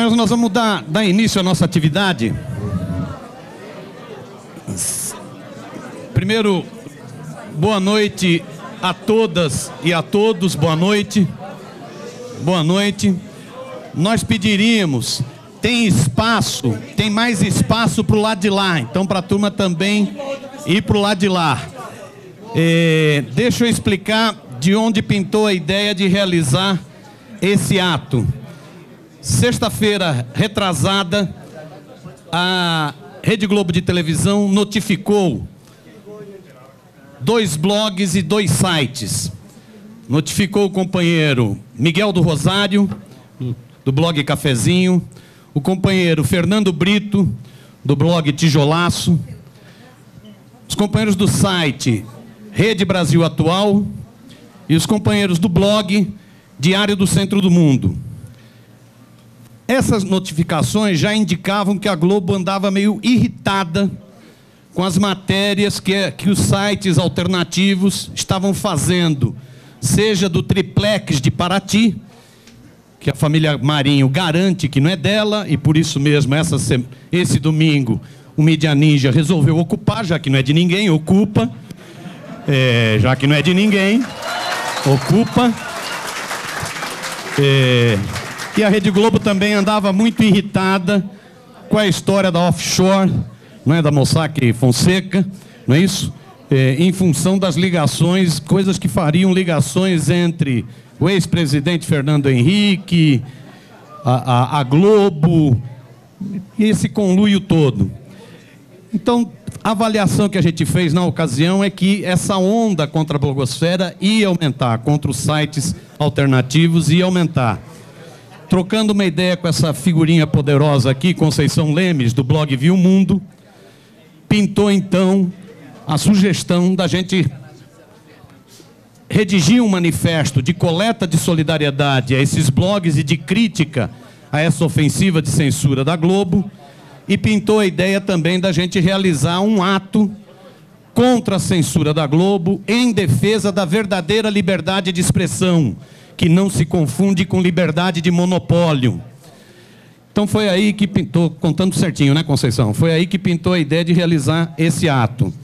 Companheiros, nós vamos dar início à nossa atividade. Primeiro, boa noite a todas e a todos, boa noite. Boa noite. Nós pediríamos, tem espaço, tem mais espaço para o lado de lá, então para a turma também ir para o lado de lá. Deixa eu explicar de onde pintou a ideia de realizar esse ato. Sexta-feira retrasada, a Rede Globo de televisão notificou 2 blogs e 2 sites. Notificou o companheiro Miguel do Rosário, do blog Cafezinho, o companheiro Fernando Brito, do blog Tijolaço, os companheiros do site Rede Brasil Atual e os companheiros do blog Diário do Centro do Mundo. Essas notificações já indicavam que a Globo andava meio irritada com as matérias que os sites alternativos estavam fazendo, seja do triplex de Paraty, que a família Marinho garante que não é dela, e por isso mesmo esse domingo o Mídia Ninja resolveu ocupar, já que não é de ninguém, ocupa. Já que não é de ninguém, ocupa. E a Rede Globo também andava muito irritada com a história da offshore, não é, da Mossack Fonseca, não é isso? Em função das ligações, coisas que fariam ligações entre o ex-presidente Fernando Henrique, a Globo, e esse conluio todo. Então, a avaliação que a gente fez na ocasião é que essa onda contra a blogosfera ia aumentar, contra os sites alternativos ia aumentar. Trocando uma ideia com essa figurinha poderosa aqui, Conceição Lemes, do blog Viu Mundo, pintou então a sugestão da gente redigir um manifesto de coleta de solidariedade a esses blogs e de crítica a essa ofensiva de censura da Globo, e pintou a ideia também da gente realizar um ato contra a censura da Globo em defesa da verdadeira liberdade de expressão, que não se confunde com liberdade de monopólio. Então foi aí que pintou, contando certinho, né, Conceição? Foi aí que pintou a ideia de realizar esse ato.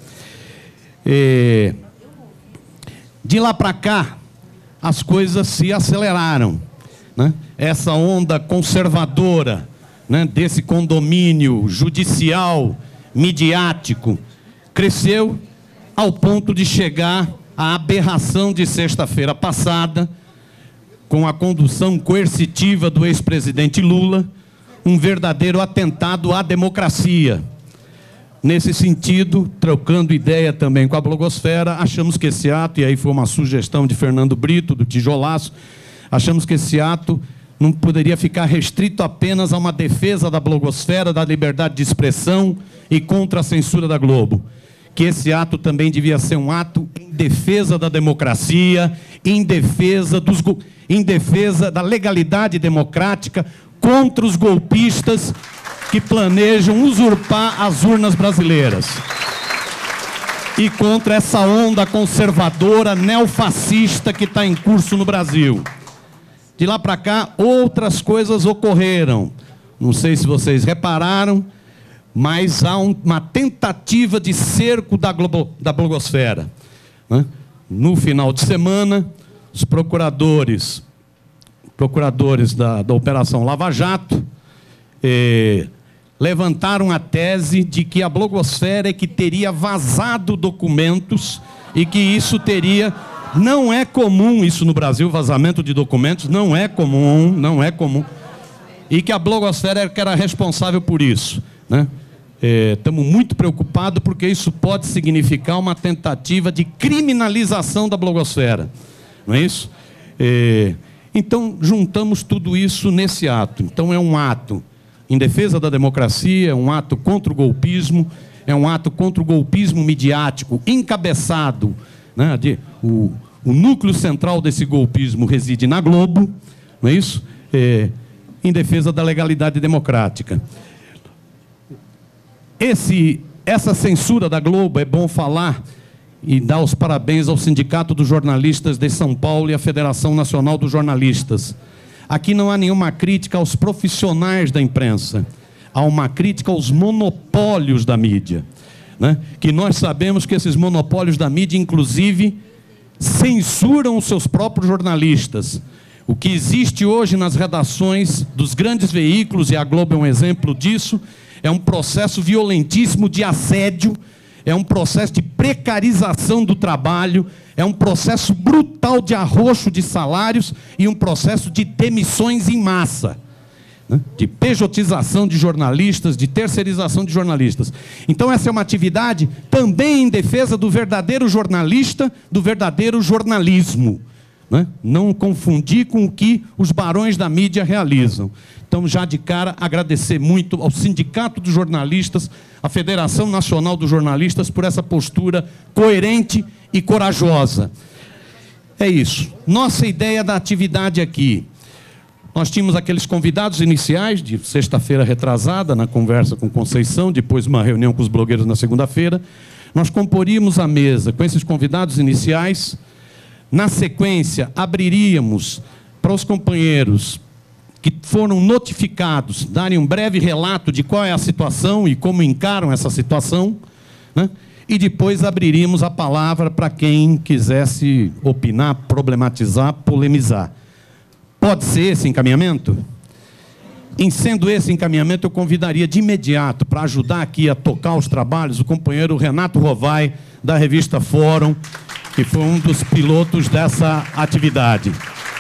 De lá para cá, as coisas se aceleraram, né? Essa onda conservadora, né, desse condomínio judicial, midiático, cresceu ao ponto de chegar à aberração de sexta-feira passada, com a condução coercitiva do ex-presidente Lula, um verdadeiro atentado à democracia. Nesse sentido, trocando ideia também com a blogosfera, achamos que esse ato, e aí foi uma sugestão de Fernando Brito, do Tijolaço, achamos que esse ato não poderia ficar restrito apenas a uma defesa da blogosfera, da liberdade de expressão e contra a censura da Globo. Que esse ato também devia ser um ato em defesa da democracia, em defesa da legalidade democrática, contra os golpistas que planejam usurpar as urnas brasileiras. E contra essa onda conservadora, neofascista que está em curso no Brasil. De lá para cá, outras coisas ocorreram. Não sei se vocês repararam, mas há uma tentativa de cerco da blogosfera, né? No final de semana, os procuradores da Operação Lava Jato levantaram a tese de que a blogosfera é que teria vazado documentos e que isso teria... Não é comum isso no Brasil, vazamento de documentos, não é comum. E que a blogosfera era responsável por isso, né? Estamos muito preocupados porque isso pode significar uma tentativa de criminalização da blogosfera, não é isso? Então, juntamos tudo isso nesse ato. Então, é um ato em defesa da democracia, é um ato contra o golpismo, é um ato contra o golpismo midiático, encabeçado, né, o núcleo central desse golpismo reside na Globo, não é isso? Em defesa da legalidade democrática. Essa censura da Globo, é bom falar e dar os parabéns ao Sindicato dos Jornalistas de São Paulo e à Federação Nacional dos Jornalistas. Aqui não há nenhuma crítica aos profissionais da imprensa. Há uma crítica aos monopólios da mídia, né? Que nós sabemos que esses monopólios da mídia, inclusive, censuram os seus próprios jornalistas. O que existe hoje nas redações dos grandes veículos, e a Globo é um exemplo disso, é um processo violentíssimo de assédio, é um processo de precarização do trabalho, é um processo brutal de arroxo de salários e um processo de demissões em massa, né? De pejotização de jornalistas, de terceirização de jornalistas. Então essa é uma atividade também em defesa do verdadeiro jornalista, do verdadeiro jornalismo, né? Não confundir com o que os barões da mídia realizam. Então, já de cara, agradecer muito ao Sindicato dos Jornalistas, à Federação Nacional dos Jornalistas, por essa postura coerente e corajosa. É isso. Nossa ideia da atividade aqui. Nós tínhamos aqueles convidados iniciais, de sexta-feira retrasada, na conversa com Conceição, depois uma reunião com os blogueiros na segunda-feira. Nós comporíamos a mesa com esses convidados iniciais. Na sequência, abriríamos para os companheiros que foram notificados darem um breve relato de qual é a situação e como encaram essa situação, né? E depois abriríamos a palavra para quem quisesse opinar, problematizar, polemizar. Pode ser esse encaminhamento? Em sendo esse encaminhamento, eu convidaria de imediato, para ajudar aqui a tocar os trabalhos, o companheiro Renato Rovai, da revista Fórum, que foi um dos pilotos dessa atividade.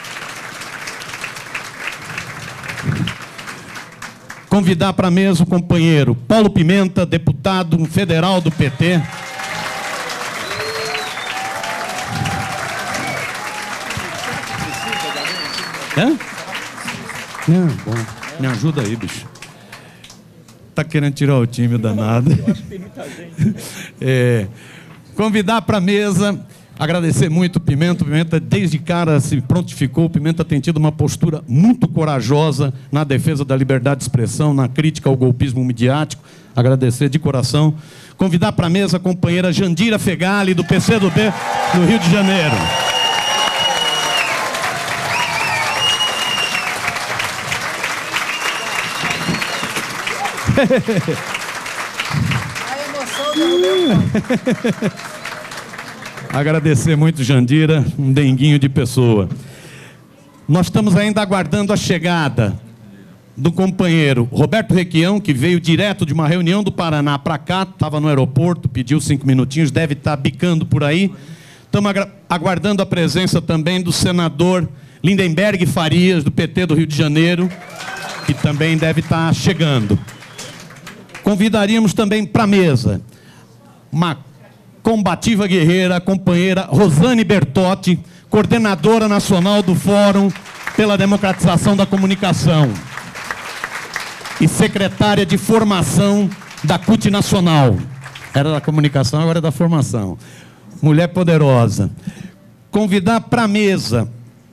Convidar para a mesa o companheiro Paulo Pimenta, deputado federal do PT. Hã? Não, bom. Me ajuda aí, bicho. Tá querendo tirar o time danado. Eu acho que tem muita gente. Convidar para a mesa, agradecer muito o Pimenta. O Pimenta, desde cara, se prontificou. O Pimenta tem tido uma postura muito corajosa na defesa da liberdade de expressão, na crítica ao golpismo midiático. Agradecer de coração. Convidar para a mesa a companheira Jandira Fegali, do PCdoB, do Rio de Janeiro. A emoção derrubou. Agradecer muito, Jandira, um denguinho de pessoa. Nós estamos ainda aguardando a chegada do companheiro Roberto Requião, que veio direto de uma reunião do Paraná para cá, estava no aeroporto, pediu 5 minutinhos, deve estar bicando por aí. Estamos aguardando a presença também do senador Lindenberg Farias, do PT do Rio de Janeiro, que também deve estar chegando. Convidaríamos também para a mesa uma combativa guerreira, a companheira Rosane Bertotti, coordenadora nacional do Fórum pela Democratização da Comunicação e secretária de formação da CUT Nacional. Era da comunicação, agora é da formação. Mulher poderosa. Convidar para a mesa.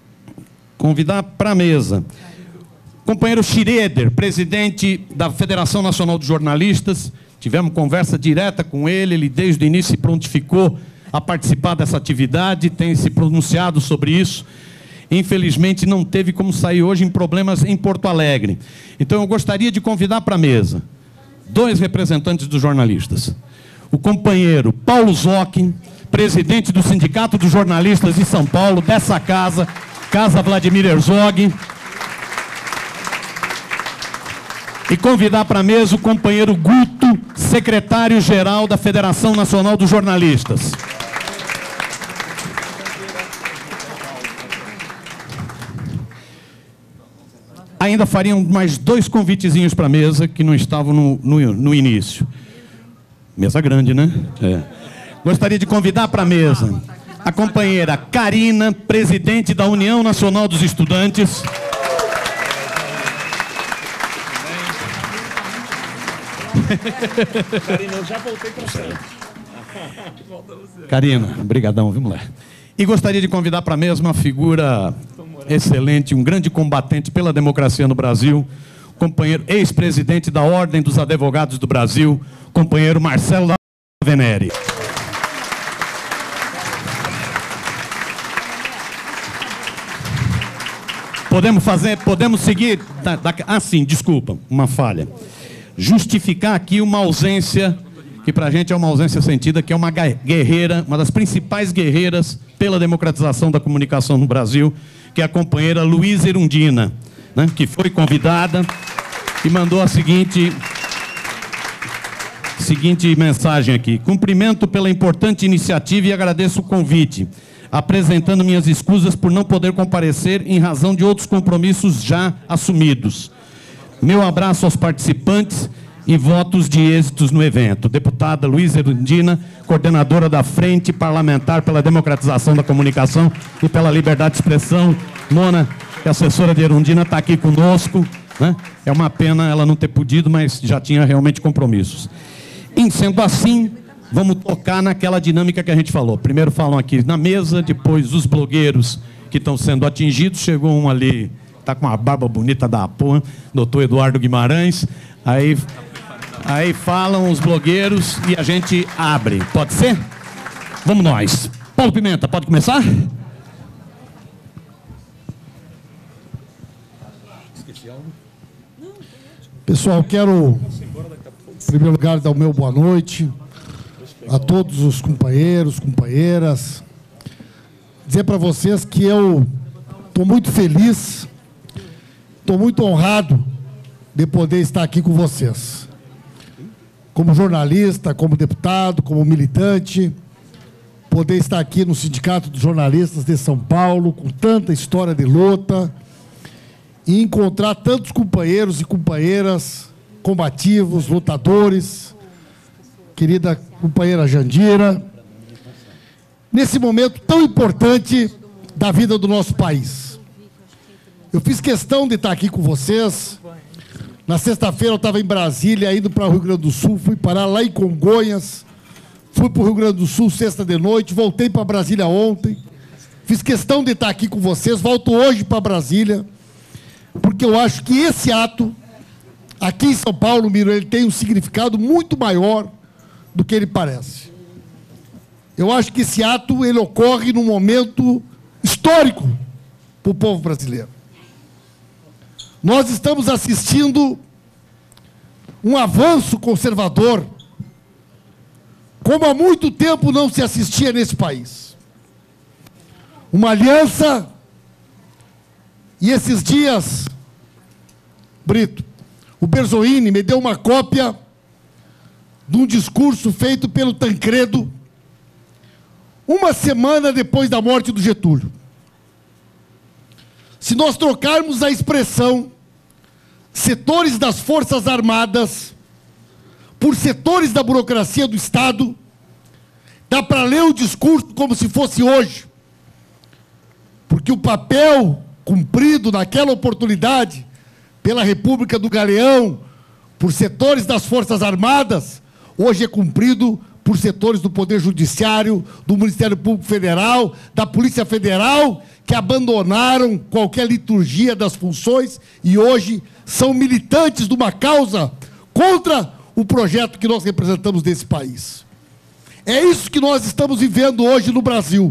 Companheiro Schroeder, presidente da Federação Nacional de Jornalistas. Tivemos conversa direta com ele, ele desde o início se prontificou a participar dessa atividade, tem se pronunciado sobre isso. Infelizmente não teve como sair hoje em problemas em Porto Alegre. Então eu gostaria de convidar para a mesa 2 representantes dos jornalistas. O companheiro Paulo Zocchi, presidente do Sindicato dos Jornalistas de São Paulo, dessa casa, Casa Vladimir Herzog. E convidar para a mesa o companheiro Guto, secretário-geral da Federação Nacional dos Jornalistas. Ainda fariam mais 2 convitezinhos para a mesa que não estavam no início. Mesa grande, né? É. Gostaria de convidar para a mesa a companheira Karina, presidente da União Nacional dos Estudantes. Karina, eu já voltei para você. Karina, brigadão, vamos lá. E gostaria de convidar para a mesa uma figura excelente, um grande combatente pela democracia no Brasil, companheiro ex-presidente da Ordem dos Advogados do Brasil, companheiro Marcelo Venere. Podemos seguir. Sim, desculpa, uma falha. Justificar aqui uma ausência, que pra gente é uma ausência sentida, que é uma guerreira, uma das principais guerreiras pela democratização da comunicação no Brasil, que é a companheira Luísa Erundina, né, que foi convidada e mandou a seguinte mensagem aqui. Cumprimento pela importante iniciativa e agradeço o convite, apresentando minhas escusas por não poder comparecer em razão de outros compromissos já assumidos. Meu abraço aos participantes e votos de êxitos no evento. Deputada Luísa Erundina, coordenadora da Frente Parlamentar pela Democratização da Comunicação e pela Liberdade de Expressão. Mona, que é assessora de Erundina, está aqui conosco, né? É uma pena ela não ter podido, mas já tinha realmente compromissos. E sendo assim, vamos tocar naquela dinâmica que a gente falou. Primeiro falam aqui na mesa, depois os blogueiros que estão sendo atingidos. Chegou um ali, está com uma barba bonita da porra, doutor Eduardo Guimarães. Aí falam os blogueiros e a gente abre. Pode ser? Vamos nós. Paulo Pimenta, pode começar? Pessoal, quero, em primeiro lugar, dar o meu boa noite a todos os companheiros, companheiras. Dizer para vocês que eu estou muito feliz, estou muito honrado de poder estar aqui com vocês. Como jornalista, como deputado, como militante, poder estar aqui no Sindicato dos Jornalistas de São Paulo, com tanta história de luta, e encontrar tantos companheiros e companheiras combativos, lutadores, querida companheira Jandira, nesse momento tão importante da vida do nosso país. Eu fiz questão de estar aqui com vocês. Na sexta-feira eu estava em Brasília, indo para o Rio Grande do Sul, fui parar lá em Congonhas, fui para o Rio Grande do Sul sexta de noite, voltei para Brasília ontem, fiz questão de estar aqui com vocês, volto hoje para Brasília, porque eu acho que esse ato, aqui em São Paulo, Miro, ele tem um significado muito maior do que ele parece. Eu acho que esse ato, ele ocorre num momento histórico para o povo brasileiro. Nós estamos assistindo um avanço conservador, como há muito tempo não se assistia nesse país. Uma aliança, e esses dias, Brito, o Berzoini me deu uma cópia de um discurso feito pelo Tancredo, uma semana depois da morte do Getúlio. Se nós trocarmos a expressão setores das Forças Armadas por setores da burocracia do Estado, dá para ler o discurso como se fosse hoje. Porque o papel cumprido naquela oportunidade pela República do Galeão, por setores das Forças Armadas, hoje é cumprido por setores do Poder Judiciário, do Ministério Público Federal, da Polícia Federal, que abandonaram qualquer liturgia das funções e hoje são militantes de uma causa contra o projeto que nós representamos desse país. É isso que nós estamos vivendo hoje no Brasil.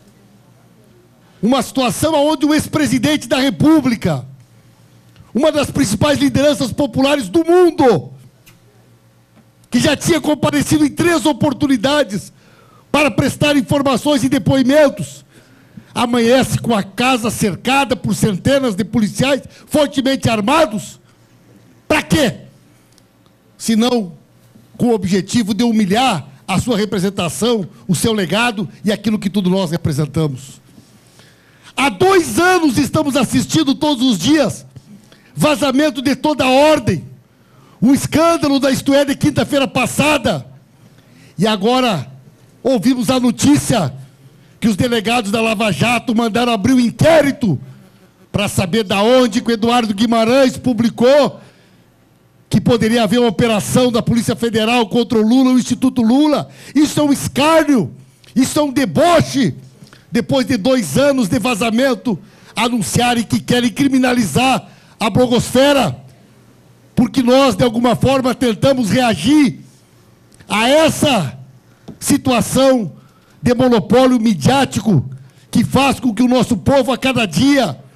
Uma situação onde o ex-presidente da República, uma das principais lideranças populares do mundo, que já tinha comparecido em 3 oportunidades para prestar informações e depoimentos, amanhece com a casa cercada por centenas de policiais fortemente armados. Para quê? Se não com o objetivo de humilhar a sua representação, o seu legado e aquilo que todos nós representamos. Há 2 anos estamos assistindo todos os dias vazamento de toda a ordem, o escândalo da Isto É de quinta-feira passada, e agora ouvimos a notícia que os delegados da Lava Jato mandaram abrir um inquérito para saber da onde que o Eduardo Guimarães publicou que poderia haver uma operação da Polícia Federal contra o Lula, o Instituto Lula. Isso é um escárnio, isso é um deboche. Depois de 2 anos de vazamento, anunciarem que querem criminalizar a blogosfera, porque nós, de alguma forma, tentamos reagir a essa situação de monopólio midiático que faz com que o nosso povo, a cada dia,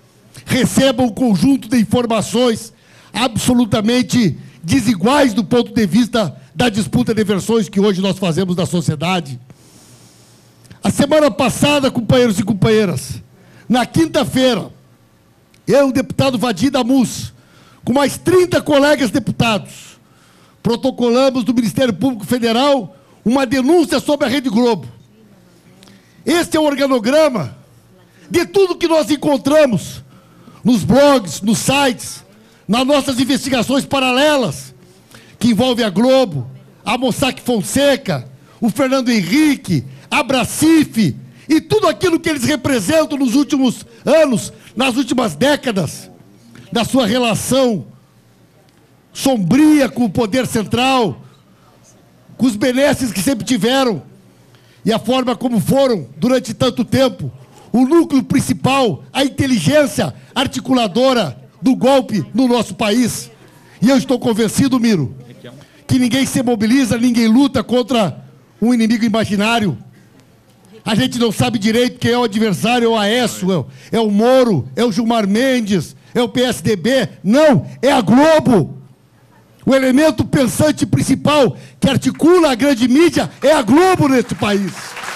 recebam um conjunto de informações absolutamente desiguais do ponto de vista da disputa de versões que hoje nós fazemos na sociedade. A semana passada, companheiros e companheiras, na quinta-feira, eu, o deputado Vadir Damus, com mais 30 colegas deputados, protocolamos do Ministério Público Federal uma denúncia sobre a Rede Globo. Este é o organograma de tudo que nós encontramos nos blogs, nos sites, nas nossas investigações paralelas, que envolvem a Globo, a Mossack Fonseca, o Fernando Henrique, a Bracif e tudo aquilo que eles representam nos últimos anos, nas últimas décadas, da sua relação sombria com o poder central, com os benesses que sempre tiveram e a forma como foram, durante tanto tempo, o núcleo principal, a inteligência articuladora do golpe no nosso país. E eu estou convencido, Miro, que ninguém se mobiliza, ninguém luta contra um inimigo imaginário. A gente não sabe direito quem é o adversário, é o Aécio, é o Moro, é o Gilmar Mendes, é o PSDB. Não, é a Globo. O elemento pensante principal que articula a grande mídia é a Globo neste país.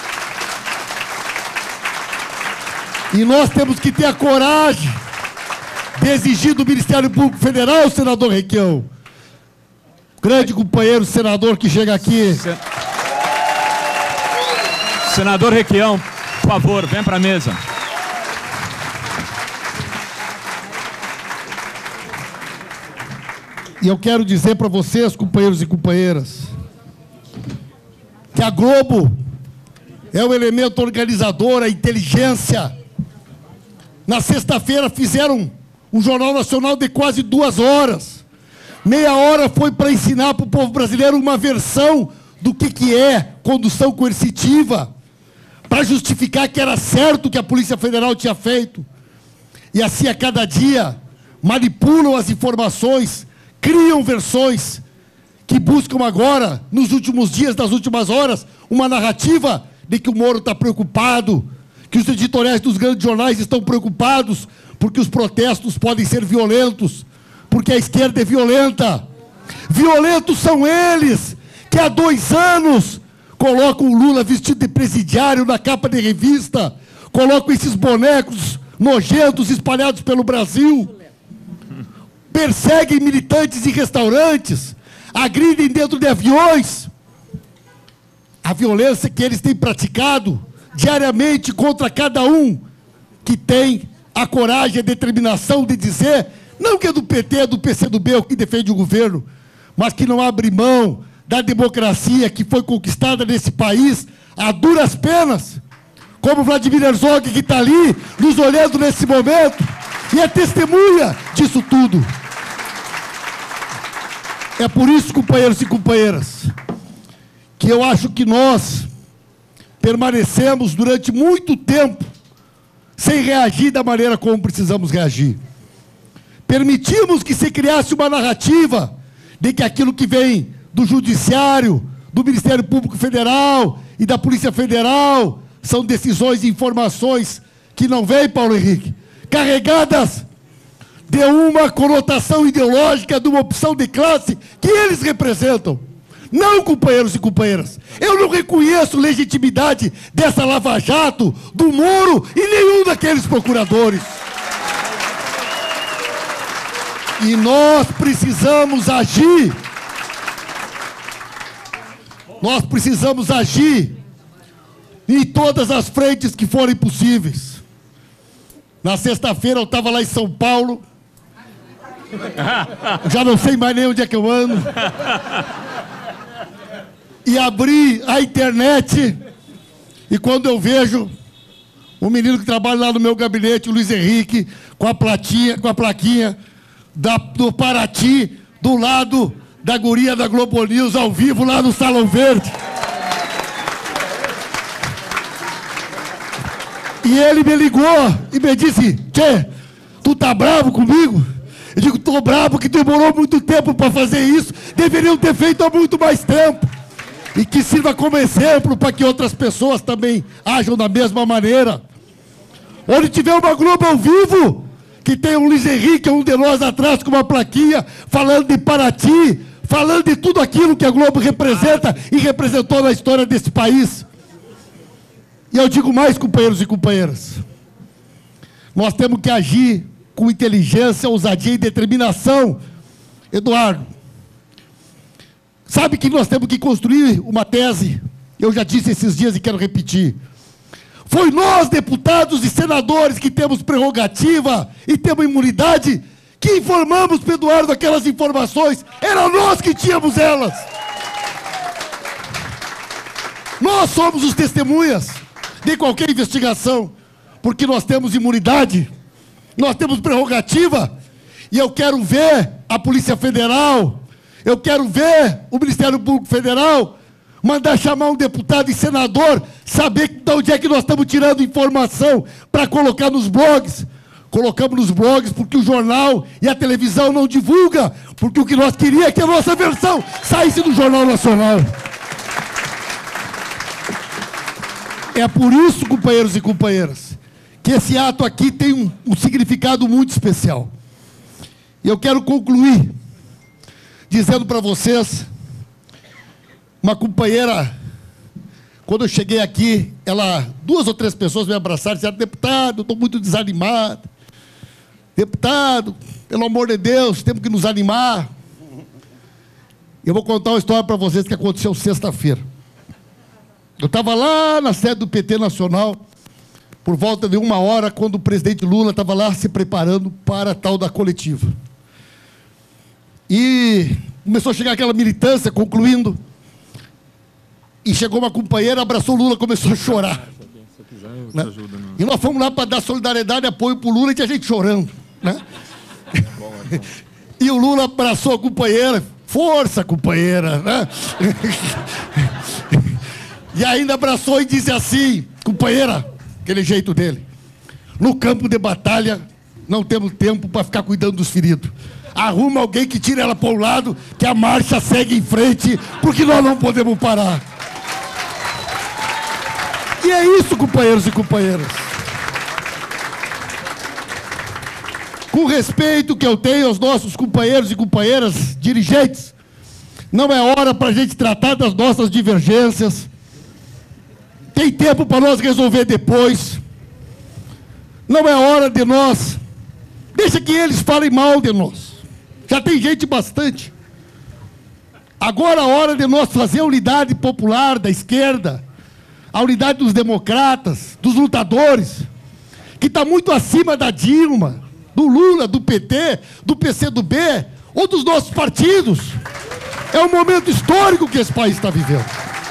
E nós temos que ter a coragem de exigir do Ministério Público Federal, senador Requião, grande companheiro senador que chega aqui. Senador Requião, por favor, vem para a mesa. E eu quero dizer para vocês, companheiros e companheiras, que a Globo é o elemento organizador, a inteligência. Na sexta-feira fizeram um Jornal Nacional de quase 2 horas. Meia hora foi para ensinar para o povo brasileiro uma versão do que é condução coercitiva, para justificar que era certo o que a Polícia Federal tinha feito. E assim, a cada dia, manipulam as informações, criam versões que buscam agora, nos últimos dias, nas últimas horas, uma narrativa de que o Moro está preocupado, que os editoriais dos grandes jornais estão preocupados, porque os protestos podem ser violentos, porque a esquerda é violenta. Violentos são eles, que há 2 anos colocam o Lula vestido de presidiário na capa de revista, colocam esses bonecos nojentos espalhados pelo Brasil, perseguem militantes em restaurantes, agridem dentro de aviões. A violência que eles têm praticado diariamente contra cada um que tem a coragem e a determinação de dizer, não que é do PT, é do PCdoB, ou que defende o governo, mas que não abre mão da democracia que foi conquistada nesse país a duras penas, como Vladimir Herzog, que está ali nos olhando nesse momento e é testemunha disso tudo. É por isso, companheiros e companheiras, que eu acho que nós permanecemos durante muito tempo sem reagir da maneira como precisamos reagir. Permitimos que se criasse uma narrativa de que aquilo que vem do Judiciário, do Ministério Público Federal e da Polícia Federal são decisões e informações que não vêm, Paulo Henrique, carregadas de uma conotação ideológica, de uma opção de classe que eles representam. Não, companheiros e companheiras, eu não reconheço legitimidade dessa Lava Jato, do Moro e nenhum daqueles procuradores. E nós precisamos agir. Nós precisamos agir em todas as frentes que forem possíveis. Na sexta-feira eu estava lá em São Paulo. Já não sei mais nem onde é que eu ando. E abri a internet. E quando eu vejo o menino que trabalha lá no meu gabinete, o Luiz Henrique, com a plaquinha do Paraty, do lado da guria da Globo News, ao vivo, lá no Salão Verde. E ele me ligou e me disse, Tchê, tu tá bravo comigo? Eu digo, tô bravo que demorou muito tempo para fazer isso, deveriam ter feito há muito mais tempo. E que sirva como exemplo para que outras pessoas também ajam da mesma maneira. Onde tiver uma Globo ao vivo, que tem um Luiz Henrique, um de nós atrás com uma plaquinha, falando de Paraty, falando de tudo aquilo que a Globo representa e representou na história desse país. E eu digo mais, companheiros e companheiras, nós temos que agir com inteligência, ousadia e determinação. Eduardo, sabe que nós temos que construir uma tese, eu já disse esses dias e quero repetir. Foi nós, deputados e senadores, que temos prerrogativa e temos imunidade, que informamos para Eduardo aquelas informações. Era nós que tínhamos elas. Nós somos os testemunhas de qualquer investigação, porque nós temos imunidade, nós temos prerrogativa, e eu quero ver a Polícia Federal, eu quero ver o Ministério Público Federal mandar chamar um deputado e senador, saber de onde é que nós estamos tirando informação para colocar nos blogs. Colocamos nos blogs porque o jornal e a televisão não divulgam, porque o que nós queríamos é que a nossa versão saísse do Jornal Nacional. É por isso, companheiros e companheiras, que esse ato aqui tem um significado muito especial. E eu quero concluir dizendo para vocês, uma companheira, quando eu cheguei aqui, duas ou três pessoas me abraçaram e disseram: deputado, eu estou muito desanimado. Deputado, pelo amor de Deus, temos que nos animar. Eu vou contar uma história para vocês que aconteceu sexta-feira. Eu estava lá na sede do PT Nacional, por volta de 1h, quando o presidente Lula estava lá se preparando para a tal da coletiva. E começou a chegar aquela militância, concluindo. E chegou uma companheira, abraçou o Lula, começou a chorar. Né? E nós fomos lá para dar solidariedade e apoio para o Lula, e tinha gente chorando. Né? E o Lula abraçou a companheira. Força, companheira. Né? E ainda abraçou e disse assim: companheira, aquele jeito dele, no campo de batalha não temos tempo para ficar cuidando dos feridos. Arruma alguém que tire ela para o lado, que a marcha segue em frente, porque nós não podemos parar. E é isso, companheiros e companheiras. Com o respeito que eu tenho aos nossos companheiros e companheiras dirigentes, não é hora para a gente tratar das nossas divergências. Tem tempo para nós resolver depois. Não é hora de nós. Deixa que eles falem mal de nós. Já tem gente bastante. Agora é a hora de nós fazer a unidade popular da esquerda, a unidade dos democratas, dos lutadores, que está muito acima da Dilma, do Lula, do PT, do PCdoB ou dos nossos partidos. É um momento histórico que esse país está vivendo.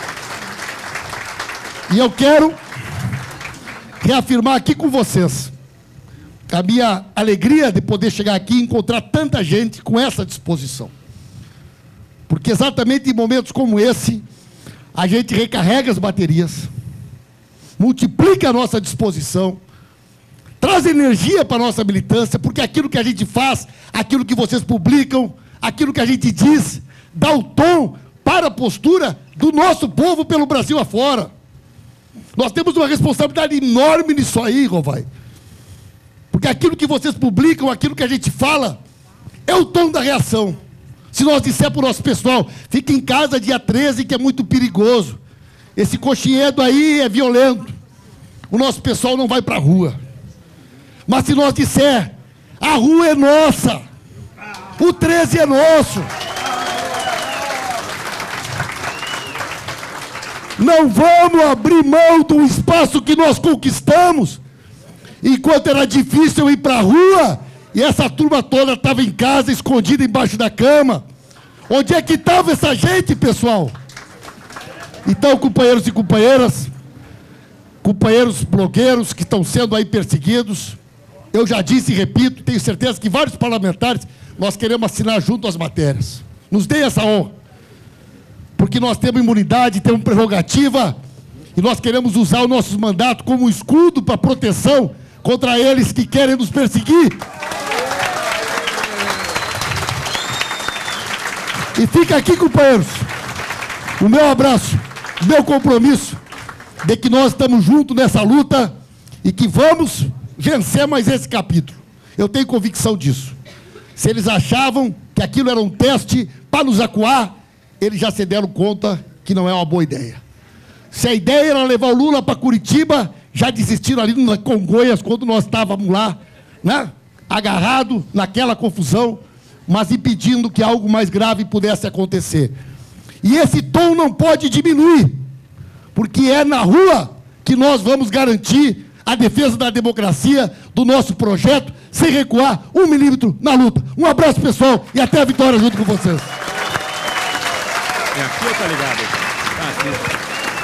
E eu quero reafirmar aqui com vocês a minha alegria de poder chegar aqui e encontrar tanta gente com essa disposição. Porque exatamente em momentos como esse, a gente recarrega as baterias, multiplica a nossa disposição, traz energia para a nossa militância, porque aquilo que a gente faz, aquilo que vocês publicam, aquilo que a gente diz, dá o tom para a postura do nosso povo pelo Brasil afora. Nós temos uma responsabilidade enorme nisso aí, Rovai. Porque aquilo que vocês publicam, aquilo que a gente fala, é o tom da reação. Se nós disser para o nosso pessoal: fica em casa dia 13, que é muito perigoso, esse coxinhedo aí é violento, o nosso pessoal não vai para a rua. Mas se nós disser: a rua é nossa, o 13 é nosso, não vamos abrir mão do espaço que nós conquistamos, enquanto era difícil ir para a rua, e essa turma toda estava em casa, escondida embaixo da cama. Onde é que estava essa gente, pessoal? Então, companheiros e companheiras, companheiros blogueiros que estão sendo aí perseguidos, eu já disse e repito, tenho certeza que vários parlamentares, nós queremos assinar junto as matérias. Nos deem essa honra. Porque nós temos imunidade, temos prerrogativa, e nós queremos usar o nosso mandato como um escudo para proteção contra eles que querem nos perseguir. E fica aqui, companheiros, o meu abraço, o meu compromisso de que nós estamos juntos nessa luta e que vamos vencer mais esse capítulo. Eu tenho convicção disso. Se eles achavam que aquilo era um teste para nos acuar, eles já se deram conta que não é uma boa ideia. Se a ideia era levar o Lula para Curitiba, já desistiram ali no Congonhas, quando nós estávamos lá, né? Agarrado naquela confusão, mas impedindo que algo mais grave pudesse acontecer. E esse tom não pode diminuir, porque é na rua que nós vamos garantir a defesa da democracia, do nosso projeto, sem recuar 1 milímetro na luta. Um abraço, pessoal, e até a vitória junto com vocês. É aqui ou tá ligado? Tá aqui.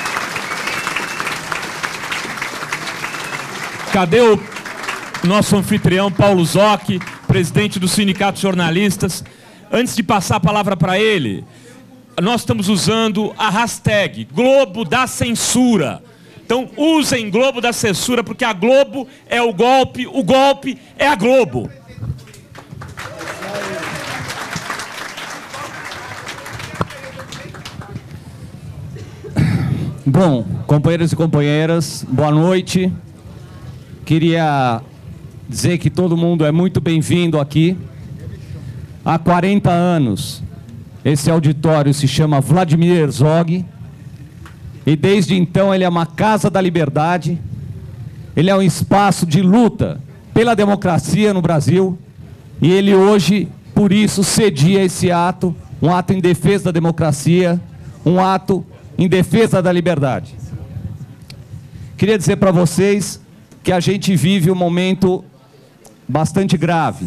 Cadê o nosso anfitrião, Paulo Zocchi, presidente do Sindicato de Jornalistas? Antes de passar a palavra para ele, nós estamos usando a hashtag Globo da Censura. Então, usem Globo da Censura, porque a Globo é o golpe é a Globo. Bom, companheiros e companheiras, boa noite. Queria dizer que todo mundo é muito bem-vindo aqui. Há 40 anos, esse auditório se chama Vladimir Herzog, e desde então ele é uma casa da liberdade, ele é um espaço de luta pela democracia no Brasil, e ele hoje, por isso, cedia esse ato, um ato em defesa da democracia, um ato em defesa da liberdade. Queria dizer para vocês que a gente vive um momento bastante grave.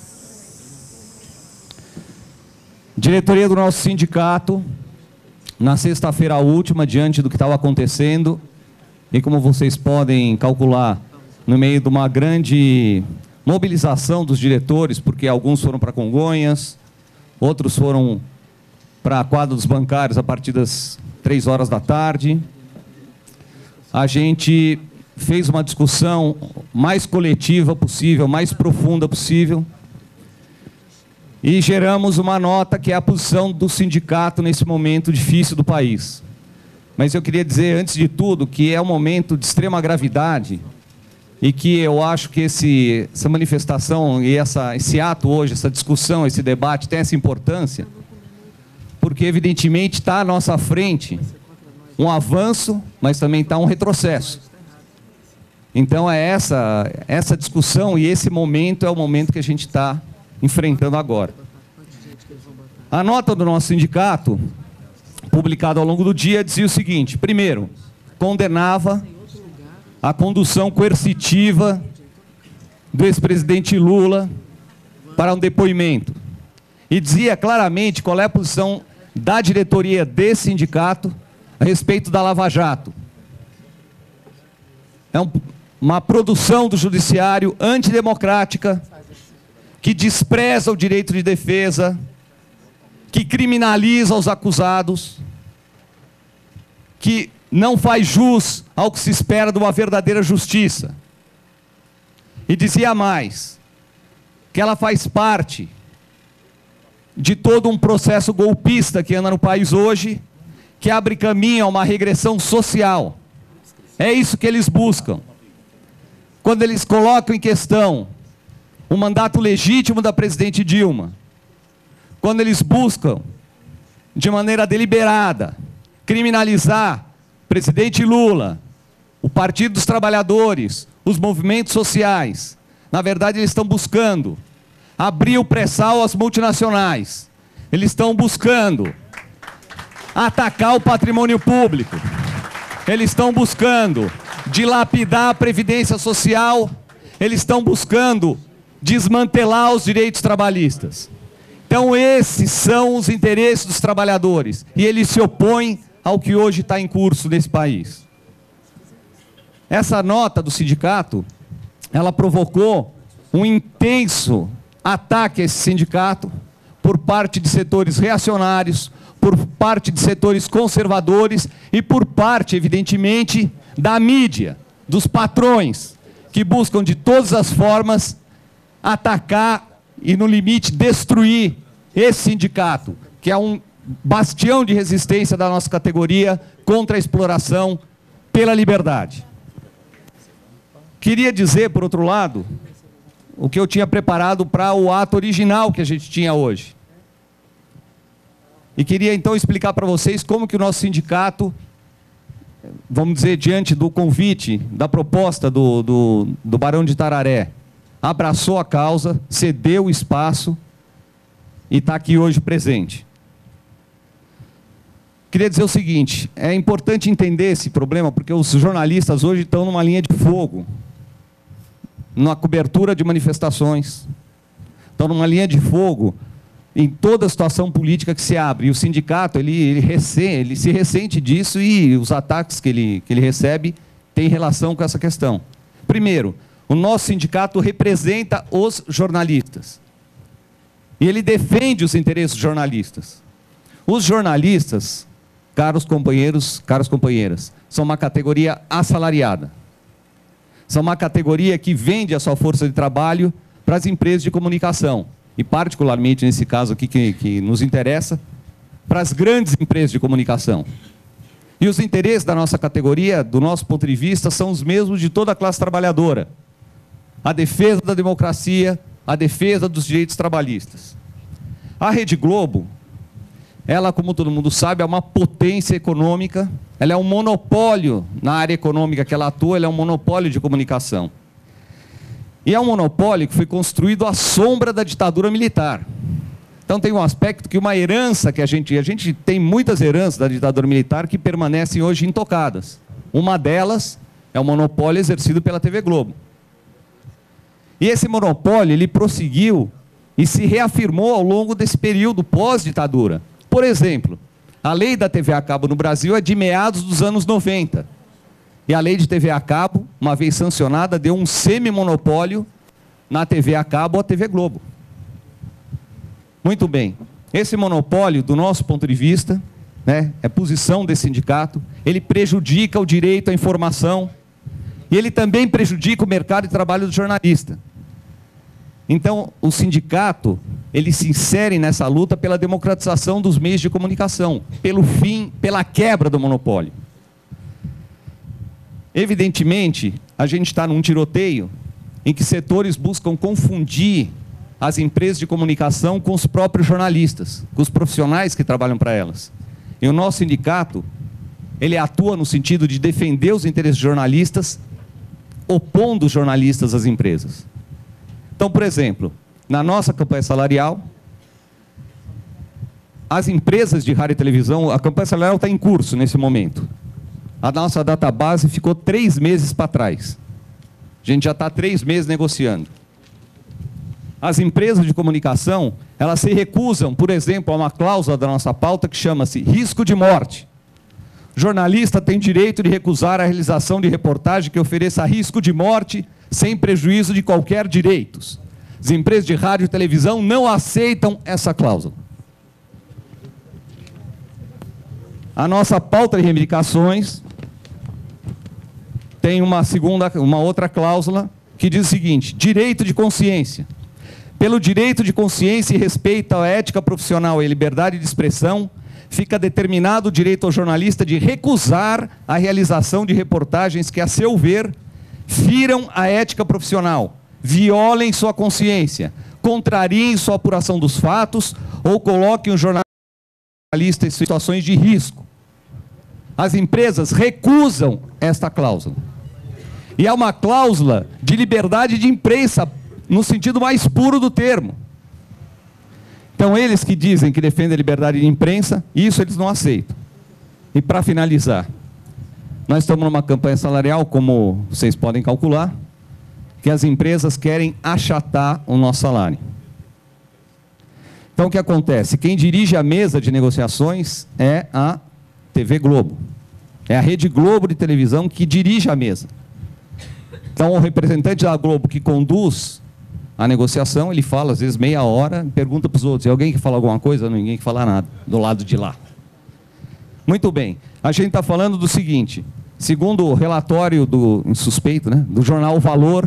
Diretoria do nosso sindicato, na sexta-feira última, diante do que estava acontecendo, e como vocês podem calcular, no meio de uma grande mobilização dos diretores, porque alguns foram para Congonhas, outros foram para a quadra dos bancários a partir das 3 horas da tarde, a gente fez uma discussão mais coletiva possível, mais profunda possível, e geramos uma nota que é a posição do sindicato nesse momento difícil do país. Mas eu queria dizer, antes de tudo, que é um momento de extrema gravidade e que eu acho que essa manifestação e esse ato hoje, essa discussão, esse debate tem essa importância, porque evidentemente está à nossa frente um avanço, mas também está um retrocesso. Então é essa discussão e esse momento é o momento que a gente está enfrentando agora. A nota do nosso sindicato, publicada ao longo do dia, dizia o seguinte: primeiro, condenava a condução coercitiva do ex-presidente Lula para um depoimento. E dizia claramente qual é a posição da diretoria desse sindicato a respeito da Lava Jato. É uma produção do judiciário antidemocrática, que despreza o direito de defesa, que criminaliza os acusados, que não faz jus ao que se espera de uma verdadeira justiça. E dizia mais, que ela faz parte de todo um processo golpista que anda no país hoje, que abre caminho a uma regressão social. É isso que eles buscam. Quando eles colocam em questão o mandato legítimo da presidente Dilma, quando eles buscam, de maneira deliberada, criminalizar o presidente Lula, o Partido dos Trabalhadores, os movimentos sociais, na verdade eles estão buscando abrir o pré-sal às multinacionais, eles estão buscando atacar o patrimônio público, eles estão buscando dilapidar a Previdência Social, eles estão buscando desmantelar os direitos trabalhistas. Então esses são os interesses dos trabalhadores, e eles se opõem ao que hoje está em curso nesse país. Essa nota do sindicato, ela provocou um intenso ataque a esse sindicato por parte de setores reacionários, por parte de setores conservadores e por parte, evidentemente, da mídia, dos patrões, que buscam de todas as formas atacar e, no limite, destruir esse sindicato, que é um bastião de resistência da nossa categoria contra a exploração pela liberdade. Queria dizer, por outro lado, o que eu tinha preparado para o ato original que a gente tinha hoje. E queria então explicar para vocês como que o nosso sindicato, vamos dizer, diante do convite, da proposta do Barão de Itararé, abraçou a causa, cedeu o espaço e está aqui hoje presente. Queria dizer o seguinte, é importante entender esse problema, porque os jornalistas hoje estão numa linha de fogo, na cobertura de manifestações, estão numa linha de fogo em toda a situação política que se abre. E o sindicato, ele se ressente disso, e os ataques que ele recebe têm relação com essa questão. Primeiro, o nosso sindicato representa os jornalistas. E ele defende os interesses dos jornalistas. Os jornalistas, caros companheiros, caras companheiras, são uma categoria assalariada. São uma categoria que vende a sua força de trabalho para as empresas de comunicação. E particularmente, nesse caso aqui que nos interessa, para as grandes empresas de comunicação. E os interesses da nossa categoria, do nosso ponto de vista, são os mesmos de toda a classe trabalhadora. A defesa da democracia, a defesa dos direitos trabalhistas. A Rede Globo, ela, como todo mundo sabe, é uma potência econômica, ela é um monopólio na área econômica que ela atua, ela é um monopólio de comunicação. E é um monopólio que foi construído à sombra da ditadura militar. Então tem um aspecto que uma herança que a gente tem muitas heranças da ditadura militar que permanecem hoje intocadas. Uma delas é o monopólio exercido pela TV Globo. E esse monopólio, ele prosseguiu e se reafirmou ao longo desse período pós-ditadura. Por exemplo, a lei da TV a cabo no Brasil é de meados dos anos 90. E a lei de TV a cabo, uma vez sancionada, deu um semi-monopólio na TV a cabo à TV Globo. Muito bem. Esse monopólio, do nosso ponto de vista, é posição desse sindicato, ele prejudica o direito à informação e ele também prejudica o mercado de trabalho do jornalista. Então, o sindicato, ele se insere nessa luta pela democratização dos meios de comunicação, pelo fim, pela quebra do monopólio. Evidentemente, a gente está num tiroteio em que setores buscam confundir as empresas de comunicação com os próprios jornalistas, com os profissionais que trabalham para elas. E o nosso sindicato, ele atua no sentido de defender os interesses jornalistas, opondo os jornalistas às empresas. Então, por exemplo, na nossa campanha salarial, as empresas de rádio e televisão, a campanha salarial está em curso nesse momento. A nossa database ficou 3 meses para trás. A gente já está 3 meses negociando. As empresas de comunicação, elas se recusam, por exemplo, a uma cláusula da nossa pauta que chama-se risco de morte. O jornalista tem direito de recusar a realização de reportagem que ofereça risco de morte sem prejuízo de qualquer direitos. As empresas de rádio e televisão não aceitam essa cláusula. A nossa pauta de reivindicações tem uma outra cláusula que diz o seguinte: direito de consciência. Pelo direito de consciência e respeito à ética profissional e liberdade de expressão, fica determinado o direito ao jornalista de recusar a realização de reportagens que, a seu ver, firam a ética profissional, violem sua consciência, contrariem sua apuração dos fatos ou coloquem o jornalista em situações de risco. As empresas recusam esta cláusula. E é uma cláusula de liberdade de imprensa, no sentido mais puro do termo. Então, eles que dizem que defendem a liberdade de imprensa, isso eles não aceitam. E para finalizar, nós estamos numa campanha salarial, como vocês podem calcular, que as empresas querem achatar o nosso salário. Então, o que acontece? Quem dirige a mesa de negociações é a TV Globo. É a Rede Globo de televisão que dirige a mesa. Então, o representante da Globo que conduz a negociação, ele fala, às vezes, meia hora, pergunta para os outros: alguém que fala alguma coisa? Não, ninguém que fala nada, do lado de lá. Muito bem. A gente está falando do seguinte: segundo o relatório do suspeito, do jornal Valor,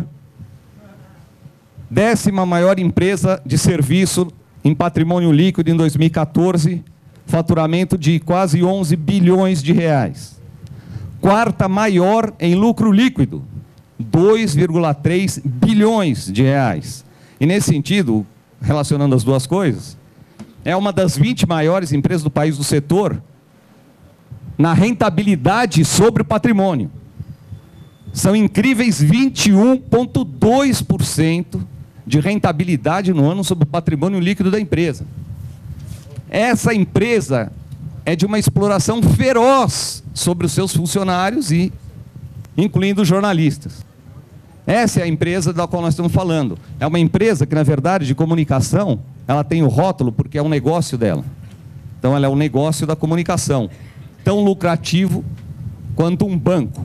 10ª maior empresa de serviço em patrimônio líquido em 2014, faturamento de quase 11 bilhões de reais. 4ª maior em lucro líquido, 2,3 bilhões de reais. E nesse sentido, relacionando as duas coisas, é uma das 20 maiores empresas do país do setor na rentabilidade sobre o patrimônio. São incríveis 21,2% de rentabilidade no ano sobre o patrimônio líquido da empresa. Essa empresa é de uma exploração feroz sobre os seus funcionários e incluindo os jornalistas. Essa é a empresa da qual nós estamos falando. É uma empresa que, na verdade, de comunicação, ela tem o rótulo porque é um negócio dela. Então, ela é um negócio da comunicação, tão lucrativo quanto um banco.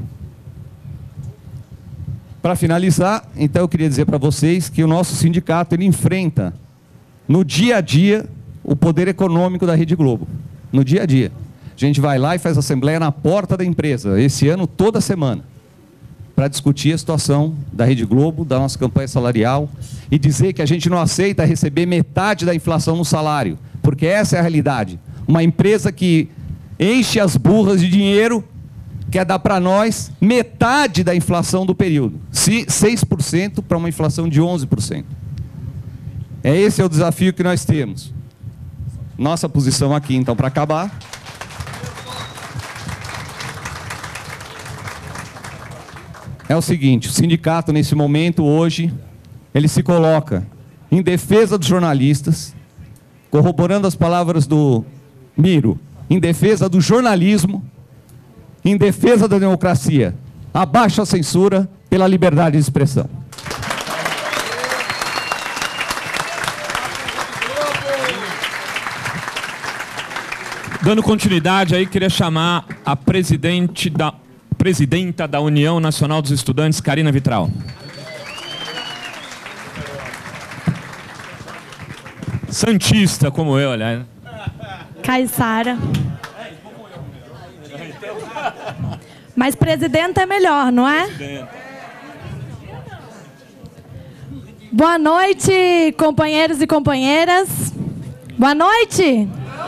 Para finalizar, então, eu queria dizer para vocês que o nosso sindicato, ele enfrenta, no dia a dia, o poder econômico da Rede Globo. No dia a dia. A gente vai lá e faz assembleia na porta da empresa, esse ano, toda semana, para discutir a situação da Rede Globo, da nossa campanha salarial, e dizer que a gente não aceita receber metade da inflação no salário, porque essa é a realidade. Uma empresa que enche as burras de dinheiro, quer dar para nós metade da inflação do período, 6% para uma inflação de 11%. Esse é o desafio que nós temos. Nossa posição aqui, então, para acabar, é o seguinte: o sindicato, nesse momento, hoje, ele se coloca em defesa dos jornalistas, corroborando as palavras do Miro, em defesa do jornalismo, em defesa da democracia, abaixo a censura pela liberdade de expressão. Dando continuidade aí, queria chamar a presidenta da União Nacional dos Estudantes, Karina Vitral. Santista como eu, aliás. Caiçara. Mas presidenta é melhor, não é? Boa noite, companheiros e companheiras. Boa noite.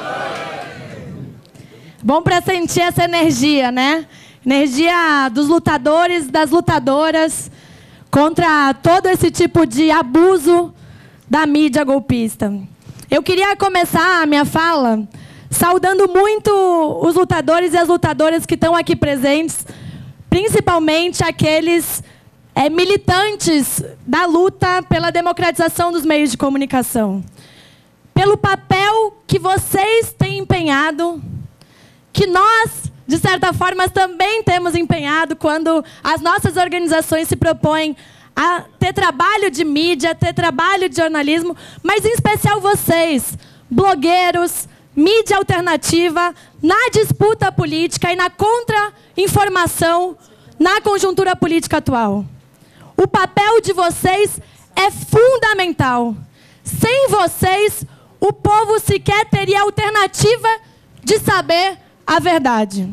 Bom para sentir essa energia, né? Energia dos lutadores, das lutadoras contra todo esse tipo de abuso da mídia golpista. Eu queria começar a minha fala saudando muito os lutadores e as lutadoras que estão aqui presentes, principalmente aqueles militantes da luta pela democratização dos meios de comunicação. Pelo papel que vocês têm empenhado, que nós, de certa forma, também temos empenhado quando as nossas organizações se propõem a ter trabalho de mídia, ter trabalho de jornalismo, mas em especial vocês, blogueiros, mídia alternativa, na disputa política e na contra-informação na conjuntura política atual. O papel de vocês é fundamental. Sem vocês, o povo sequer teria alternativa de saber a verdade.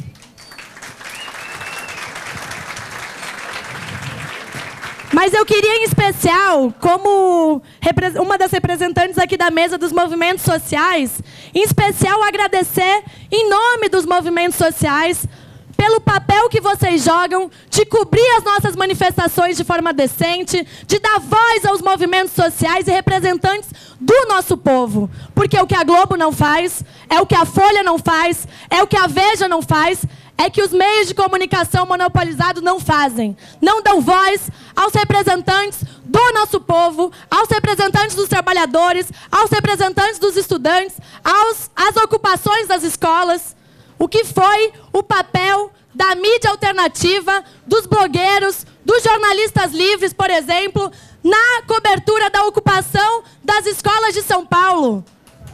Mas eu queria, em especial, como uma das representantes aqui da mesa dos movimentos sociais, em especial agradecer, em nome dos movimentos sociais, pelo papel que vocês jogam de cobrir as nossas manifestações de forma decente, de dar voz aos movimentos sociais e representantes do nosso povo. Porque o que a Globo não faz, é o que a Folha não faz, é o que a Veja não faz, é que os meios de comunicação monopolizados não fazem. Não dão voz aos representantes do nosso povo, aos representantes dos trabalhadores, aos representantes dos estudantes, às ocupações das escolas. O que foi o papel da mídia alternativa, dos blogueiros, dos jornalistas livres, por exemplo, na cobertura da ocupação das escolas de São Paulo.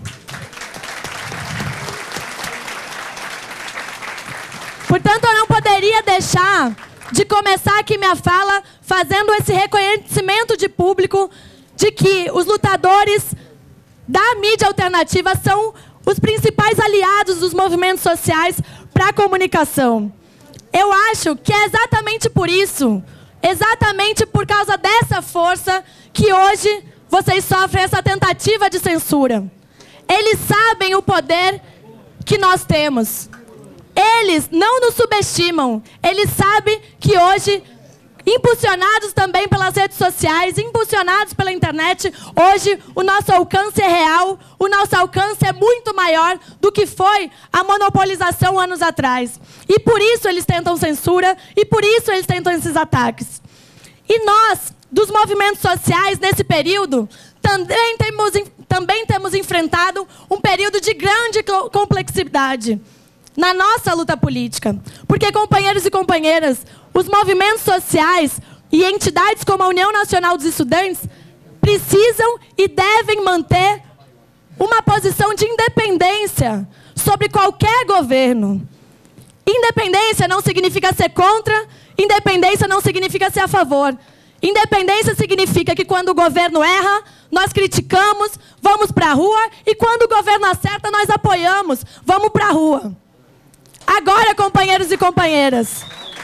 Portanto, eu não poderia deixar de começar aqui minha fala fazendo esse reconhecimento de público de que os lutadores da mídia alternativa são os principais aliados dos movimentos sociais para a comunicação. Eu acho que é exatamente por isso, exatamente por causa dessa força, que hoje vocês sofrem essa tentativa de censura. Eles sabem o poder que nós temos. Eles não nos subestimam. Eles sabem que hoje impulsionados também pelas redes sociais, impulsionados pela internet, hoje o nosso alcance é real, o nosso alcance é muito maior do que foi a monopolização anos atrás. E por isso eles tentam censura, e por isso eles tentam esses ataques. E nós, dos movimentos sociais, nesse período, também temos enfrentado um período de grande complexidade na nossa luta política. Porque, companheiros e companheiras, os movimentos sociais e entidades como a União Nacional dos Estudantes precisam e devem manter uma posição de independência sobre qualquer governo. Independência não significa ser contra, independência não significa ser a favor. Independência significa que quando o governo erra, nós criticamos, vamos para a rua, e quando o governo acerta, nós apoiamos, vamos para a rua. Agora, companheiros e companheiras,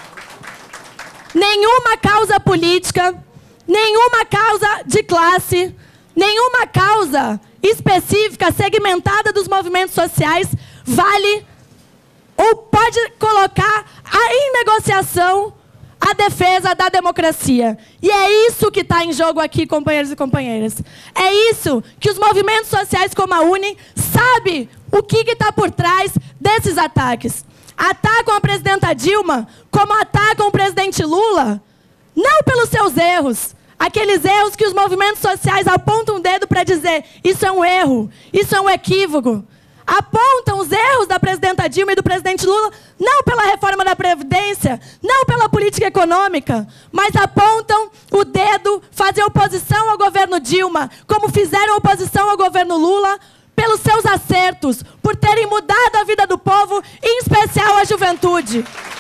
nenhuma causa política, nenhuma causa de classe, nenhuma causa específica, segmentada dos movimentos sociais, vale ou pode colocar em negociação a defesa da democracia. E é isso que está em jogo aqui, companheiros e companheiras. É isso que os movimentos sociais como a UNE sabem o que está por trás desses ataques. Atacam a presidenta Dilma como atacam o presidente Lula, não pelos seus erros, aqueles erros que os movimentos sociais apontam o dedo para dizer isso é um erro, isso é um equívoco. Apontam os erros da presidenta Dilma e do presidente Lula, não pela reforma da Previdência, não pela política econômica, mas apontam o dedo, fazem oposição ao governo Dilma, como fizeram oposição ao governo Lula, pelos seus acertos, por terem mudado a vida do povo, em especial a juventude.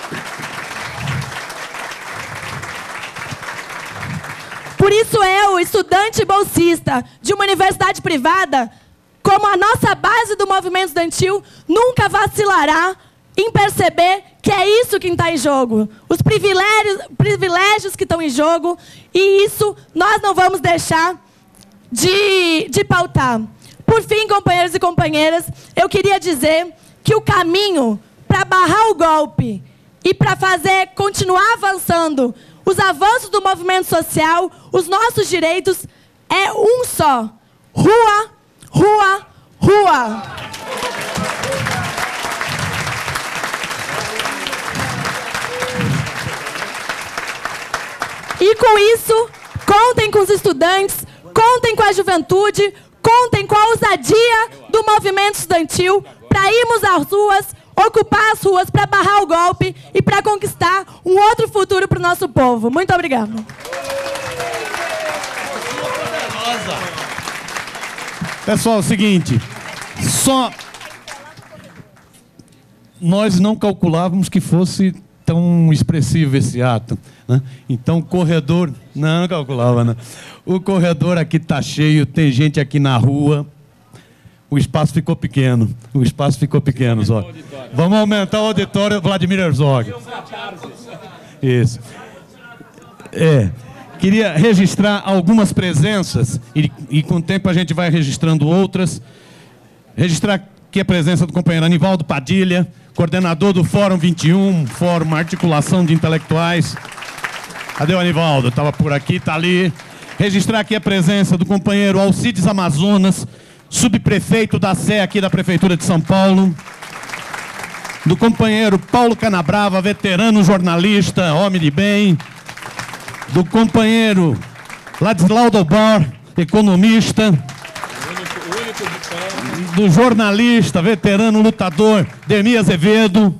Por isso eu, estudante bolsista de uma universidade privada, como a nossa base do movimento estudantil, nunca vacilará em perceber que é isso que está em jogo. Os privilégios que estão em jogo, e isso nós não vamos deixar de pautar. Por fim, companheiros e companheiras, eu queria dizer que o caminho para barrar o golpe e para continuar avançando os avanços do movimento social, os nossos direitos, é um só: rua, rua, rua. E com isso, contem com os estudantes, contem com a juventude, contem com a ousadia do movimento estudantil para irmos às ruas, ocupar as ruas para barrar o golpe e para conquistar um outro futuro para o nosso povo. Muito obrigada. Pessoal, é o seguinte, nós não calculávamos que fosse tão expressivo esse ato, né? Então o corredor, não calculava, não. O corredor aqui está cheio, tem gente aqui na rua, o espaço ficou pequeno, Zó. Vamos aumentar o auditório, Vladimir Herzog. Isso. Queria registrar algumas presenças, e com o tempo a gente vai registrando outras. Registrar aqui a presença do companheiro Anivaldo Padilha, coordenador do Fórum 21, Fórum Articulação de Intelectuais. Cadê o Anivaldo? Estava por aqui, está ali. Registrar aqui a presença do companheiro Alcides Amazonas, subprefeito da Sé aqui da Prefeitura de São Paulo. Do companheiro Paulo Canabrava, veterano jornalista, homem de bem. Do companheiro Ladislau Dobar, economista. Do jornalista, veterano lutador, Demi Azevedo.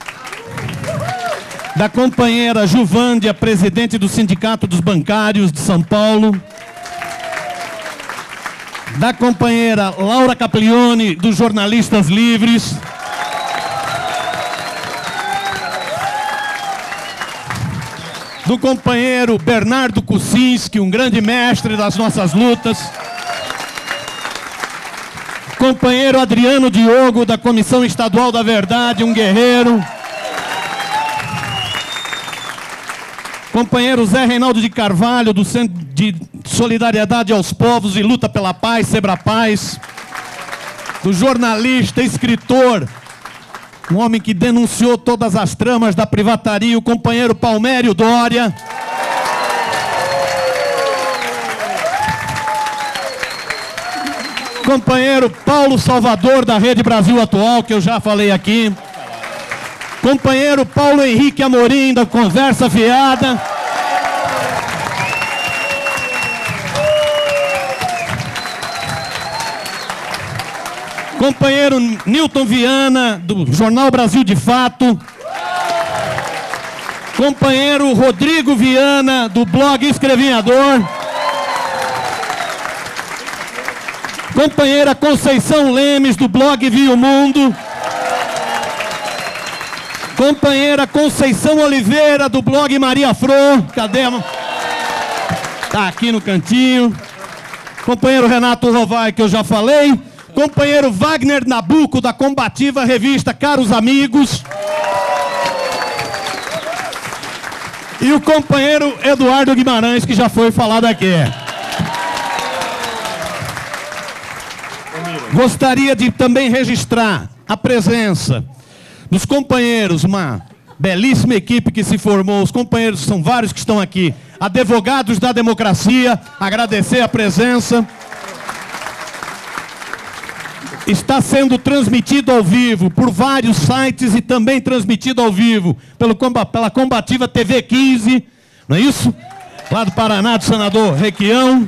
Da companheira Juvândia, presidente do Sindicato dos Bancários de São Paulo. Da companheira Laura Caplione, dos Jornalistas Livres. Do companheiro Bernardo Kucinski, um grande mestre das nossas lutas. Companheiro Adriano Diogo, da Comissão Estadual da Verdade, um guerreiro. Companheiro Zé Reinaldo de Carvalho, do Centro de Solidariedade aos Povos e Luta pela Paz, Sebrapaz. Do jornalista, escritor, um homem que denunciou todas as tramas da privataria, o companheiro Palmério Dória. Companheiro Paulo Salvador, da Rede Brasil Atual, que eu já falei aqui. Companheiro Paulo Henrique Amorim, da Conversa Fiada. Companheiro Newton Viana, do Jornal Brasil de Fato. Companheiro Rodrigo Viana, do blog Escrevinhador. Companheira Conceição Lemes, do blog Viu Mundo. Companheira Conceição Oliveira, do blog Maria Fro. Cadê? Tá aqui no cantinho. Companheiro Renato Rovai, que eu já falei. Companheiro Wagner Nabuco, da combativa revista Caros Amigos. E o companheiro Eduardo Guimarães, que já foi falado aqui. Gostaria de também registrar a presença dos companheiros, uma belíssima equipe que se formou, os companheiros, são vários que estão aqui, advogados da democracia, agradecer a presença. Está sendo transmitido ao vivo por vários sites e também transmitido ao vivo pela combativa TV 15, não é isso? Lá do Paraná, do senador Requião.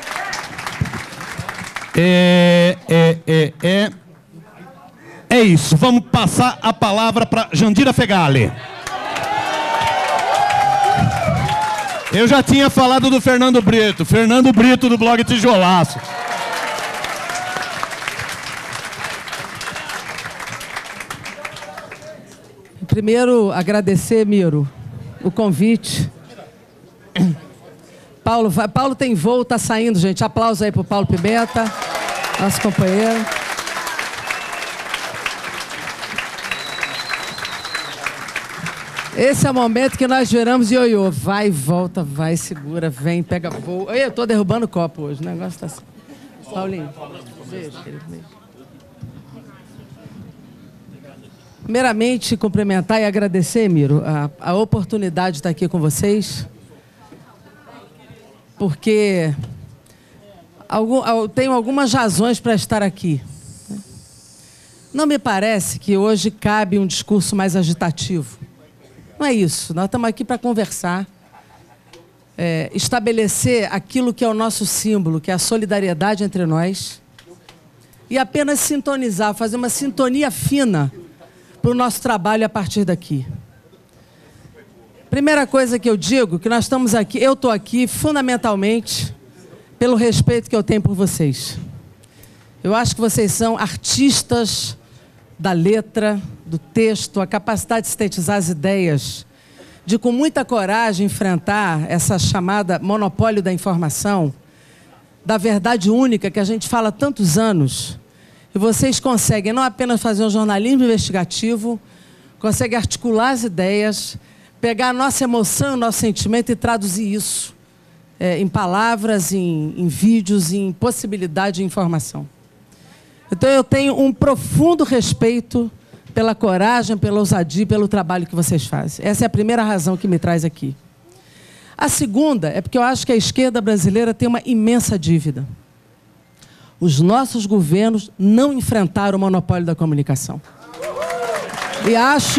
É isso. Vamos passar a palavra para Jandira Fegali. Eu já tinha falado do Fernando Brito do blog Tijolaço. Primeiro, agradecer, Miro, o convite. Paulo tem voo, tá saindo, gente. Aplausos aí pro Paulo Pimenta, nosso companheiro. Esse é o momento que nós viramos ioiô. Vai, volta, vai, segura, vem, pega voo. Eu tô derrubando o copo hoje, o negócio tá assim. Paulinho, beijo, querido, beijo. Primeiramente, cumprimentar e agradecer, Miro, a oportunidade de estar aqui com vocês, porque eu tenho algumas razões para estar aqui. Não me parece que hoje cabe um discurso mais agitativo. Não é isso. Nós estamos aqui para conversar, estabelecer aquilo que é o nosso símbolo, que é a solidariedade entre nós, e apenas sintonizar, fazer uma sintonia fina para o nosso trabalho a partir daqui. Primeira coisa que eu digo, que nós estamos aqui, eu estou aqui fundamentalmente pelo respeito que eu tenho por vocês. Eu acho que vocês são artistas da letra, do texto, a capacidade de sintetizar as ideias, de com muita coragem enfrentar essa chamada monopólio da informação, da verdade única que a gente fala há tantos anos. E vocês conseguem não apenas fazer um jornalismo investigativo, conseguem articular as ideias, pegar a nossa emoção, o nosso sentimento e traduzir isso em palavras, em vídeos, em possibilidade de informação. Então eu tenho um profundo respeito pela coragem, pela ousadia, pelo trabalho que vocês fazem. Essa é a primeira razão que me traz aqui. A segunda é porque eu acho que a esquerda brasileira tem uma imensa dívida. Os nossos governos não enfrentaram o monopólio da comunicação. E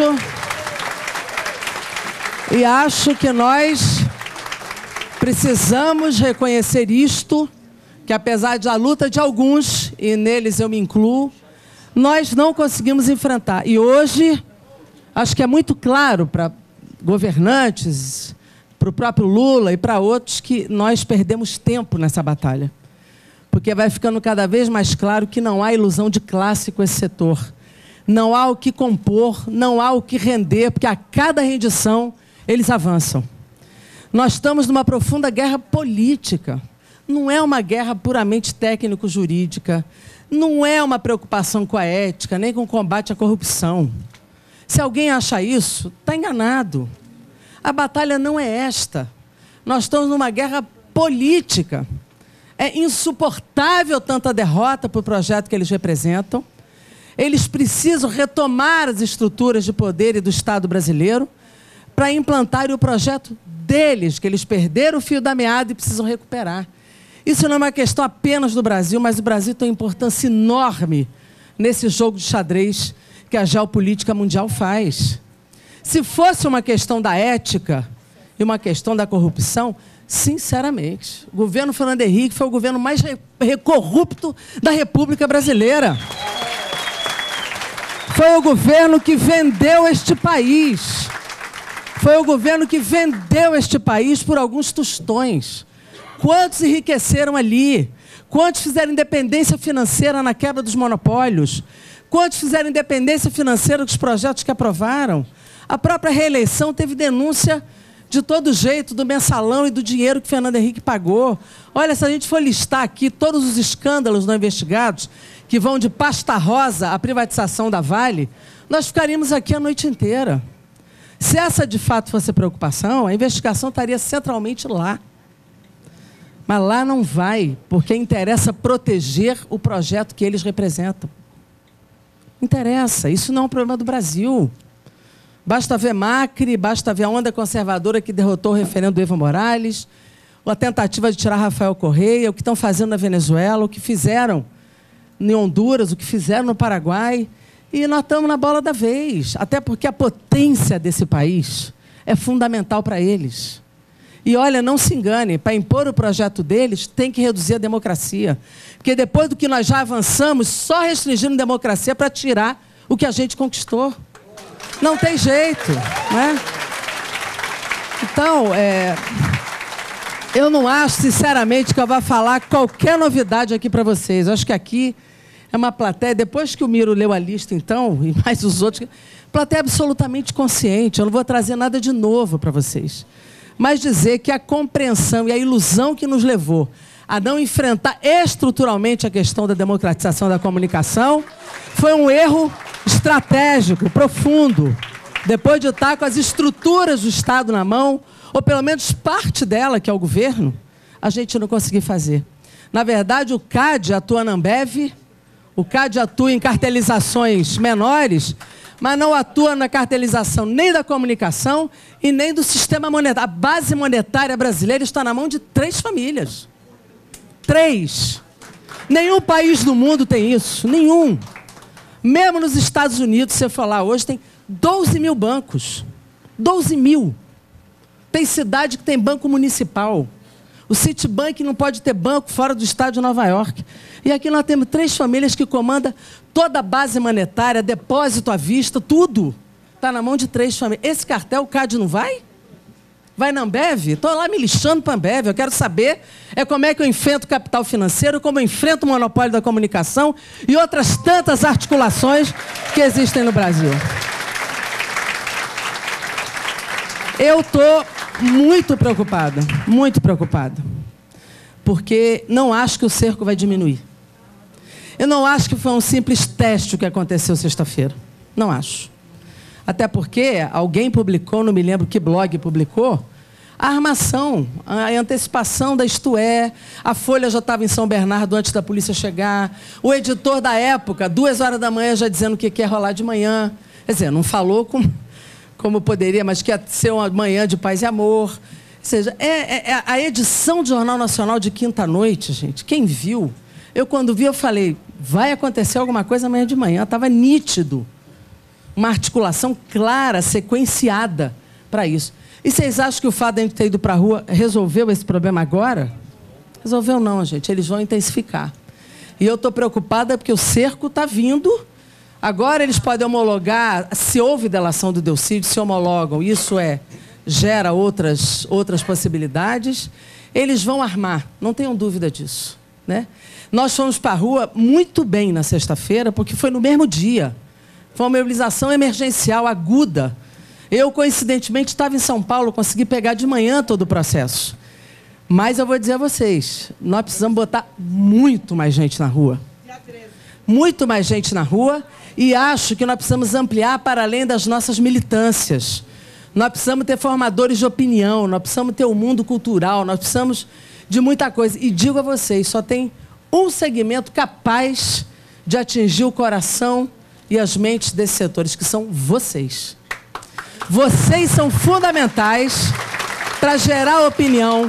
acho que nós precisamos reconhecer isto, que apesar da luta de alguns, e neles eu me incluo, nós não conseguimos enfrentar. E hoje, acho que é muito claro para governantes, para o próprio Lula e para outros, que nós perdemos tempo nessa batalha. Porque vai ficando cada vez mais claro que não há ilusão de classe com esse setor. Não há o que compor, não há o que render, porque a cada rendição eles avançam. Nós estamos numa profunda guerra política. Não é uma guerra puramente técnico-jurídica. Não é uma preocupação com a ética, nem com o combate à corrupção. Se alguém acha isso, está enganado. A batalha não é esta. Nós estamos numa guerra política. É insuportável tanta derrota para o projeto que eles representam. Eles precisam retomar as estruturas de poder e do Estado brasileiro para implantarem o projeto deles, que eles perderam o fio da meada e precisam recuperar. Isso não é uma questão apenas do Brasil, mas o Brasil tem uma importância enorme nesse jogo de xadrez que a geopolítica mundial faz. Se fosse uma questão da ética e uma questão da corrupção, sinceramente, o governo Fernando Henrique foi o governo mais corrupto da República Brasileira. Foi o governo que vendeu este país. Foi o governo que vendeu este país por alguns tostões. Quantos enriqueceram ali? Quantos fizeram independência financeira na quebra dos monopólios? Quantos fizeram independência financeira dos projetos que aprovaram? A própria reeleição teve denúncia de todo jeito do mensalão e do dinheiro que Fernando Henrique pagou. Olha, se a gente for listar aqui todos os escândalos não investigados, que vão de pasta rosa à privatização da Vale, nós ficaríamos aqui a noite inteira. Se essa de fato fosse preocupação, a investigação estaria centralmente lá. Mas lá não vai, porque interessa proteger o projeto que eles representam. Interessa, isso não é um problema do Brasil. Basta ver Macri, basta ver a onda conservadora que derrotou o referendo do Evo Morales, a tentativa de tirar Rafael Correia, o que estão fazendo na Venezuela, o que fizeram em Honduras, o que fizeram no Paraguai. E nós estamos na bola da vez, até porque a potência desse país é fundamental para eles. E olha, não se engane, para impor o projeto deles, tem que reduzir a democracia. Porque depois do que nós já avançamos, só restringindo a democracia para tirar o que a gente conquistou. Não tem jeito, né? Então, eu não acho, sinceramente, que eu vá falar qualquer novidade aqui para vocês. Eu acho que aqui é uma plateia, depois que o Miro leu a lista, então, e mais os outros, plateia absolutamente consciente. Eu não vou trazer nada de novo para vocês. Mas dizer que a compreensão e a ilusão que nos levou a não enfrentar estruturalmente a questão da democratização da comunicação foi um erro estratégico, profundo. Depois de estar com as estruturas do Estado na mão, ou pelo menos parte dela, que é o governo, a gente não conseguiu fazer. Na verdade, o CAD atua na Ambev, o CAD atua em cartelizações menores, mas não atua na cartelização nem da comunicação e nem do sistema monetário. A base monetária brasileira está na mão de 3 famílias. 3. Nenhum país do mundo tem isso. Nenhum. Mesmo nos Estados Unidos, se você falar hoje, tem 12 mil bancos. 12 mil. Tem cidade que tem banco municipal. O Citibank não pode ter banco fora do estado de Nova York. E aqui nós temos 3 famílias que comandam toda a base monetária, depósito à vista, tudo. Está na mão de 3 famílias. Esse cartel, o CAD não vai? Vai na Ambev? Estou lá me lixando para a Ambev. Eu quero saber como é que eu enfrento o capital financeiro, como eu enfrento o monopólio da comunicação e outras tantas articulações que existem no Brasil. Eu estou muito preocupada, porque não acho que o cerco vai diminuir. Eu não acho que foi um simples teste o que aconteceu sexta-feira. Não acho. Até porque alguém publicou, não me lembro que blog publicou, a armação, a antecipação da Isto É, a Folha já estava em São Bernardo antes da polícia chegar, o editor da época, 2 horas da manhã, já dizendo o que quer rolar de manhã. Quer dizer, não falou como poderia, mas que ia ser uma manhã de paz e amor. Ou seja, a edição do Jornal Nacional de quinta-noite, gente, quem viu, eu quando vi, eu falei, vai acontecer alguma coisa amanhã de manhã. Estava nítido. Uma articulação clara, sequenciada para isso. E vocês acham que o fato de a gente ter ido para a rua resolveu esse problema agora? Resolveu não, gente. Eles vão intensificar. E eu estou preocupada porque o cerco está vindo. Agora eles podem homologar, se houve delação do Delcídio, se homologam, isso gera outras possibilidades. Eles vão armar, não tenham dúvida disso, né? Nós fomos para a rua muito bem na sexta-feira, porque foi no mesmo dia. Foi uma mobilização emergencial, aguda. Eu, coincidentemente, estava em São Paulo, consegui pegar de manhã todo o processo. Mas eu vou dizer a vocês, nós precisamos botar muito mais gente na rua. Muito mais gente na rua, e acho que nós precisamos ampliar para além das nossas militâncias. Nós precisamos ter formadores de opinião, nós precisamos ter o mundo cultural, nós precisamos de muita coisa. E digo a vocês, só tem um segmento capaz de atingir o coração e as mentes desses setores, que são vocês. Vocês são fundamentais para gerar opinião,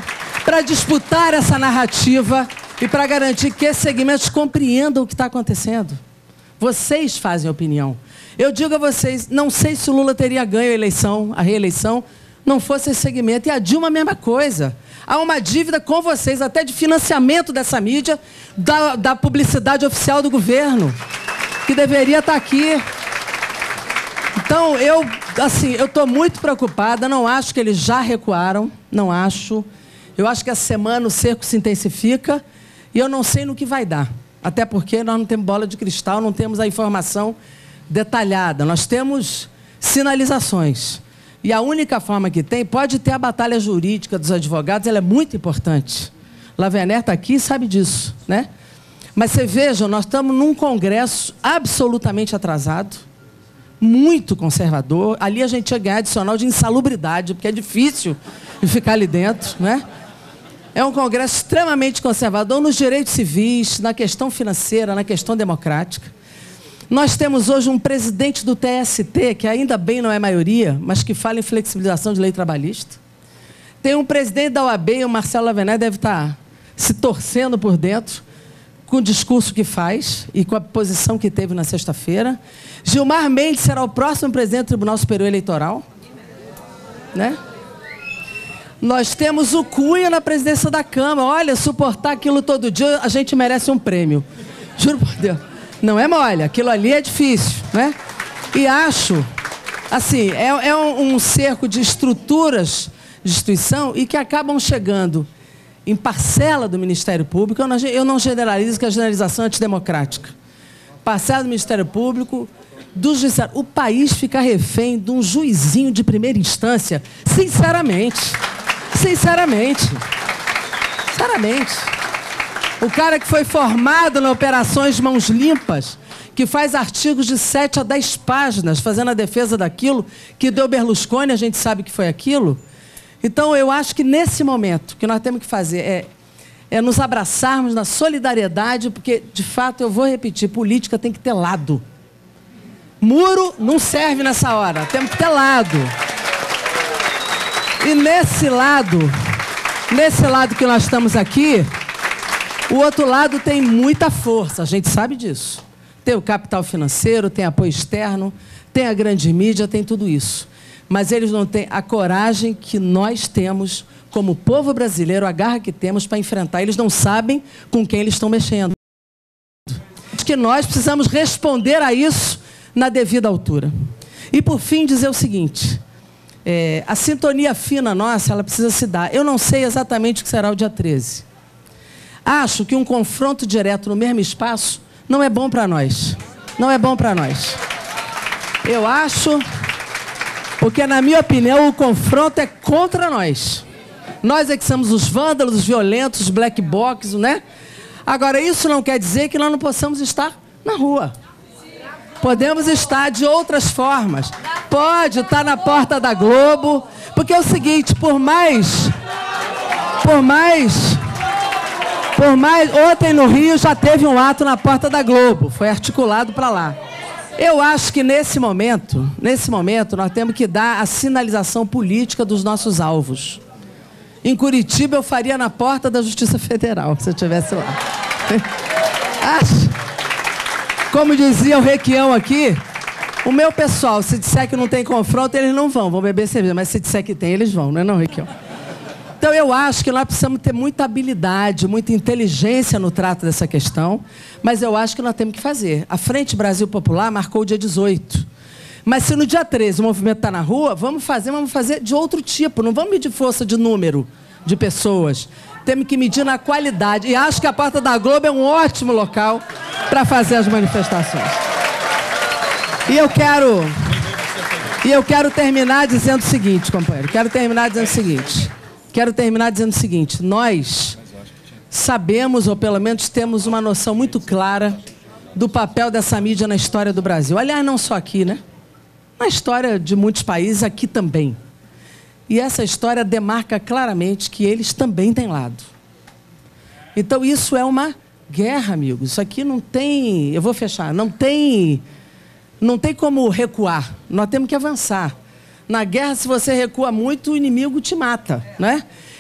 para disputar essa narrativa e para garantir que esses segmentos compreendam o que está acontecendo. Vocês fazem opinião. Eu digo a vocês, não sei se o Lula teria ganho a reeleição, não fosse esse segmento. E a Dilma a mesma coisa. Há uma dívida com vocês, até de financiamento dessa mídia, da publicidade oficial do governo, que deveria estar aqui. Então, eu estou muito preocupada, não acho que eles já recuaram, não acho. Eu acho que essa semana o cerco se intensifica e eu não sei no que vai dar. Até porque nós não temos bola de cristal, não temos a informação detalhada. Nós temos sinalizações. E a única forma que tem, pode ter a batalha jurídica dos advogados, ela é muito importante. Laverner está aqui e sabe disso, né? Mas você veja, nós estamos num Congresso absolutamente atrasado, muito conservador. Ali a gente ia ganhar adicional de insalubridade, porque é difícil de ficar ali dentro, né? É um Congresso extremamente conservador nos direitos civis, na questão financeira, na questão democrática. Nós temos hoje um presidente do TST, que ainda bem não é maioria, mas que fala em flexibilização de lei trabalhista. Tem um presidente da OAB, o Marcelo Laverner deve estar se torcendo por dentro, com o discurso que faz e com a posição que teve na sexta-feira. Gilmar Mendes será o próximo presidente do Tribunal Superior Eleitoral, né? Nós temos o Cunha na presidência da Câmara. Olha, suportar aquilo todo dia, a gente merece um prêmio. Juro por Deus. Não é mole, aquilo ali é difícil, né? E acho, assim, é um cerco de estruturas de instituição e que acabam chegando em parcela do Ministério Público. Eu não generalizo, que a generalização é antidemocrática. Parcela do Ministério Público, do Judiciário. O país fica refém de um juizinho de primeira instância, sinceramente. Sinceramente. O cara que foi formado na Operações Mãos Limpas, que faz artigos de 7 a 10 páginas, fazendo a defesa daquilo, que deu Berlusconi, a gente sabe que foi aquilo. Então, eu acho que nesse momento, o que nós temos que fazer é nos abraçarmos na solidariedade, porque, de fato, eu vou repetir, política tem que ter lado. Muro não serve nessa hora, temos que ter lado. E nesse lado que nós estamos aqui, o outro lado tem muita força, a gente sabe disso. Tem o capital financeiro, tem apoio externo, tem a grande mídia, tem tudo isso. Mas eles não têm a coragem que nós temos, como povo brasileiro, a garra que temos para enfrentar. Eles não sabem com quem eles estão mexendo. Acho que nós precisamos responder a isso na devida altura. E, por fim, dizer o seguinte, a sintonia fina nossa, ela precisa se dar. Eu não sei exatamente o que será o dia 13. Acho que um confronto direto no mesmo espaço não é bom para nós. Não é bom para nós. Eu acho, porque, na minha opinião, o confronto é contra nós. Nós é que somos os vândalos, os violentos, os black box, né? Agora, isso não quer dizer que nós não possamos estar na rua. Podemos estar de outras formas. Pode estar na porta da Globo. Porque é o seguinte, por mais... Ontem no Rio já teve um ato na porta da Globo. Foi articulado para lá. Eu acho que nesse momento, nós temos que dar a sinalização política dos nossos alvos. Em Curitiba eu faria na porta da Justiça Federal, se eu estivesse lá. Acho... Como dizia o Requião aqui, o meu pessoal, se disser que não tem confronto, eles não vão beber cerveja. Mas se disser que tem, eles vão, não é não, Requião? Então, eu acho que nós precisamos ter muita habilidade, muita inteligência no trato dessa questão, mas eu acho que nós temos que fazer. A Frente Brasil Popular marcou o dia 18. Mas se no dia 13 o movimento está na rua, vamos fazer de outro tipo. Não vamos medir força de número de pessoas. Temos que medir na qualidade. E acho que a Porta da Globo é um ótimo local para fazer as manifestações. E eu quero terminar dizendo o seguinte, companheiro. Quero terminar dizendo o seguinte. Nós sabemos, ou pelo menos temos uma noção muito clara do papel dessa mídia na história do Brasil. Aliás, não só aqui, né? Na história de muitos países, aqui também. E essa história demarca claramente que eles também têm lado. Então, isso é uma guerra, amigos. Isso aqui não tem... Eu vou fechar. Não tem como recuar. Nós temos que avançar. Na guerra, se você recua muito, o inimigo te mata, né?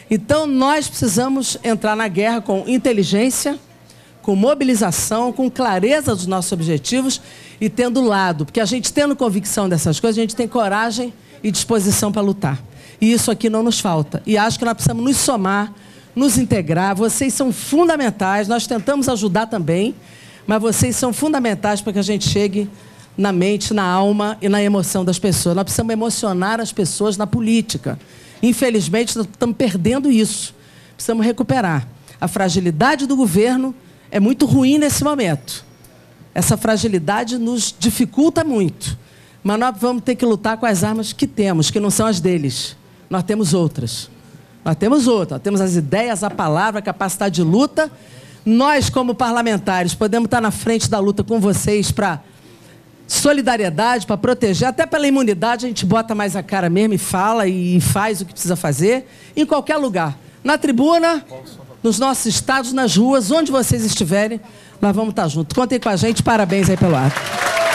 Então, nós precisamos entrar na guerra com inteligência, com mobilização, com clareza dos nossos objetivos e tendo lado. Porque a gente tendo convicção dessas coisas, a gente tem coragem e disposição para lutar. E isso aqui não nos falta. E acho que nós precisamos nos somar, nos integrar. Vocês são fundamentais, nós tentamos ajudar também, mas vocês são fundamentais para que a gente chegue na mente, na alma e na emoção das pessoas. Nós precisamos emocionar as pessoas na política. Infelizmente, nós estamos perdendo isso. Precisamos recuperar. A fragilidade do governo é muito ruim nesse momento. Essa fragilidade nos dificulta muito. Mas nós vamos ter que lutar com as armas que temos, que não são as deles. Nós temos outras. Nós temos outras. Nós temos as ideias, a palavra, a capacidade de luta. Nós, como parlamentares, podemos estar na frente da luta com vocês para solidariedade, para proteger, até pela imunidade, a gente bota mais a cara mesmo e fala e faz o que precisa fazer, em qualquer lugar. Na tribuna, nos nossos estados, nas ruas, onde vocês estiverem, nós vamos estar juntos. Contem com a gente, parabéns aí pelo ato.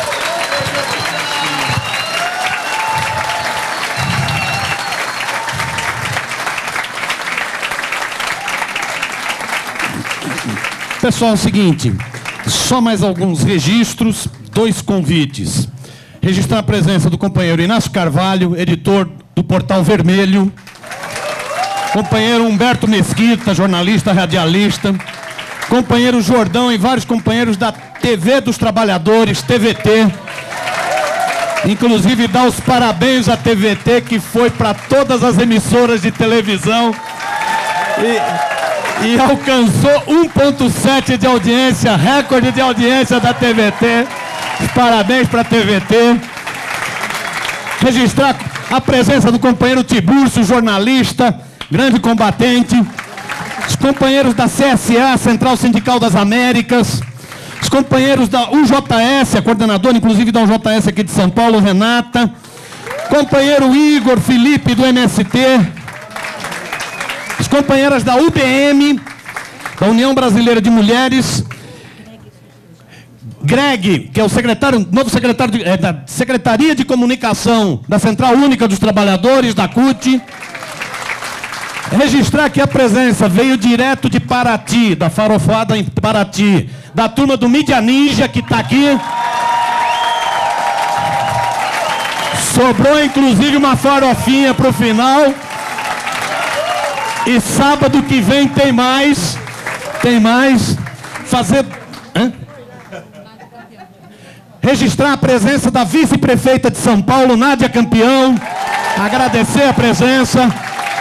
Pessoal, é o seguinte, só mais alguns registros, 2 convites. Registrar a presença do companheiro Inácio Carvalho, editor do Portal Vermelho, companheiro Humberto Mesquita, jornalista, radialista, companheiro Jordão e vários companheiros da TV dos Trabalhadores, TVT, inclusive dar os parabéns à TVT, que foi para todas as emissoras de televisão e alcançou 1,7 de audiência, recorde de audiência da TVT. Parabéns para a TVT. Registrar a presença do companheiro Tiburcio, jornalista, grande combatente. Os companheiros da CSA, Central Sindical das Américas. Os companheiros da UJS, a coordenadora, inclusive, da UJS aqui de São Paulo, Renata. Companheiro Igor, Felipe, do MST. As companheiras da UBM, da União Brasileira de Mulheres. Greg, que é o novo secretário da Secretaria de Comunicação da Central Única dos Trabalhadores, da CUT. Registrar aqui a presença, veio direto de Paraty, da farofada em Paraty, da turma do Mídia Ninja, que está aqui. Sobrou, inclusive, uma farofinha para o final. E sábado que vem tem mais. Fazer... Registrar a presença da vice-prefeita de São Paulo, Nádia Campeão. Agradecer a presença.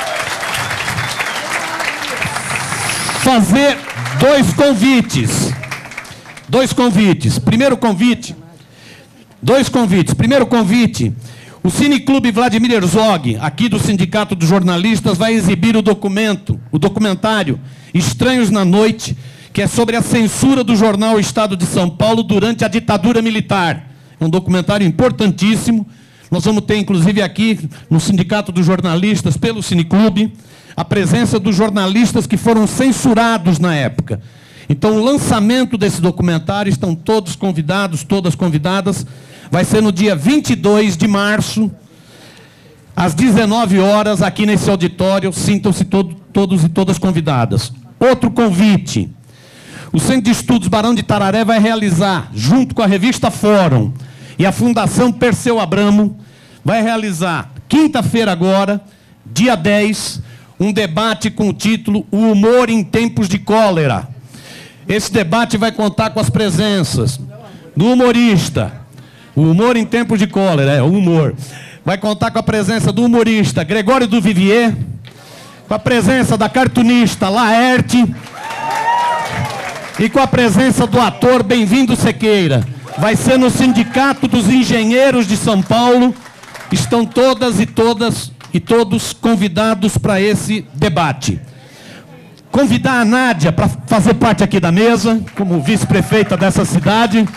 Fazer 2 convites. 2 convites. Primeiro convite. 2 convites. Primeiro convite. O Cineclube Vladimir Herzog, aqui do Sindicato dos Jornalistas, vai exibir o documentário Estranhos na Noite, que é sobre a censura do jornal Estado de São Paulo durante a ditadura militar. É um documentário importantíssimo. Nós vamos ter, inclusive, aqui no Sindicato dos Jornalistas, pelo Cineclube, a presença dos jornalistas que foram censurados na época. Então, o lançamento desse documentário, estão todos convidados, todas convidadas, vai ser no dia 22 de março, às 19 horas, aqui nesse auditório. Sintam-se todos e todas convidadas. Outro convite. O Centro de Estudos Barão de Tararé vai realizar, junto com a revista Fórum e a Fundação Perseu Abramo, vai realizar, quinta-feira agora, dia 10, um debate com o título O Humor em Tempos de Cólera. Esse debate vai contar com as presenças do humorista, o humor em tempos de cólera, o humor. Vai contar com a presença do humorista Gregório do Vivier, com a presença da cartunista Laerte, e com a presença do ator Bem-vindo Sequeira. Vai ser no Sindicato dos Engenheiros de São Paulo. Estão todas e todos convidados para esse debate. Convidar a Nádia para fazer parte aqui da mesa, como vice-prefeita dessa cidade.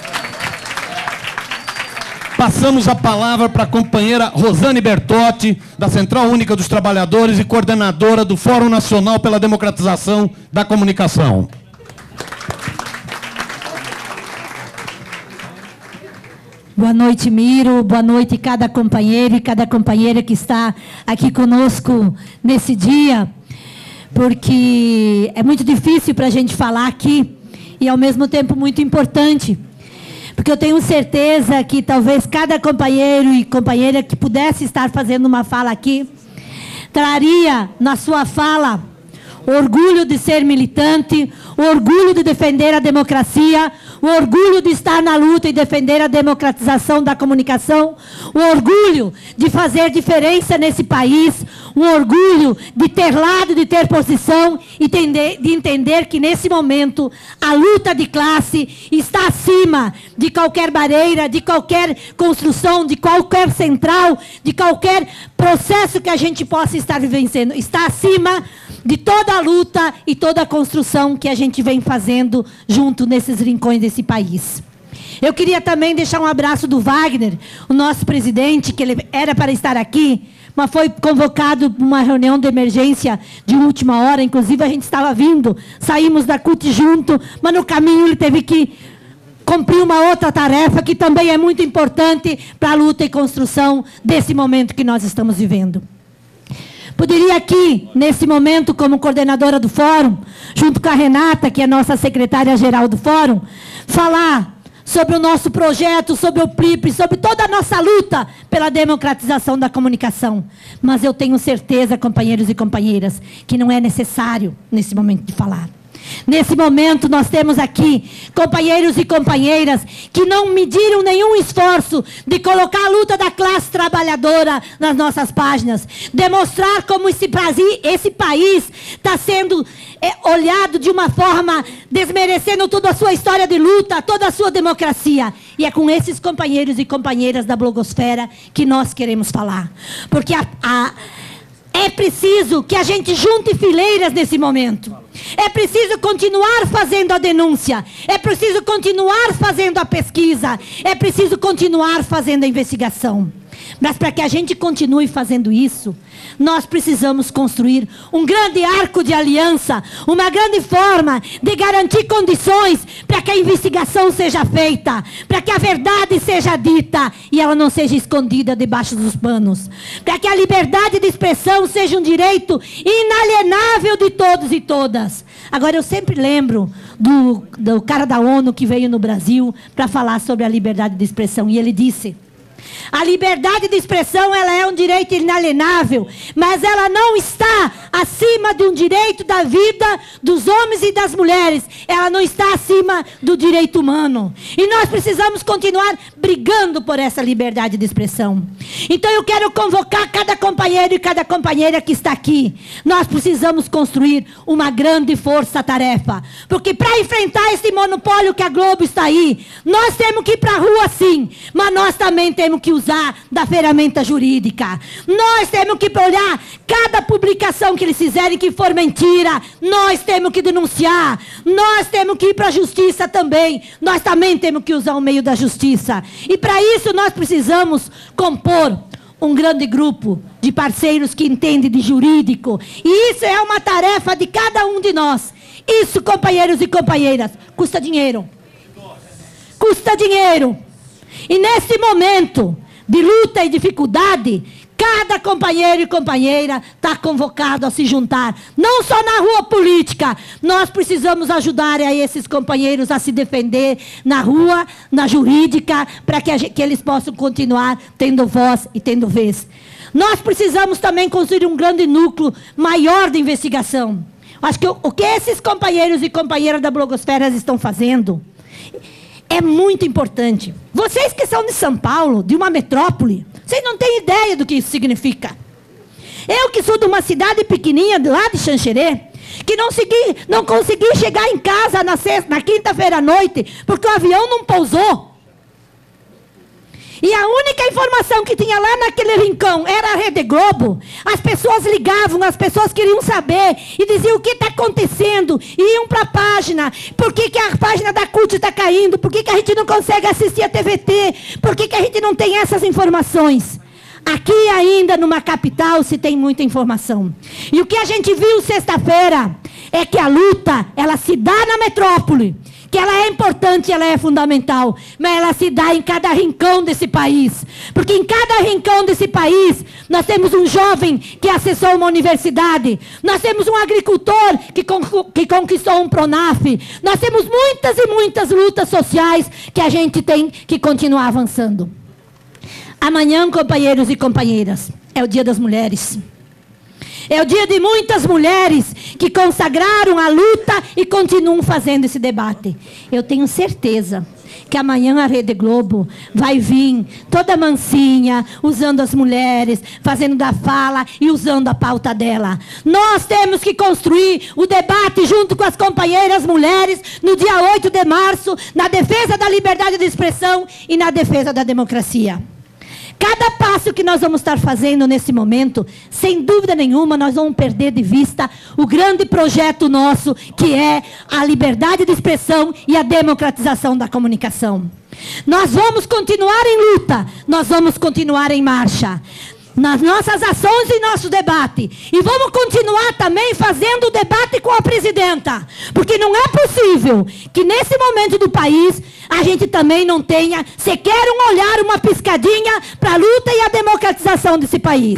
Passamos a palavra para a companheira Rosane Bertotti, da Central Única dos Trabalhadores e coordenadora do Fórum Nacional pela Democratização da Comunicação. Boa noite, Miro. Boa noite, cada companheiro e cada companheira que está aqui conosco nesse dia. porque é muito difícil para a gente falar aqui e, ao mesmo tempo, muito importante. Porque eu tenho certeza que talvez cada companheiro e companheira que pudesse estar fazendo uma fala aqui, traria na sua fala o orgulho de ser militante, o orgulho de defender a democracia, o orgulho de estar na luta e defender a democratização da comunicação, o orgulho de fazer diferença nesse país, o orgulho de ter lado, de ter posição e de entender que nesse momento a luta de classe está acima de qualquer barreira, de qualquer construção, de qualquer central, de qualquer processo que a gente possa estar vivenciando. Está acima de toda a luta e toda a construção que a gente vem fazendo junto nesses rincões desse país. Eu queria também deixar um abraço do Wagner, o nosso presidente, que ele era para estar aqui, mas foi convocado para uma reunião de emergência de última hora, inclusive a gente estava vindo, saímos da CUT junto, mas no caminho ele teve que cumprir uma outra tarefa que também é muito importante para a luta e construção desse momento que nós estamos vivendo. Poderia aqui, nesse momento, como coordenadora do fórum, junto com a Renata, que é nossa secretária-geral do fórum, falar sobre o nosso projeto, sobre o PRIP, sobre toda a nossa luta pela democratização da comunicação. Mas eu tenho certeza, companheiros e companheiras, que não é necessário, nesse momento, de falar. Nesse momento, nós temos aqui companheiros e companheiras que não mediram nenhum esforço de colocar a luta da classe trabalhadora nas nossas páginas. Demonstrar como esse país está sendo olhado de uma forma desmerecendo toda a sua história de luta, toda a sua democracia. E é com esses companheiros e companheiras da blogosfera que nós queremos falar. Porque é preciso que a gente junte fileiras nesse momento. É preciso continuar fazendo a denúncia. É preciso continuar fazendo a pesquisa. É preciso continuar fazendo a investigação. Mas para que a gente continue fazendo isso, nós precisamos construir um grande arco de aliança, uma grande forma de garantir condições para que a investigação seja feita, para que a verdade seja dita e ela não seja escondida debaixo dos panos, para que a liberdade de expressão seja um direito inalienável de todos e todas. Agora, eu sempre lembro do cara da ONU que veio no Brasil para falar sobre a liberdade de expressão, e ele disse: a liberdade de expressão, ela é um direito inalienável, mas ela não está acima de um direito da vida dos homens e das mulheres. Ela não está acima do direito humano. E nós precisamos continuar brigando por essa liberdade de expressão. Então eu quero convocar cada companheiro e cada companheira que está aqui. Nós precisamos construir uma grande força-tarefa. Porque para enfrentar esse monopólio que a Globo está aí, nós temos que ir para a rua sim, mas nós também temos que usar da ferramenta jurídica. Nós temos que olhar cada publicação que eles fizerem que for mentira. Nós temos que denunciar. Nós temos que ir para a justiça também. Nós também temos que usar o meio da justiça. E para isso nós precisamos compor um grande grupo de parceiros que entendem de jurídico. E isso é uma tarefa de cada um de nós. Isso, companheiros e companheiras, custa dinheiro. Custa dinheiro. E nesse momento de luta e dificuldade, cada companheiro e companheira está convocado a se juntar. Não só na rua política. Nós precisamos ajudar a esses companheiros a se defender na rua, na jurídica, para que eles possam continuar tendo voz e tendo vez. Nós precisamos também construir um grande núcleo maior de investigação. Acho que o que esses companheiros e companheiras da blogosfera estão fazendo é muito importante. Vocês que são de São Paulo, de uma metrópole, vocês não têm ideia do que isso significa. Eu que sou de uma cidade pequenininha, lá de Xanxerê, que não consegui chegar em casa na quinta-feira à noite, porque o avião não pousou. E a única informação que tinha lá naquele rincão era a Rede Globo. As pessoas ligavam, as pessoas queriam saber e diziam o que está acontecendo. E iam para a página. Por que a página da CUT está caindo? Por que a gente não consegue assistir a TVT? Por que a gente não tem essas informações? Aqui ainda numa capital se tem muita informação. E o que a gente viu sexta-feira é que a luta, ela se dá na metrópole. que ela é importante, ela é fundamental, mas ela se dá em cada rincão desse país. Porque em cada rincão desse país, nós temos um jovem que acessou uma universidade, nós temos um agricultor que conquistou um Pronaf, nós temos muitas e muitas lutas sociais que a gente tem que continuar avançando. Amanhã, companheiros e companheiras, é o Dia das Mulheres. É o dia de muitas mulheres que consagraram a luta e continuam fazendo esse debate. Eu tenho certeza que amanhã a Rede Globo vai vir toda mansinha, usando as mulheres, fazendo da fala e usando a pauta dela. Nós temos que construir o debate junto com as companheiras mulheres no dia 8 de março, na defesa da liberdade de expressão e na defesa da democracia. Cada passo que nós vamos estar fazendo nesse momento, sem dúvida nenhuma, nós vamos perder de vista o grande projeto nosso, que é a liberdade de expressão e a democratização da comunicação. Nós vamos continuar em luta, nós vamos continuar em marcha, nas nossas ações e nosso debate. E vamos continuar também fazendo o debate com a presidenta. Porque não é possível que nesse momento do país a gente também não tenha sequer um olhar, uma piscadinha para a luta e a democratização desse país.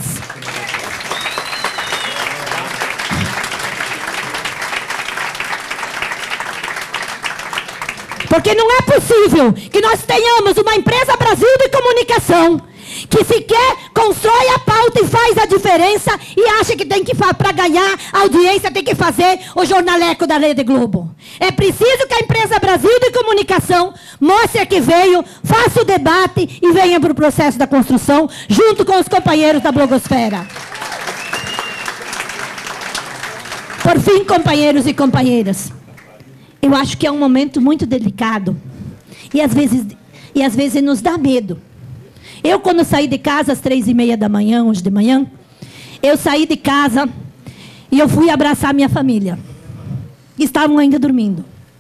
Porque não é possível que nós tenhamos uma empresa Brasil de Comunicação que sequer constrói a pauta e faz a diferença e acha que tem que, para ganhar audiência, tem que fazer o jornaleco da Rede Globo. É preciso que a empresa Brasil de Comunicação mostre que veio, faça o debate e venha para o processo da construção, junto com os companheiros da blogosfera. Por fim, companheiros e companheiras, eu acho que é um momento muito delicado e às vezes nos dá medo. Eu, quando saí de casa às 3h30 da manhã, hoje de manhã, eu saí de casa e eu fui abraçar minha família. Estavam ainda dormindo.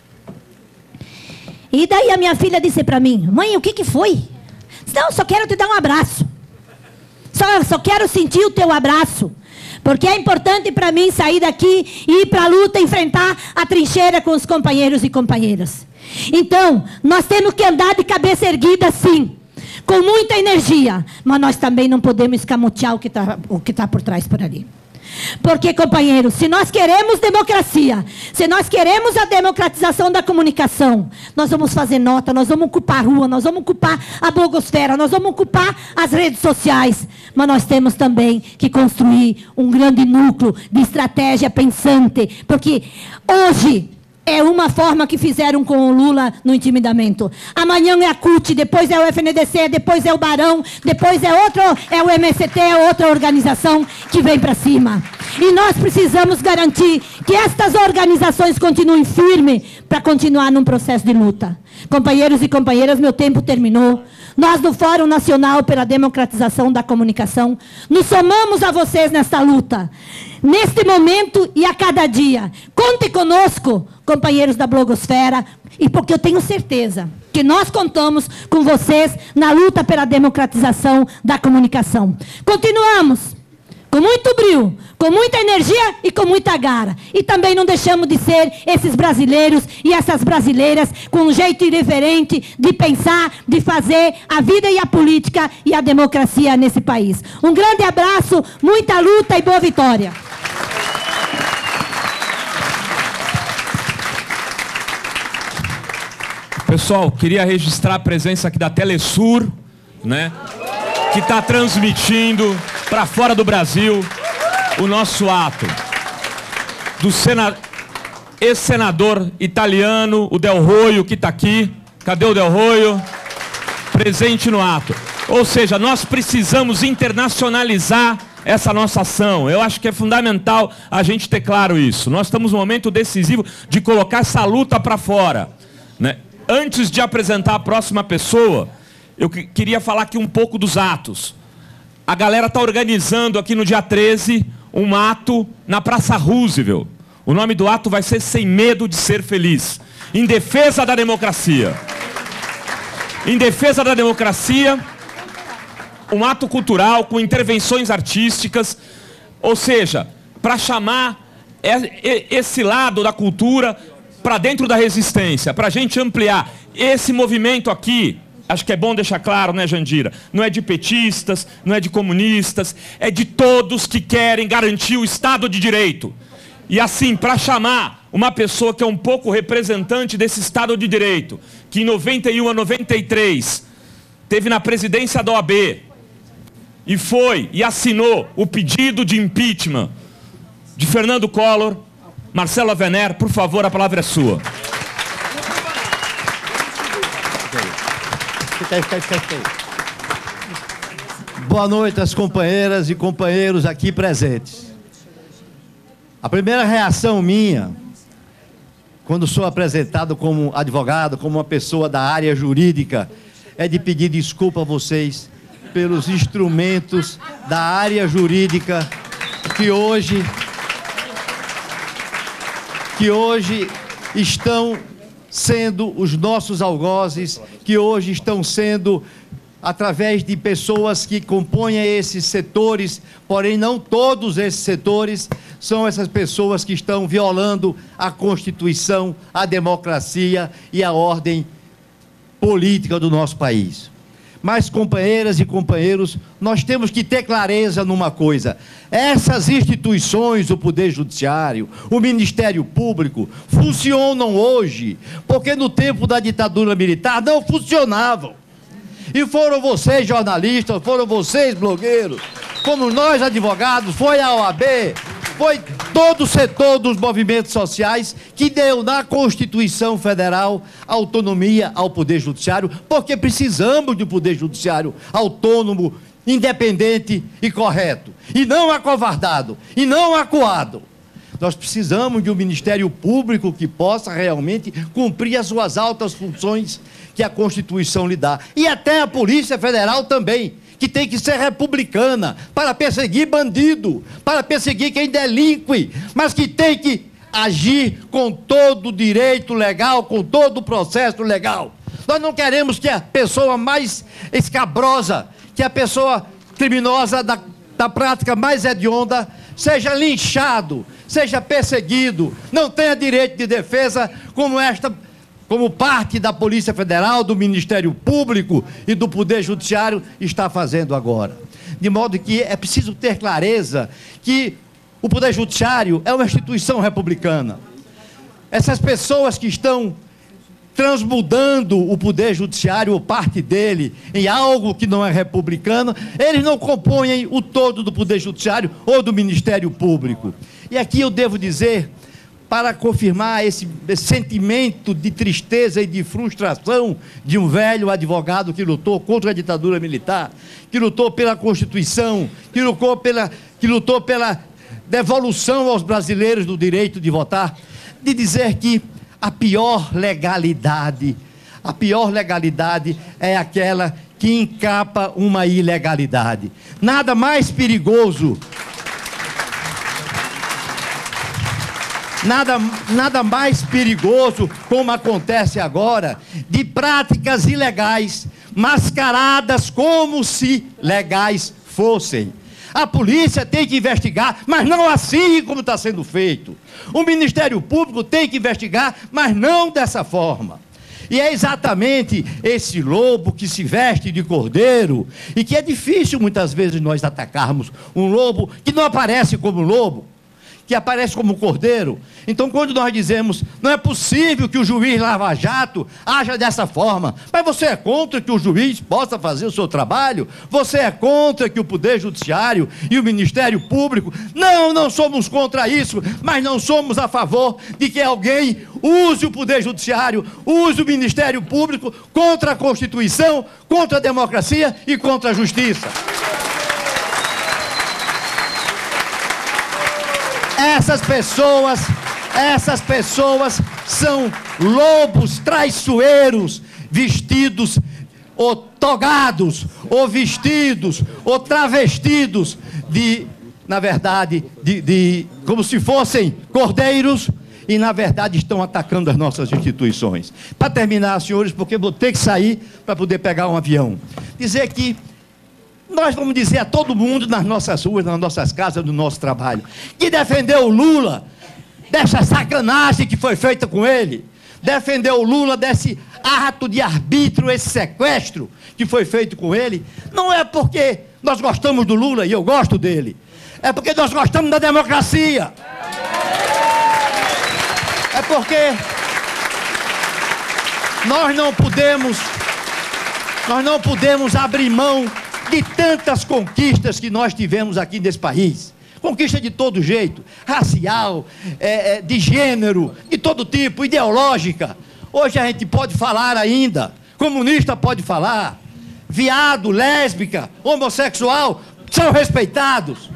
E daí a minha filha disse para mim: mãe, o que foi? Não, só quero te dar um abraço. Só quero sentir o teu abraço. Porque é importante para mim sair daqui e ir para a luta, enfrentar a trincheira com os companheiros e companheiras. Então, nós temos que andar de cabeça erguida, sim, com muita energia, mas nós também não podemos escamotear o que tá por trás por ali. Porque, companheiros, se nós queremos democracia, se nós queremos a democratização da comunicação, nós vamos fazer nota, nós vamos ocupar a rua, nós vamos ocupar a blogosfera, nós vamos ocupar as redes sociais, mas nós temos também que construir um grande núcleo de estratégia pensante, porque hoje é uma forma que fizeram com o Lula no intimidamento. Amanhã é a CUT, depois é o FNDC, depois é o Barão, depois é o MST, é outra organização que vem para cima. E nós precisamos garantir que estas organizações continuem firmes para continuar num processo de luta. Companheiros e companheiras, meu tempo terminou. Nós do Fórum Nacional pela Democratização da Comunicação nos somamos a vocês nesta luta. Neste momento e a cada dia. Conte conosco, companheiros da blogosfera, e porque eu tenho certeza que nós contamos com vocês na luta pela democratização da comunicação. Continuamos com muito brio, com muita energia e com muita garra. E também não deixamos de ser esses brasileiros e essas brasileiras com um jeito irreverente de pensar, de fazer a vida e a política e a democracia nesse país. Um grande abraço, muita luta e boa vitória. Pessoal, queria registrar a presença aqui da Telesur, né, que está transmitindo para fora do Brasil o nosso ato. Do ex-senador italiano, o Del Roio, que está aqui. Cadê o Del Roio? Presente no ato. Ou seja, nós precisamos internacionalizar essa nossa ação. Eu acho que é fundamental a gente ter claro isso. Nós estamos num momento decisivo de colocar essa luta para fora, né? Antes de apresentar a próxima pessoa, eu queria falar aqui um pouco dos atos. A galera está organizando aqui no dia 13 um ato na Praça Roosevelt. O nome do ato vai ser Sem Medo de Ser Feliz. Em defesa da democracia. Em defesa da democracia, um ato cultural com intervenções artísticas, ou seja, para chamar esse lado da cultura para dentro da resistência, para a gente ampliar. Esse movimento aqui, acho que é bom deixar claro, né, Jandira? Não é de petistas, não é de comunistas, é de todos que querem garantir o Estado de Direito. E assim, para chamar uma pessoa que é um pouco representante desse Estado de Direito, que em 91 a 93 teve na presidência da OAB e foi e assinou o pedido de impeachment de Fernando Collor, Marcelo Avenner, por favor, a palavra é sua. Boa noite às companheiras e companheiros aqui presentes. A primeira reação minha, quando sou apresentado como advogado, como uma pessoa da área jurídica, é de pedir desculpa a vocês pelos instrumentos da área jurídica que hoje estão sendo os nossos algozes, que hoje estão sendo, através de pessoas que compõem esses setores, porém não todos esses setores, são essas pessoas que estão violando a Constituição, a democracia e a ordem política do nosso país. Mas, companheiras e companheiros, nós temos que ter clareza numa coisa: essas instituições, o Poder Judiciário, o Ministério Público, funcionam hoje, porque no tempo da ditadura militar não funcionavam. E foram vocês, jornalistas, foram vocês, blogueiros, como nós, advogados, foi a OAB, foi todo o setor dos movimentos sociais que deu na Constituição Federal autonomia ao Poder Judiciário, porque precisamos de um Poder Judiciário autônomo, independente e correto, e não acovardado, e não acuado. Nós precisamos de um Ministério Público que possa realmente cumprir as suas altas funções que a Constituição lhe dá. E até a Polícia Federal também, que tem que ser republicana, para perseguir bandido, para perseguir quem delinque, mas que tem que agir com todo o direito legal, com todo o processo legal. Nós não queremos que a pessoa mais escabrosa, que a pessoa criminosa da prática mais hedionda, seja linchado, seja perseguido, não tenha direito de defesa como parte da Polícia Federal, do Ministério Público e do Poder Judiciário está fazendo agora. De modo que é preciso ter clareza que o Poder Judiciário é uma instituição republicana. Essas pessoas que estão transmudando o Poder Judiciário, ou parte dele, em algo que não é republicano, eles não compõem o todo do Poder Judiciário ou do Ministério Público. E aqui eu devo dizer, para confirmar esse sentimento de tristeza e de frustração de um velho advogado que lutou contra a ditadura militar, que lutou pela Constituição, que lutou pela devolução aos brasileiros do direito de votar, de dizer que a pior legalidade é aquela que encapa uma ilegalidade. Nada mais perigoso, nada mais perigoso, como acontece agora, de práticas ilegais, mascaradas como se legais fossem. A polícia tem que investigar, mas não assim como está sendo feito. O Ministério Público tem que investigar, mas não dessa forma. E é exatamente esse lobo que se veste de cordeiro, e que é difícil muitas vezes nós atacarmos um lobo que não aparece como lobo, que aparece como cordeiro. Então, quando nós dizemos, não é possível que o juiz Lava Jato haja dessa forma, mas você é contra que o juiz possa fazer o seu trabalho? Você é contra que o Poder Judiciário e o Ministério Público? Não somos contra isso, mas não somos a favor de que alguém use o Poder Judiciário, use o Ministério Público contra a Constituição, contra a democracia e contra a justiça. Essas pessoas são lobos traiçoeiros, vestidos ou togados, ou vestidos, ou travestidos na verdade, como se fossem cordeiros, e na verdade estão atacando as nossas instituições. Para terminar, senhores, porque vou ter que sair para poder pegar um avião, dizer que nós vamos dizer a todo mundo nas nossas ruas, nas nossas casas, no nosso trabalho, que defender o Lula dessa sacanagem que foi feita com ele, defender o Lula desse ato de arbítrio, esse sequestro que foi feito com ele, não é porque nós gostamos do Lula, e eu gosto dele, é porque nós gostamos da democracia. É porque nós não podemos abrir mão de tantas conquistas que nós tivemos aqui nesse país. Conquista de todo jeito, racial, de gênero, de todo tipo, ideológica. Hoje a gente pode falar ainda, comunista pode falar, viado, lésbica, homossexual, são respeitados.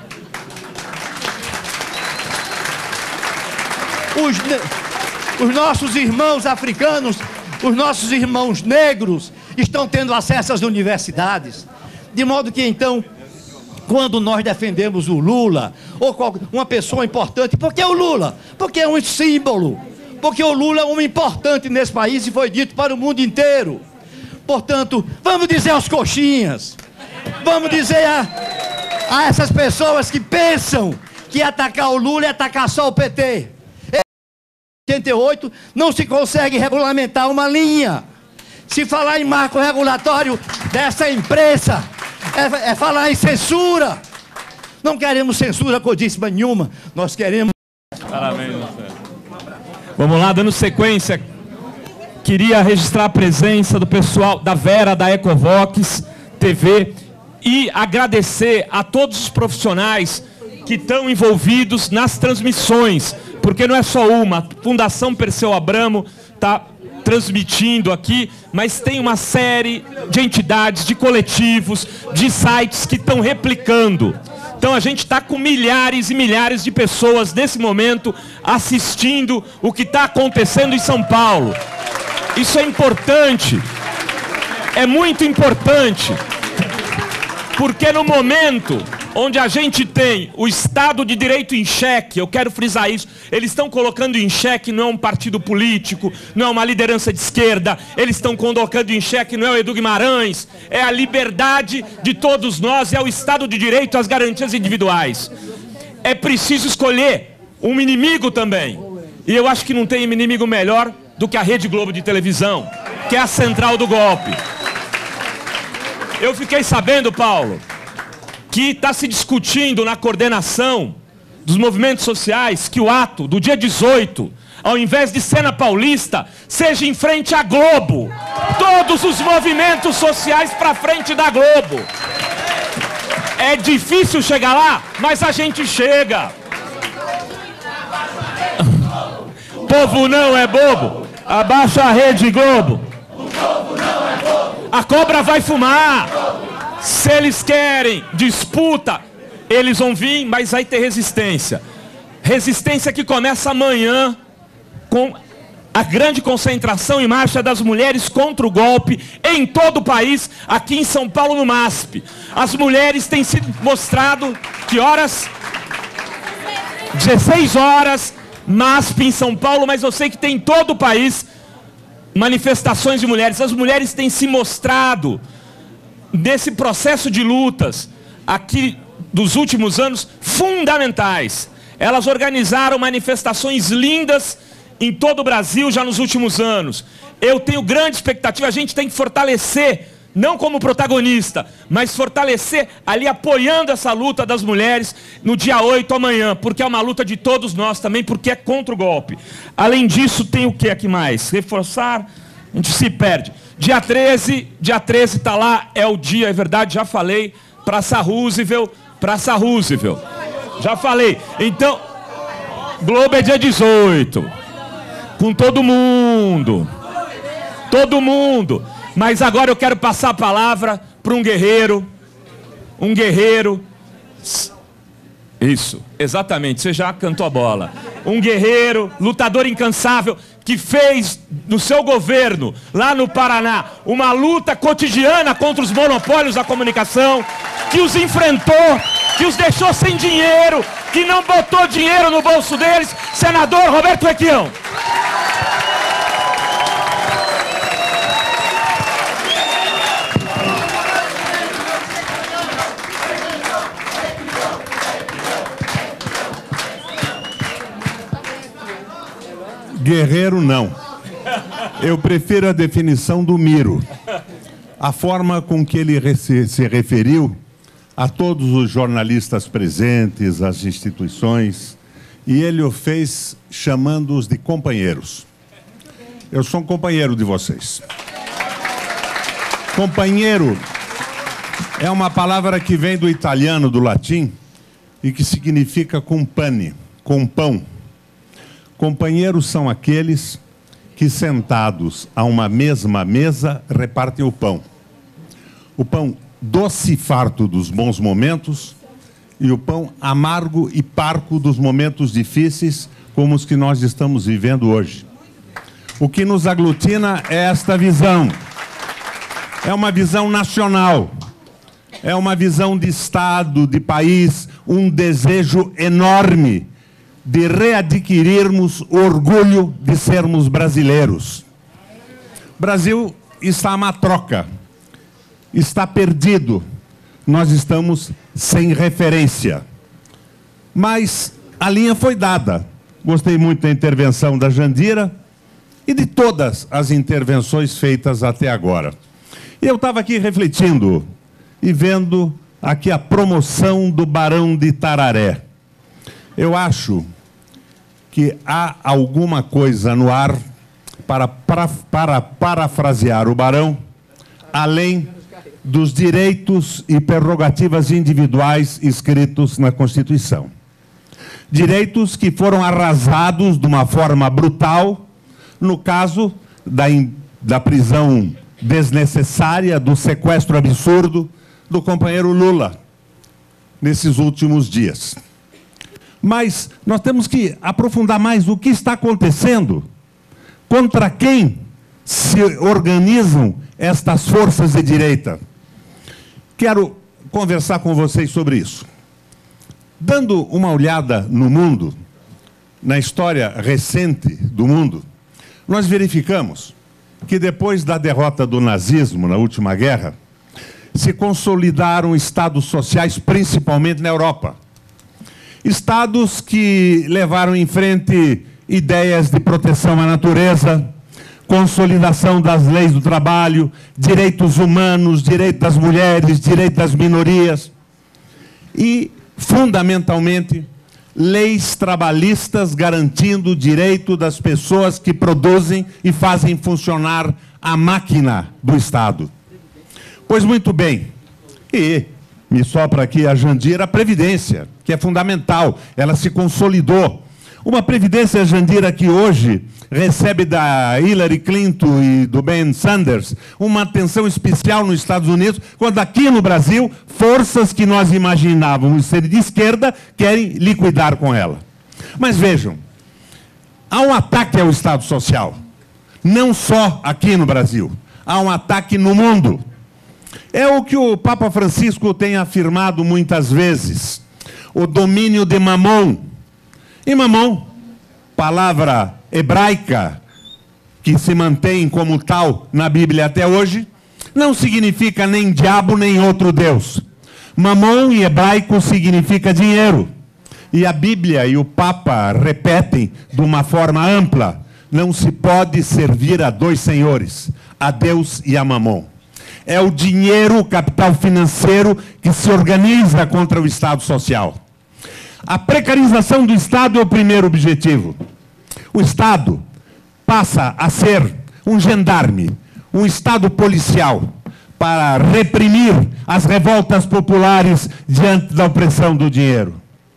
Os nossos irmãos africanos, os nossos irmãos negros estão tendo acesso às universidades. De modo que, então, quando nós defendemos o Lula, ou uma pessoa importante, por que o Lula? Porque é um símbolo, porque o Lula é um importante nesse país e foi dito para o mundo inteiro. Portanto, vamos dizer aos coxinhas, vamos dizer a essas pessoas que pensam que atacar o Lula é atacar só o PT. Em 88 não se consegue regulamentar uma linha. Se falar em marco regulatório dessa imprensa, é falar em censura. Não queremos censura codíssima nenhuma. Nós queremos... Parabéns, vamos lá, dando sequência. Queria registrar a presença do pessoal da Vera, da Ecovox TV, e agradecer a todos os profissionais que estão envolvidos nas transmissões, porque não é só uma. A Fundação Perseu Abramo está transmitindo aqui, mas tem uma série de entidades, de coletivos, de sites que estão replicando. Então a gente está com milhares e milhares de pessoas nesse momento assistindo o que está acontecendo em São Paulo. Isso é importante, é muito importante, porque no momento onde a gente tem o Estado de Direito em xeque, eu quero frisar isso, eles estão colocando em xeque, não é um partido político, não é uma liderança de esquerda, eles estão colocando em xeque, não é o Edu Guimarães, é a liberdade de todos nós, é o Estado de Direito, as garantias individuais. É preciso escolher um inimigo também, e eu acho que não tem inimigo melhor do que a Rede Globo de televisão, que é a central do golpe. Eu fiquei sabendo, Paulo, que está se discutindo na coordenação dos movimentos sociais que o ato do dia 18, ao invés de ser na Paulista, seja em frente à Globo. Todos os movimentos sociais para frente da Globo. É difícil chegar lá, mas a gente chega. O povo não é bobo. Abaixa a Rede Globo. A cobra vai fumar. Se eles querem disputa, eles vão vir, mas vai ter resistência. Resistência que começa amanhã com a grande concentração em marcha das mulheres contra o golpe em todo o país, aqui em São Paulo no MASP. As mulheres têm sido mostrado que horas? 16 horas, MASP em São Paulo, mas eu sei que tem em todo o país manifestações de mulheres. As mulheres têm se mostrado nesse processo de lutas aqui dos últimos anos fundamentais. Elas organizaram manifestações lindas em todo o Brasil já nos últimos anos. Eu tenho grande expectativa, a gente tem que fortalecer, não como protagonista, mas fortalecer ali apoiando essa luta das mulheres no dia 8 amanhã, porque é uma luta de todos nós também, porque é contra o golpe. Além disso, tem o que aqui mais? Reforçar, a gente se perde. Dia 13 está lá, é o dia, é verdade, já falei, Praça Roosevelt, já falei. Então, Globo é dia 18, com todo mundo, mas agora eu quero passar a palavra para um guerreiro, isso, exatamente, você já cantou a bola, um guerreiro, lutador incansável, que fez no seu governo, lá no Paraná, uma luta cotidiana contra os monopólios da comunicação, que os enfrentou, que os deixou sem dinheiro, que não botou dinheiro no bolso deles, senador Roberto Requião. Guerreiro, não. Eu prefiro a definição do Miro. A forma com que ele se referiu a todos os jornalistas presentes, às instituições, e ele o fez chamando-os de companheiros. Eu sou um companheiro de vocês. Companheiro é uma palavra que vem do italiano, do latim, e que significa compane, com pão. Companheiros são aqueles que, sentados a uma mesma mesa, repartem o pão. O pão doce e farto dos bons momentos e o pão amargo e parco dos momentos difíceis, como os que nós estamos vivendo hoje. O que nos aglutina é esta visão. É uma visão nacional. É uma visão de Estado, de país, um desejo enorme de readquirirmos o orgulho de sermos brasileiros. O Brasil está a uma troca. Está perdido, nós estamos sem referência. Mas a linha foi dada. Gostei muito da intervenção da Jandira e de todas as intervenções feitas até agora. E eu estava aqui refletindo e vendo aqui a promoção do Barão de Itararé. Eu acho que há alguma coisa no ar para parafrasear o Barão, além dos direitos e prerrogativas individuais escritos na Constituição. Direitos que foram arrasados de uma forma brutal, no caso da prisão desnecessária, do sequestro absurdo do companheiro Lula, nesses últimos dias. Mas nós temos que aprofundar mais o que está acontecendo, contra quem se organizam estas forças de direita. Quero conversar com vocês sobre isso. Dando uma olhada no mundo, na história recente do mundo, nós verificamos que depois da derrota do nazismo na última guerra, se consolidaram estados sociais, principalmente na Europa. Estados que levaram em frente ideias de proteção à natureza, consolidação das leis do trabalho, direitos humanos, direito das mulheres, direito das minorias e, fundamentalmente, leis trabalhistas garantindo o direito das pessoas que produzem e fazem funcionar a máquina do Estado. Pois muito bem, e me sopra aqui a Jandira, a Previdência, que é fundamental, ela se consolidou. Uma Previdência, Jandira, que hoje recebe da Hillary Clinton e do Ben Sanders uma atenção especial nos Estados Unidos, quando aqui no Brasil, forças que nós imaginávamos ser de esquerda querem liquidar com ela. Mas vejam, há um ataque ao Estado Social, não só aqui no Brasil, há um ataque no mundo. É o que o Papa Francisco tem afirmado muitas vezes, o domínio de Mamon. E Mamon, palavra hebraica que se mantém como tal na Bíblia até hoje, não significa nem diabo nem outro Deus. Mamon em hebraico significa dinheiro. E a Bíblia e o Papa repetem de uma forma ampla, não se pode servir a dois senhores, a Deus e a Mamon. É o dinheiro, o capital financeiro que se organiza contra o Estado Social. A precarização do Estado é o primeiro objetivo. O Estado passa a ser um gendarme, um Estado policial, para reprimir as revoltas populares diante da opressão do dinheiro.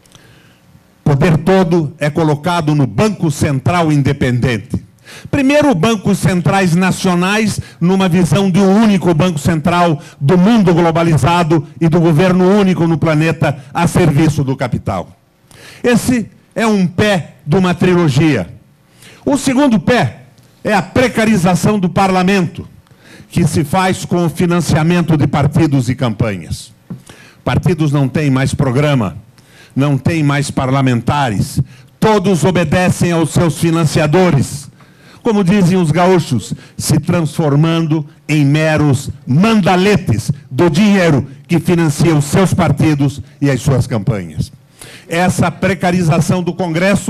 O poder todo é colocado no Banco Central Independente. Primeiro, bancos centrais nacionais, numa visão de um único Banco Central do mundo globalizado e do governo único no planeta a serviço do capital. Esse é um pé de uma trilogia. O segundo pé é a precarização do parlamento, que se faz com o financiamento de partidos e campanhas. Partidos não têm mais programa, não têm mais parlamentares, todos obedecem aos seus financiadores. Como dizem os gaúchos, se transformando em meros mandaletes do dinheiro que financia os seus partidos e as suas campanhas. Essa precarização do Congresso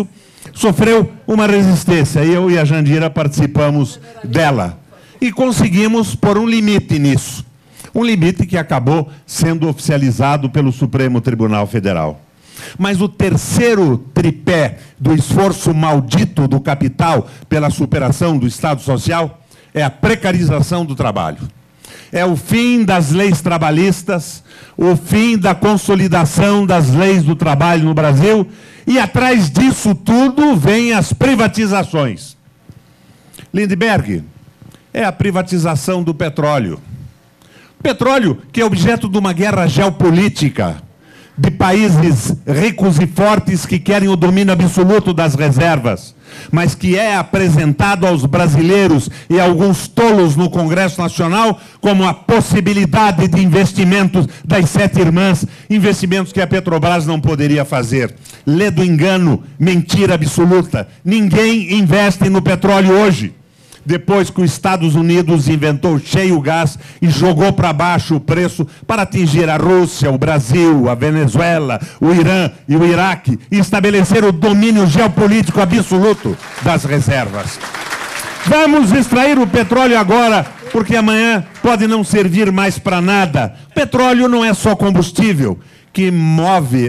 sofreu uma resistência. Eu e a Jandira participamos dela. E conseguimos pôr um limite nisso. Um limite que acabou sendo oficializado pelo Supremo Tribunal Federal. Mas o terceiro tripé do esforço maldito do capital pela superação do Estado Social é a precarização do trabalho. É o fim das leis trabalhistas, o fim da consolidação das leis do trabalho no Brasil, e atrás disso tudo vem as privatizações. Lindbergh, é a privatização do petróleo. Petróleo que é objeto de uma guerra geopolítica, de países ricos e fortes que querem o domínio absoluto das reservas, mas que é apresentado aos brasileiros e a alguns tolos no Congresso Nacional como a possibilidade de investimentos das 7 irmãs, investimentos que a Petrobras não poderia fazer. Lê do engano, mentira absoluta. Ninguém investe no petróleo hoje. Depois que os Estados Unidos inventou cheio gás e jogou para baixo o preço para atingir a Rússia, o Brasil, a Venezuela, o Irã e o Iraque e estabelecer o domínio geopolítico absoluto das reservas. Vamos extrair o petróleo agora, porque amanhã pode não servir mais para nada. Petróleo não é só combustível, que move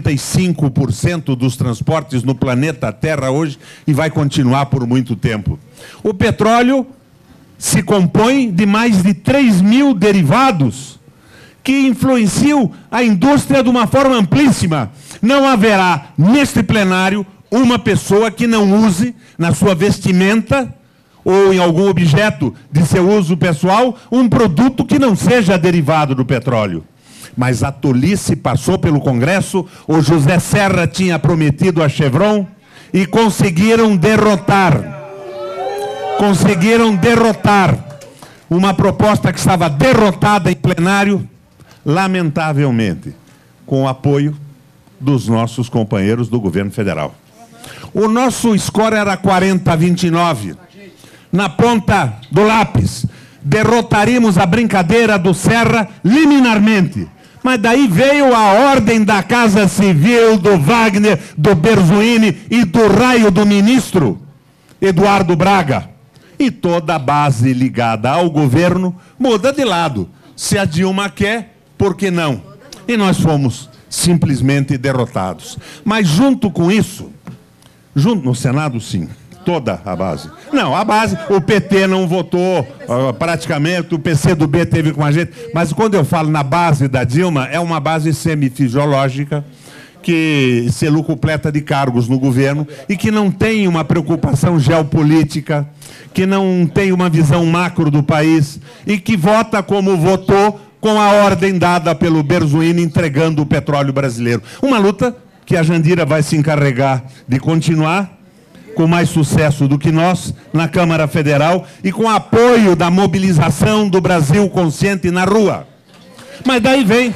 95% dos transportes no planeta Terra hoje e vai continuar por muito tempo. O petróleo se compõe de mais de 3.000 derivados que influenciam a indústria de uma forma amplíssima. Não haverá, neste plenário, uma pessoa que não use na sua vestimenta ou em algum objeto de seu uso pessoal um produto que não seja derivado do petróleo. Mas a tolice passou pelo Congresso, o José Serra tinha prometido a Chevron e conseguiram derrotar uma proposta que estava derrotada em plenário, lamentavelmente, com o apoio dos nossos companheiros do governo federal. O nosso score era 40-29. Na ponta do lápis, derrotaríamos a brincadeira do Serra liminarmente. Mas daí veio a ordem da Casa Civil, do Wagner, do Berzoini e do raio do ministro Eduardo Braga. E toda a base ligada ao governo muda de lado. Se a Dilma quer, por que não? E nós fomos simplesmente derrotados. Mas junto com isso, no Senado sim, toda a base. Não, a base, o PT não votou praticamente, o PCdoB teve com a gente, mas quando eu falo na base da Dilma, é uma base semifisiológica, que se locupleta de cargos no governo e que não tem uma preocupação geopolítica, que não tem uma visão macro do país e que vota como votou com a ordem dada pelo Berzoini entregando o petróleo brasileiro. Uma luta que a Jandira vai se encarregar de continuar, com mais sucesso do que nós, na Câmara Federal, e com apoio da mobilização do Brasil consciente na rua. Mas daí vem,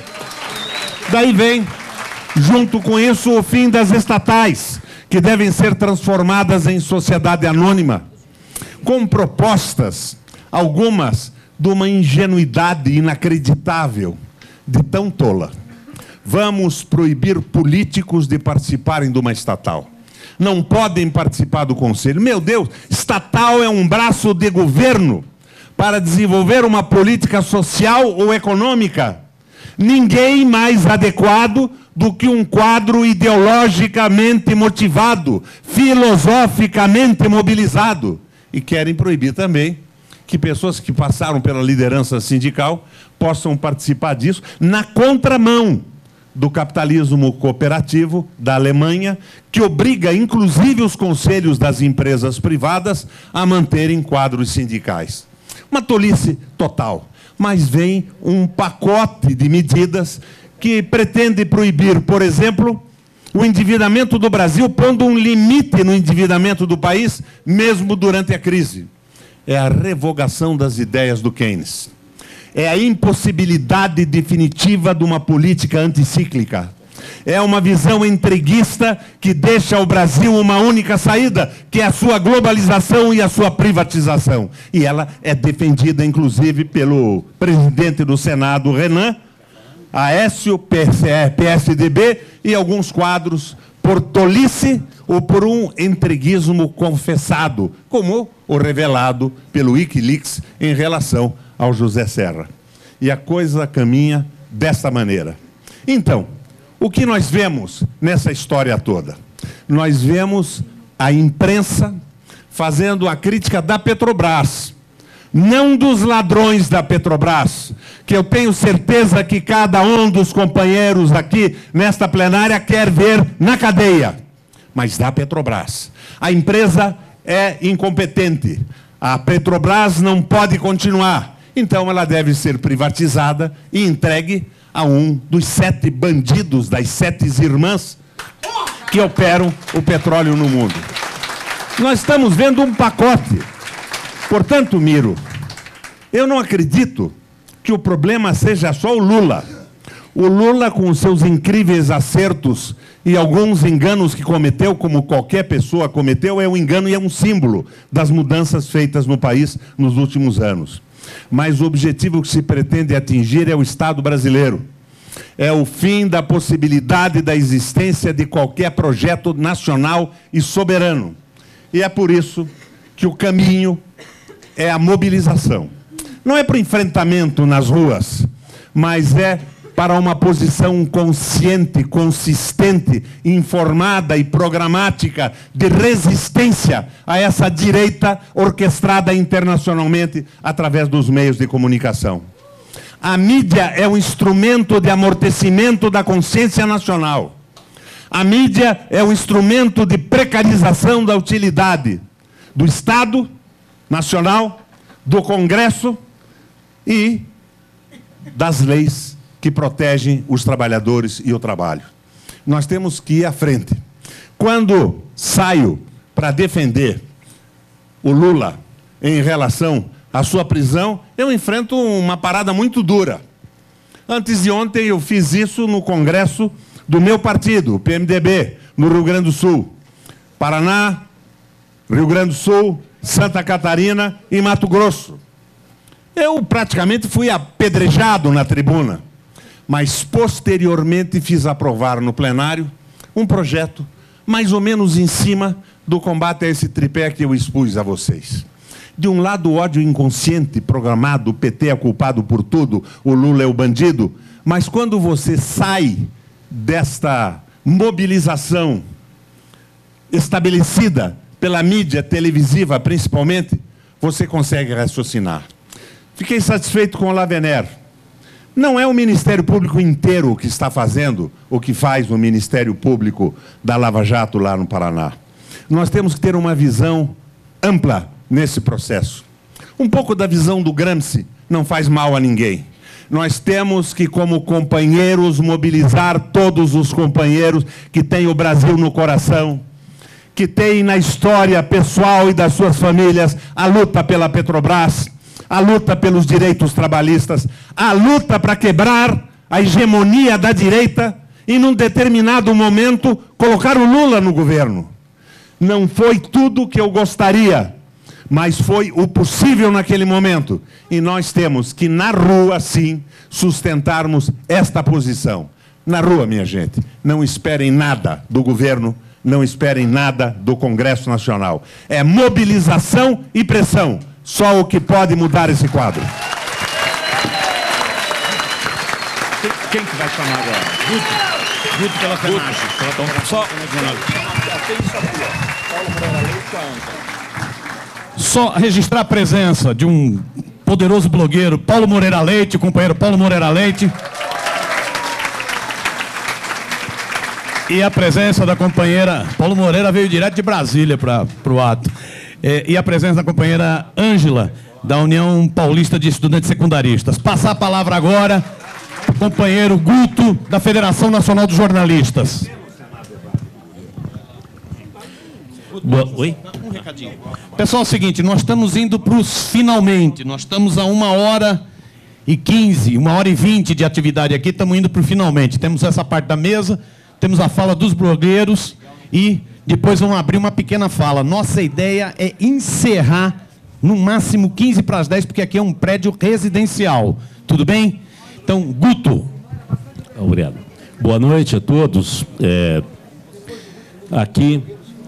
junto com isso, o fim das estatais, que devem ser transformadas em sociedade anônima, com propostas, algumas de uma ingenuidade inacreditável, de tão tola. Vamos proibir políticos de participarem de uma estatal. Não podem participar do conselho. Meu Deus, estatal é um braço de governo para desenvolver uma política social ou econômica. Ninguém mais adequado do que um quadro ideologicamente motivado, filosoficamente mobilizado. E querem proibir também que pessoas que passaram pela liderança sindical possam participar disso na contramão do capitalismo cooperativo da Alemanha, que obriga, inclusive, os conselhos das empresas privadas a manterem quadros sindicais. Uma tolice total. Mas vem um pacote de medidas que pretende proibir, por exemplo, o endividamento do Brasil, pondo um limite no endividamento do país, mesmo durante a crise. É a revogação das ideias do Keynes. É a impossibilidade definitiva de uma política anticíclica. É uma visão entreguista que deixa ao Brasil uma única saída, que é a sua globalização e a sua privatização. E ela é defendida, inclusive, pelo presidente do Senado, Renan, Aécio, PSDB e alguns quadros por tolice ou por um entreguismo confessado, como o revelado pelo Wikileaks em relação ao José Serra. E a coisa caminha desta maneira. Então, o que nós vemos nessa história toda? Nós vemos a imprensa fazendo a crítica da Petrobras, não dos ladrões da Petrobras, que eu tenho certeza que cada um dos companheiros aqui nesta plenária quer ver na cadeia, mas da Petrobras. A empresa é incompetente, a Petrobras não pode continuar, então ela deve ser privatizada e entregue a um dos 7 bandidos das 7 irmãs que operam o petróleo no mundo. Nós estamos vendo um pacote. Portanto, Miro, eu não acredito que o problema seja só o Lula. O Lula, com os seus incríveis acertos e alguns enganos que cometeu, como qualquer pessoa cometeu, é um engano e é um símbolo das mudanças feitas no país nos últimos anos. Mas o objetivo que se pretende atingir é o Estado brasileiro. É o fim da possibilidade da existência de qualquer projeto nacional e soberano. E é por isso que o caminho é a mobilização. Não é para o enfrentamento nas ruas, mas é para uma posição consciente, consistente, informada e programática de resistência a essa direita orquestrada internacionalmente através dos meios de comunicação. A mídia é um instrumento de amortecimento da consciência nacional. A mídia é um instrumento de precarização da utilidade do Estado Nacional, do Congresso e das leis que protegem os trabalhadores e o trabalho. Nós temos que ir à frente. Quando saio para defender o Lula em relação à sua prisão, eu enfrento uma parada muito dura. Antes de ontem eu fiz isso no Congresso do meu partido, o PMDB, no Rio Grande do Sul. Paraná, Rio Grande do Sul, Santa Catarina e Mato Grosso. Eu praticamente fui apedrejado na tribuna, mas posteriormente fiz aprovar no plenário um projeto mais ou menos em cima do combate a esse tripé que eu expus a vocês. De um lado, o ódio inconsciente, programado, o PT é culpado por tudo, o Lula é o bandido, mas quando você sai desta mobilização estabelecida pela mídia televisiva, principalmente, você consegue raciocinar. Fiquei satisfeito com o Lavener. Não é o Ministério Público inteiro que está fazendo o que faz o Ministério Público da Lava Jato lá no Paraná. Nós temos que ter uma visão ampla nesse processo. Um pouco da visão do Gramsci não faz mal a ninguém. Nós temos que, como companheiros, mobilizar todos os companheiros que têm o Brasil no coração, que têm na história pessoal e das suas famílias a luta pela Petrobras, a luta pelos direitos trabalhistas, a luta para quebrar a hegemonia da direita e, num determinado momento, colocar o Lula no governo. Não foi tudo o que eu gostaria, mas foi o possível naquele momento. E nós temos que, na rua, sim, sustentarmos esta posição. Na rua, minha gente, não esperem nada do governo, não esperem nada do Congresso Nacional. É mobilização e pressão. Só o que pode mudar esse quadro. Quem que vai chamar agora? Guto pela FENAGE. Só registrar a presença de um poderoso blogueiro, Paulo Moreira Leite, o companheiro Paulo Moreira Leite. E a presença da companheira... Paulo Moreira veio direto de Brasília para o ato. E a presença da companheira Ângela, da União Paulista de Estudantes Secundaristas. Passar a palavra agora para o companheiro Guto, da Federação Nacional dos Jornalistas. Oi? Um recadinho. Pessoal, é o seguinte, nós estamos indo para os finalmente. Nós estamos a 1h15, 1h20 de atividade aqui, estamos indo para o finalmente. Temos essa parte da mesa, temos a fala dos blogueiros e depois vamos abrir uma pequena fala. Nossa ideia é encerrar no máximo 15 para as 10, porque aqui é um prédio residencial. Tudo bem? Então, Guto. Obrigado. Boa noite a todos. aqui.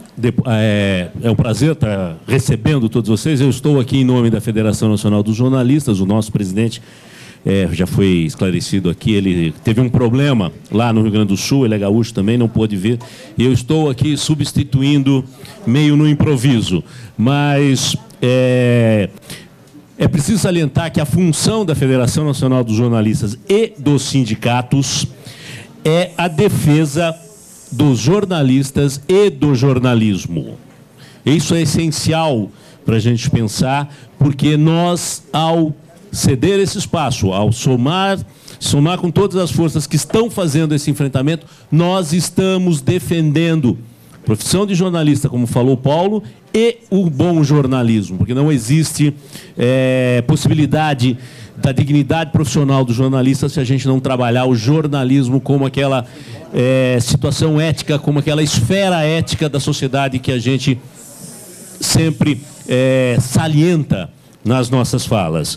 É um prazer estar recebendo todos vocês. Eu estou aqui em nome da Federação Nacional dos Jornalistas. O nosso presidente já foi esclarecido aqui. Ele teve um problema lá no Rio Grande do Sul, ele é gaúcho também, não pôde vir. Eu estou aqui substituindo meio no improviso. Mas é preciso salientar que a função da Federação Nacional dos Jornalistas e dos sindicatos é a defesa dos jornalistas e do jornalismo. Isso é essencial para a gente pensar, porque nós, ao ceder esse espaço, ao somar com todas as forças que estão fazendo esse enfrentamento, nós estamos defendendo a profissão de jornalista, como falou Paulo, e o bom jornalismo, porque não existe possibilidade da dignidade profissional do jornalista se a gente não trabalhar o jornalismo como aquela situação ética, como aquela esfera ética da sociedade que a gente sempre salienta nas nossas falas.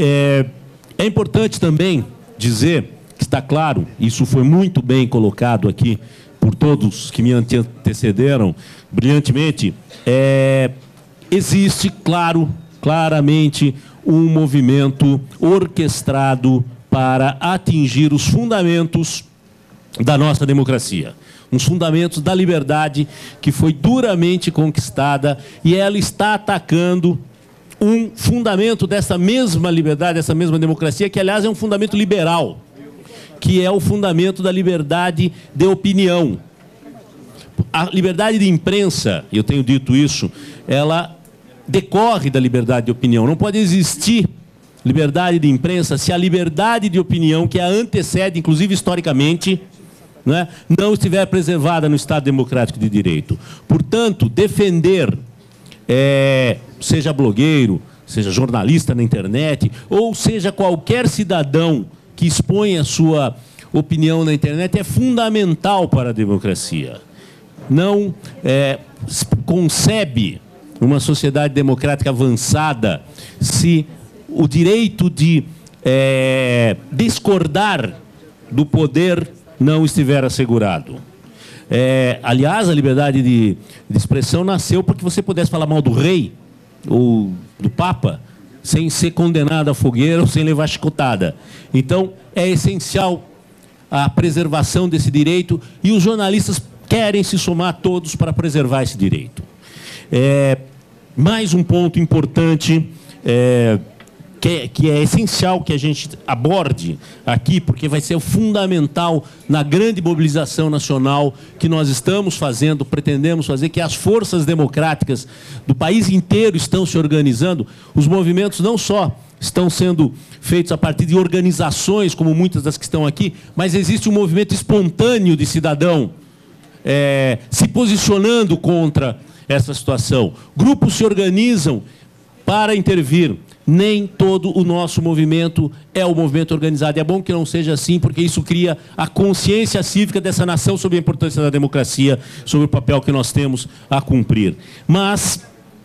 É importante também dizer que está claro, isso foi muito bem colocado aqui por todos que me antecederam brilhantemente, existe, claramente, um movimento orquestrado para atingir os fundamentos da nossa democracia. Os fundamentos da liberdade que foi duramente conquistada, e ela está atacando um fundamento dessa mesma liberdade, dessa mesma democracia, que, aliás, é um fundamento liberal, que é o fundamento da liberdade de opinião. A liberdade de imprensa, e eu tenho dito isso, ela decorre da liberdade de opinião. Não pode existir liberdade de imprensa se a liberdade de opinião, que a antecede, inclusive historicamente, não estiver preservada no Estado Democrático de Direito. Portanto, defender, seja blogueiro, seja jornalista na internet, ou seja qualquer cidadão que expõe a sua opinião na internet, é fundamental para a democracia. Não concebe uma sociedade democrática avançada se o direito de discordar do poder não estiver assegurado. Aliás, a liberdade de expressão nasceu porque você pudesse falar mal do rei ou do papa sem ser condenado à fogueira ou sem levar chicotada. Então, é essencial a preservação desse direito, e os jornalistas querem se somar todos para preservar esse direito. Mais um ponto importante que é essencial que a gente aborde aqui, porque vai ser fundamental na grande mobilização nacional que nós estamos fazendo, pretendemos fazer, que as forças democráticas do país inteiro estão se organizando. Os movimentos não só estão sendo feitos a partir de organizações, como muitas das que estão aqui, mas existe um movimento espontâneo de cidadão se posicionando contra essa situação. Grupos se organizam para intervir. Nem todo o nosso movimento é o movimento organizado. É bom que não seja assim, porque isso cria a consciência cívica dessa nação sobre a importância da democracia, sobre o papel que nós temos a cumprir. Mas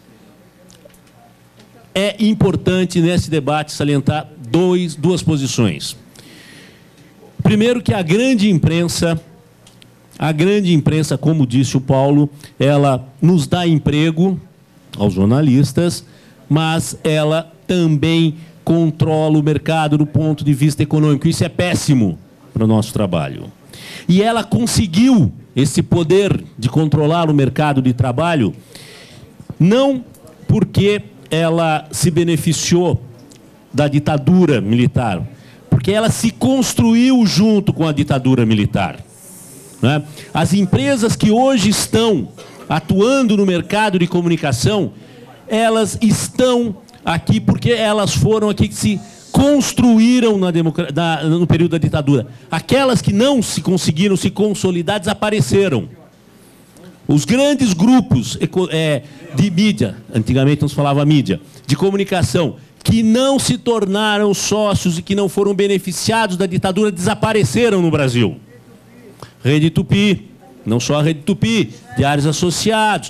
é importante nesse debate salientar duas posições. Primeiro, que a grande imprensa, como disse o Paulo, ela nos dá emprego aos jornalistas, mas ela também controla o mercado do ponto de vista econômico. Isso é péssimo para o nosso trabalho. E ela conseguiu esse poder de controlar o mercado de trabalho, não porque ela se beneficiou da ditadura militar, porque ela se construiu junto com a ditadura militar. As empresas que hoje estão atuando no mercado de comunicação, elas estão aqui porque elas foram aqui que se construíram no período da ditadura. Aquelas que não se conseguiram se consolidar desapareceram. Os grandes grupos de mídia, antigamente não se falava mídia, de comunicação, que não se tornaram sócios e que não foram beneficiados da ditadura, desapareceram no Brasil. Rede Tupi, não só a Rede Tupi, Diários Associados,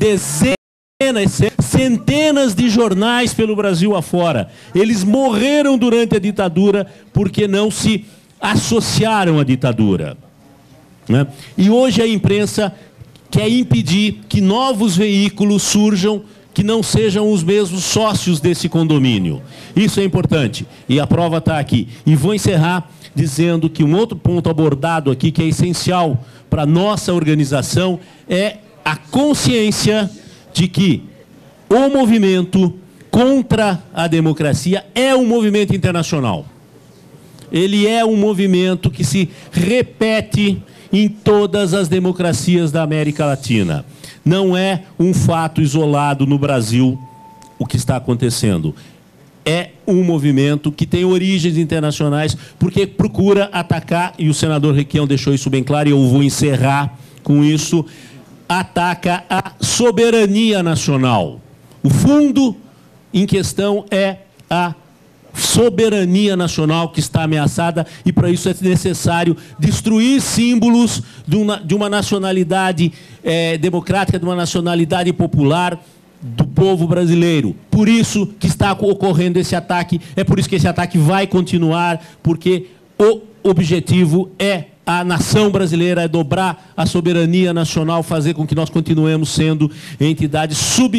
centenas de jornais pelo Brasil afora. Eles morreram durante a ditadura porque não se associaram à ditadura. E hoje a imprensa que é impedir que novos veículos surjam que não sejam os mesmos sócios desse condomínio. Isso é importante. E a prova está aqui. E vou encerrar dizendo que um outro ponto abordado aqui, que é essencial para a nossa organização, é a consciência de que o movimento contra a democracia é um movimento internacional. Ele é um movimento que se repete em todas as democracias da América Latina. Não é um fato isolado no Brasil o que está acontecendo. É um movimento que tem origens internacionais, porque procura atacar, e o senador Requião deixou isso bem claro, e eu vou encerrar com isso, ataca a soberania nacional. O fundo em questão é a soberania nacional que está ameaçada, e para isso é necessário destruir símbolos de uma nacionalidade democrática, de uma nacionalidade popular do povo brasileiro. Por isso que está ocorrendo esse ataque, é por isso que esse ataque vai continuar, porque o objetivo é a nação brasileira, é dobrar a soberania nacional, fazer com que nós continuemos sendo entidades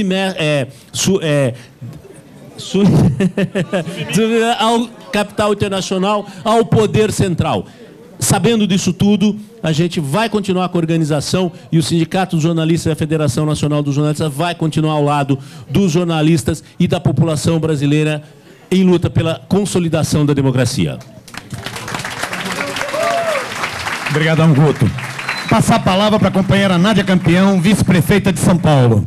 ao capital internacional, ao poder central. Sabendo disso tudo, a gente vai continuar com a organização, e o Sindicato dos Jornalistas e a Federação Nacional dos Jornalistas vai continuar ao lado dos jornalistas e da população brasileira em luta pela consolidação da democracia. Obrigadão, Guto. Passar a palavra para a companheira Nádia Campeão, vice-prefeita de São Paulo.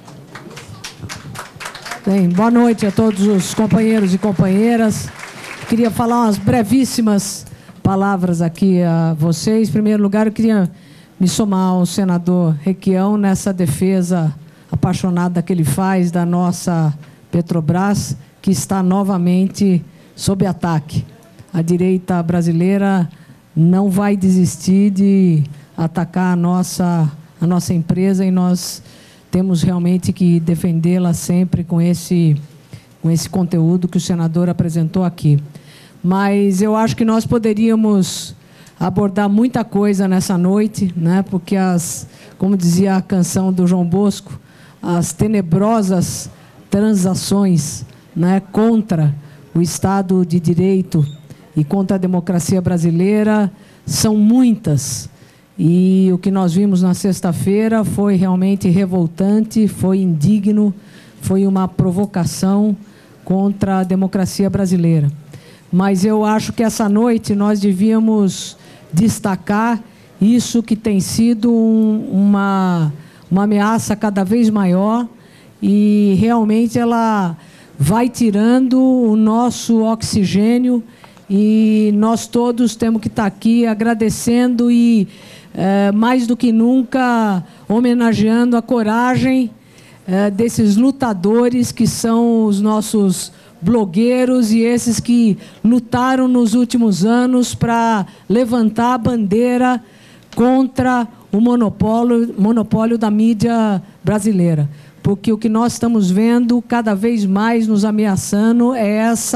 Bem, boa noite a todos os companheiros e companheiras. Queria falar umas brevíssimas palavras aqui a vocês. Em primeiro lugar, eu queria me somar ao senador Requião nessa defesa apaixonada que ele faz da nossa Petrobras, que está novamente sob ataque. A direita brasileira não vai desistir de atacar a nossa empresa, e nós temos realmente que defendê-la sempre com esse conteúdo que o senador apresentou aqui. Mas eu acho que nós poderíamos abordar muita coisa nessa noite, né? Porque como dizia a canção do João Bosco, as tenebrosas transações, né, contra o Estado de Direito e contra a democracia brasileira são muitas. E o que nós vimos na sexta-feira foi realmente revoltante, foi indigno, foi uma provocação contra a democracia brasileira. Mas eu acho que essa noite nós devíamos destacar isso, que tem sido uma ameaça cada vez maior, e realmente ela vai tirando o nosso oxigênio, e nós todos temos que estar aqui agradecendo e, mais do que nunca, homenageando a coragem desses lutadores que são os nossos blogueiros, e esses que lutaram nos últimos anos para levantar a bandeira contra o monopólio da mídia brasileira. Porque o que nós estamos vendo cada vez mais nos ameaçando é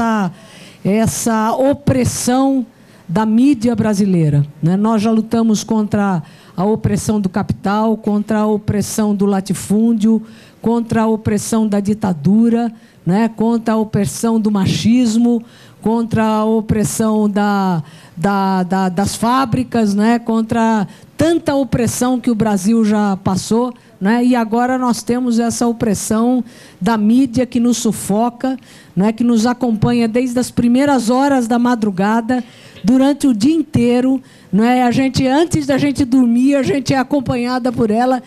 essa opressão da mídia brasileira, né? Nós já lutamos contra a opressão do capital, contra a opressão do latifúndio, contra a opressão da ditadura, né? Contra a opressão do machismo, contra a opressão das fábricas, né? Contra tanta opressão que o Brasil já passou, né? E agora nós temos essa opressão da mídia que nos sufoca, né? Que nos acompanha desde as primeiras horas da madrugada, durante o dia inteiro, né? Antes da gente dormir, a gente é acompanhada por ela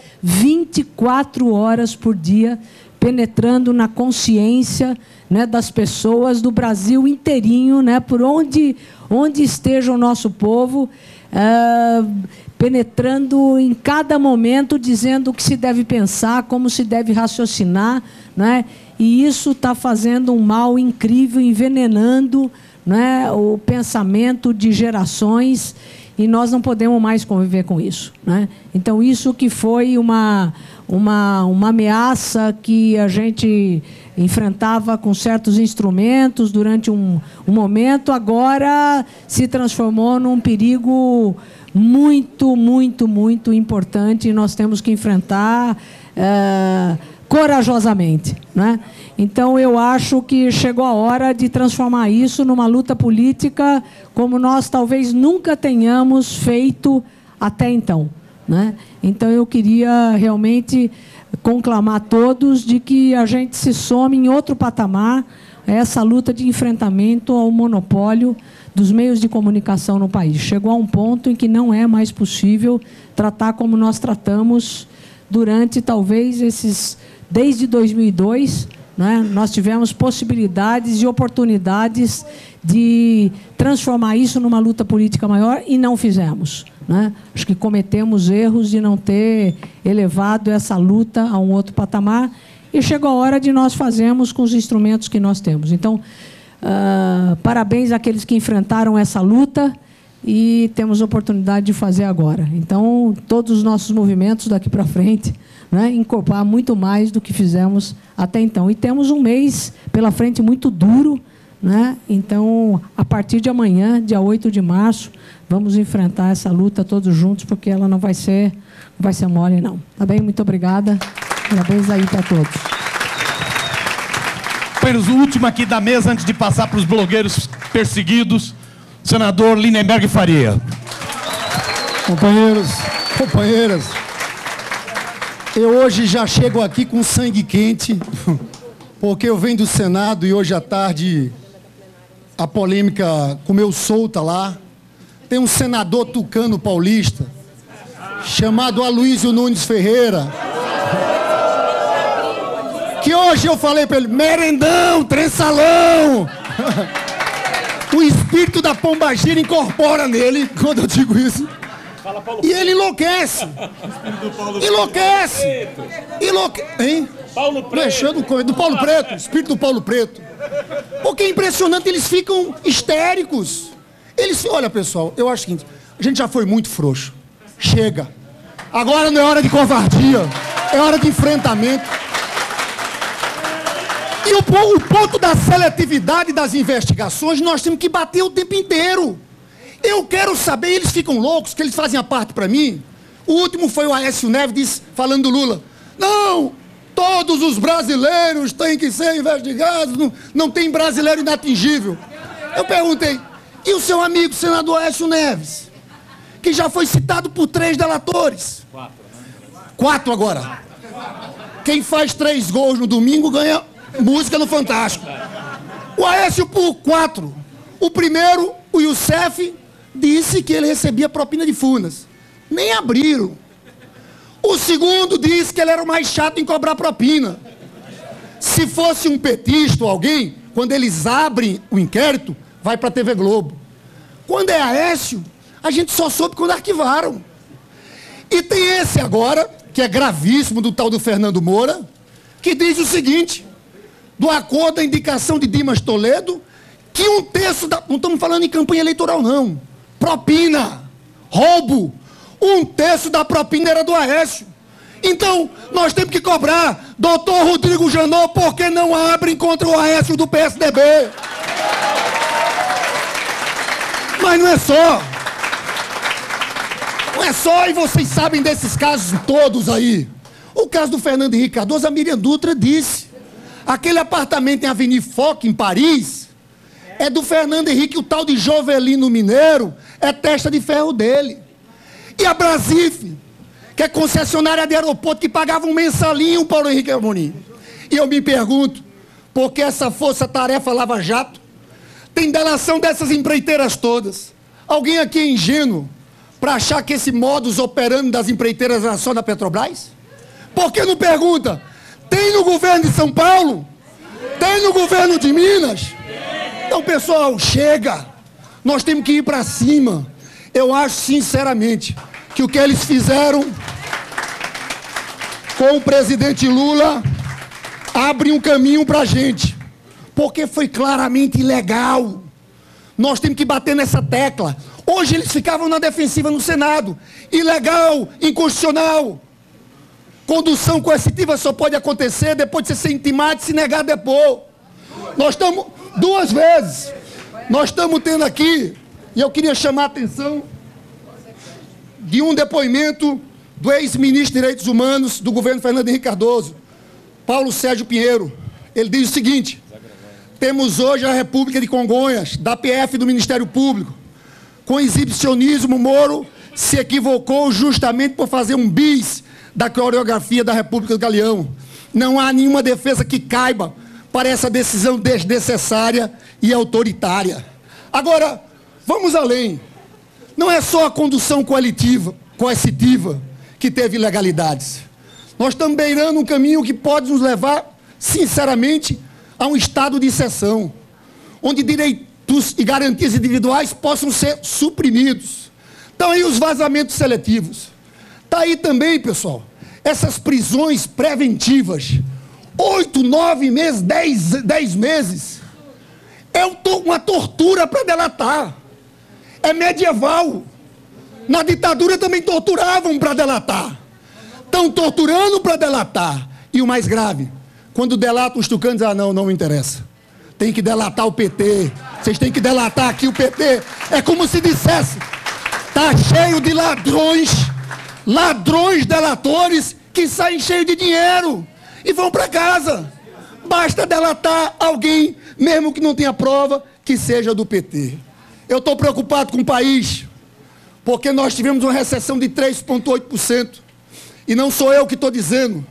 24 horas por dia, penetrando na consciência, né, das pessoas do Brasil inteirinho, né, por onde esteja o nosso povo, penetrando em cada momento, dizendo o que se deve pensar, como se deve raciocinar, né? E isso está fazendo um mal incrível, envenenando, né, o pensamento de gerações, e nós não podemos mais conviver com isso, né? Então, isso que foi uma ameaça que a gente enfrentava com certos instrumentos durante um momento, agora se transformou num perigo muito, muito, muito importante e nós temos que enfrentar corajosamente, né? Então, eu acho que chegou a hora de transformar isso numa luta política como nós talvez nunca tenhamos feito até então, né? Então, eu queria realmente conclamar todos de que a gente se some em outro patamar a essa luta de enfrentamento ao monopólio dos meios de comunicação no país. Chegou a um ponto em que não é mais possível tratar como nós tratamos durante, talvez, desde 2002, né, nós tivemos possibilidades e oportunidades de transformar isso numa luta política maior e não fizemos, né? Acho que cometemos erros de não ter elevado essa luta a um outro patamar e chegou a hora de nós fazermos com os instrumentos que nós temos. Então, parabéns àqueles que enfrentaram essa luta e temos a oportunidade de fazer agora. Então, todos os nossos movimentos daqui para frente, né, incorporar muito mais do que fizemos até então. E temos um mês pela frente muito duro, né? Então, a partir de amanhã, dia 8 de março, vamos enfrentar essa luta todos juntos, porque ela não vai ser mole, não. Tá bem? Muito obrigada. Parabéns aí para todos. Companheiros, o último aqui da mesa, antes de passar para os blogueiros perseguidos, senador Lindenberg Faria. Companheiros, companheiras, eu hoje já chego aqui com sangue quente, porque eu venho do Senado e hoje à tarde a polêmica comeu solta lá. Tem um senador tucano paulista, chamado Aloysio Nunes Ferreira, que hoje eu falei para ele, merendão, trençalão. O espírito da pombagira incorpora nele, quando eu digo isso. E ele enlouquece. Enlouquece. Hein? Paulo Preto. Do Paulo Preto, espírito do Paulo Preto. Porque é impressionante, eles ficam histéricos. Olha, pessoal, eu acho o seguinte, a gente já foi muito frouxo. Chega. Agora não é hora de covardia, é hora de enfrentamento. E o ponto da seletividade das investigações, nós temos que bater o tempo inteiro. Eu quero saber, eles ficam loucos, que eles fazem a parte para mim. O último foi o Aécio Neves falando do Lula. Não, todos os brasileiros têm que ser investigados, não tem brasileiro inatingível. Eu perguntei, e o seu amigo, senador Aécio Neves, que já foi citado por 3 delatores? 4 agora. Quem faz 3 gols no domingo ganha música no Fantástico. O Aécio por 4. O primeiro, o Youssef, disse que ele recebia propina de Furnas. Nem abriram. O segundo disse que ele era o mais chato em cobrar propina. Se fosse um petista ou alguém, quando eles abrem o inquérito, vai para a TV Globo. Quando é Aécio, a gente só soube quando arquivaram. E tem esse agora, que é gravíssimo, do tal do Fernando Moura, que diz o seguinte, do acordo da indicação de Dimas Toledo, que 1/3 da... Não estamos falando em campanha eleitoral, não. Propina, roubo. 1/3 da propina era do Aécio. Então, nós temos que cobrar. Doutor Rodrigo Janot, por que não abrem contra o Aécio do PSDB? Mas não é só. Não é só, e vocês sabem desses casos todos aí. O caso do Fernando Henrique Cardoso, a Miriam Dutra disse. Aquele apartamento em Avenida Foch, em Paris, é do Fernando Henrique, o tal de Jovelino Mineiro, é testa de ferro dele. E a Brasif, que é concessionária de aeroporto, que pagava um mensalinho, Paulo Henrique Amorim. E eu me pergunto, por que essa força-tarefa Lava Jato tem delação dessas empreiteiras todas? Alguém aqui é ingênuo para achar que esse modus operandi das empreiteiras era só da Petrobras? Por que não pergunta? Tem no governo de São Paulo? Tem no governo de Minas? Então, pessoal, chega. Nós temos que ir para cima. Eu acho, sinceramente, que o que eles fizeram com o presidente Lula abre um caminho para a gente. Porque foi claramente ilegal. Nós temos que bater nessa tecla. Hoje eles ficavam na defensiva no Senado. Ilegal, inconstitucional. Condução coercitiva só pode acontecer depois de você ser intimado e se negar a depor. Nós estamos, 2 vezes, nós estamos tendo aqui, e eu queria chamar a atenção de um depoimento do ex-ministro de Direitos Humanos do governo Fernando Henrique Cardoso, Paulo Sérgio Pinheiro. Ele diz o seguinte: temos hoje a República de Congonhas, da PF do Ministério Público. Com exibicionismo, Moro se equivocou justamente por fazer um bis da coreografia da República do Galeão. Não há nenhuma defesa que caiba para essa decisão desnecessária e autoritária. Agora, vamos além. Não é só a condução coercitiva que teve ilegalidades. Nós estamos beirando um caminho que pode nos levar, sinceramente, a um estado de exceção, onde direitos e garantias individuais possam ser suprimidos. Estão aí os vazamentos seletivos. Está aí também, pessoal, essas prisões preventivas. 8, 9 meses, 10 meses. É uma tortura para delatar. É medieval. Na ditadura também torturavam para delatar. Estão torturando para delatar. E o mais grave, quando delatam os tucanos, não me interessa. Tem que delatar o PT. Vocês têm que delatar aqui o PT. É como se dissesse, está cheio de ladrões delatores que saem cheios de dinheiro e vão para casa. Basta delatar alguém, mesmo que não tenha prova, que seja do PT. Eu estou preocupado com o país, porque nós tivemos uma recessão de 3,8%. E não sou eu que estou dizendo.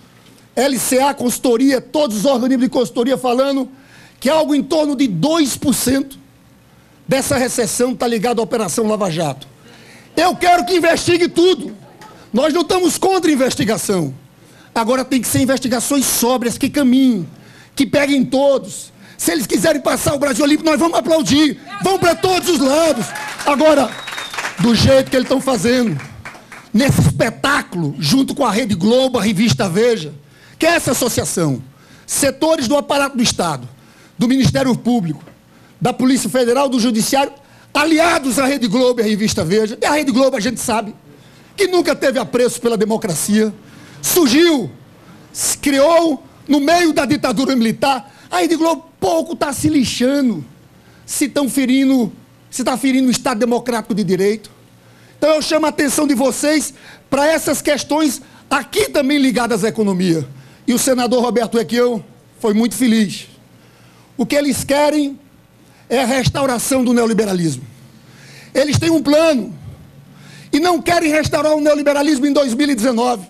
LCA, consultoria, todos os organismos de consultoria falando que algo em torno de 2% dessa recessão está ligado à Operação Lava Jato. Eu quero que investigue tudo. Nós não estamos contra a investigação. Agora tem que ser investigações sóbrias, que caminhem, que peguem todos. Se eles quiserem passar o Brasil limpo, nós vamos aplaudir. Vão para todos os lados. Agora, do jeito que eles estão fazendo, nesse espetáculo, junto com a Rede Globo, a revista Veja, que é essa associação, setores do aparato do Estado, do Ministério Público, da Polícia Federal, do Judiciário, aliados à Rede Globo e à revista Veja. E a Rede Globo, a gente sabe, que nunca teve apreço pela democracia, surgiu, se criou no meio da ditadura militar. A Rede Globo pouco está se lixando se está ferindo o Estado Democrático de Direito. Então eu chamo a atenção de vocês para essas questões aqui também ligadas à economia. E o senador Roberto Requião foi muito feliz. O que eles querem é a restauração do neoliberalismo. Eles têm um plano e não querem restaurar o neoliberalismo em 2019.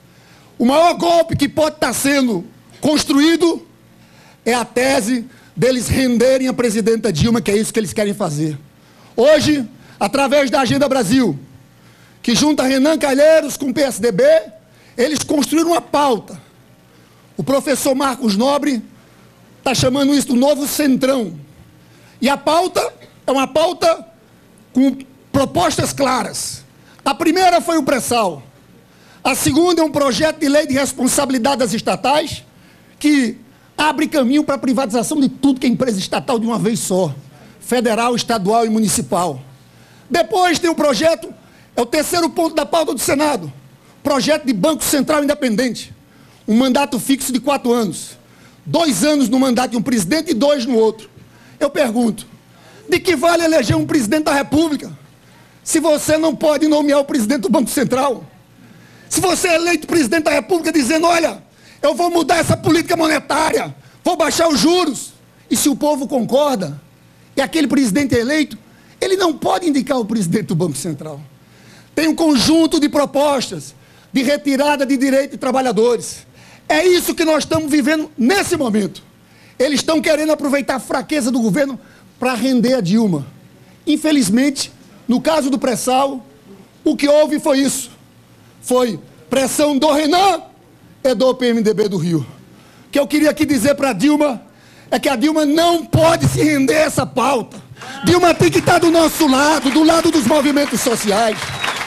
O maior golpe que pode estar sendo construído é a tese deles renderem a presidenta Dilma, que é isso que eles querem fazer. Hoje, através da Agenda Brasil, que junta Renan Calheiros com o PSDB, eles construíram uma pauta. O professor Marcos Nobre está chamando isso do novo centrão. E a pauta é uma pauta com propostas claras. A primeira foi o pré-sal. A segunda é um projeto de lei de responsabilidade das estatais, que abre caminho para a privatização de tudo que é empresa estatal de uma vez só. Federal, estadual e municipal. Depois tem o projeto, é o terceiro ponto da pauta do Senado, projeto de Banco Central Independente. Um mandato fixo de 4 anos. 2 anos no mandato de um presidente e 2 no outro. Eu pergunto, de que vale eleger um presidente da República se você não pode nomear o presidente do Banco Central? Se você é eleito presidente da República dizendo, olha, eu vou mudar essa política monetária, vou baixar os juros, e se o povo concorda, e aquele presidente é eleito, ele não pode indicar o presidente do Banco Central. Tem um conjunto de propostas de retirada de direitos de trabalhadores. É isso que nós estamos vivendo nesse momento. Eles estão querendo aproveitar a fraqueza do governo para render a Dilma. Infelizmente, no caso do pré-sal, o que houve foi isso. Foi pressão do Renan e do PMDB do Rio. O que eu queria aqui dizer para a Dilma é que a Dilma não pode se render a essa pauta. Dilma tem que estar do nosso lado, do lado dos movimentos sociais.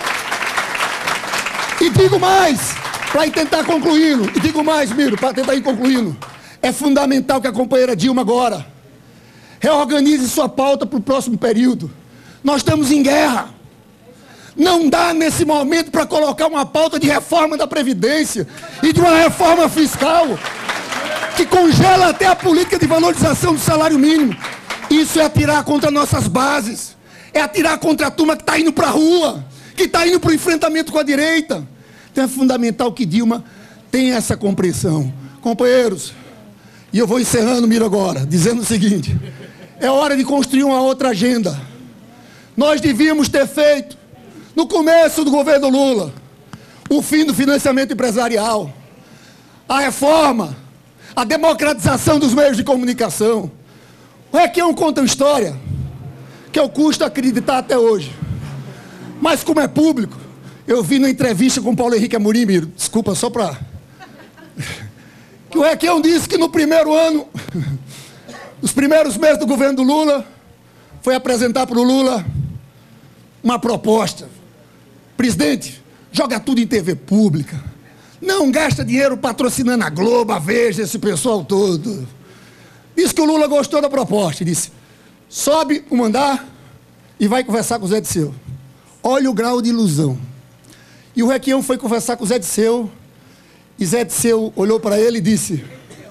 E digo mais, para tentar concluindo, e digo mais, Miro, para tentar ir concluindo, é fundamental que a companheira Dilma agora reorganize sua pauta para o próximo período. Nós estamos em guerra. Não dá nesse momento para colocar uma pauta de reforma da Previdência e de uma reforma fiscal que congela até a política de valorização do salário mínimo. Isso é atirar contra nossas bases, é atirar contra a turma que está indo para a rua, que que está indo para o enfrentamento com a direita. Então é fundamental que Dilma tenha essa compreensão. Companheiros, e eu vou encerrando, Miro, agora, dizendo o seguinte: é hora de construir uma outra agenda. Nós devíamos ter feito, no começo do governo Lula, o fim do financiamento empresarial, a reforma, a democratização dos meios de comunicação. O Requião conta uma história que eu custo acreditar até hoje. Mas como é público, eu vi na entrevista com Paulo Henrique Amorim, Miro, desculpa, só para... que o Requião disse que no primeiro ano, os primeiros meses do governo do Lula, foi apresentar para o Lula uma proposta. Presidente, joga tudo em TV pública. Não gasta dinheiro patrocinando a Globo, a Veja, esse pessoal todo. Disse que o Lula gostou da proposta. Disse, sobe o andar e vai conversar com o Zé Disseu. Olha o grau de ilusão. E o Requião foi conversar com o Zé Disseu. E Zé Disseu olhou para ele e disse,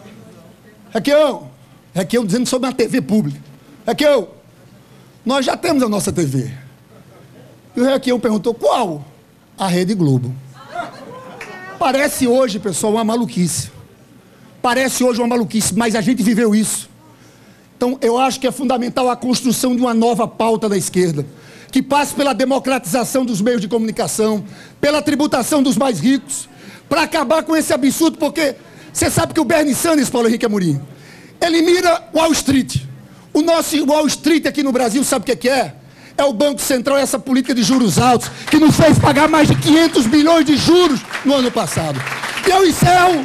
Requião dizendo sobre a TV pública. Requião, nós já temos a nossa TV. E o Requião perguntou, qual? A Rede Globo. Parece hoje, pessoal, uma maluquice. Parece hoje uma maluquice, mas a gente viveu isso. Então, eu acho que é fundamental a construção de uma nova pauta da esquerda, que passe pela democratização dos meios de comunicação, pela tributação dos mais ricos, para acabar com esse absurdo, porque você sabe que o Bernie Sanders, Paulo Henrique Amorim, ele mira Wall Street. O nosso Wall Street aqui no Brasil, sabe o que é? É o Banco Central, essa política de juros altos, que nos fez pagar mais de 500 bilhões de juros no ano passado. E eu encerro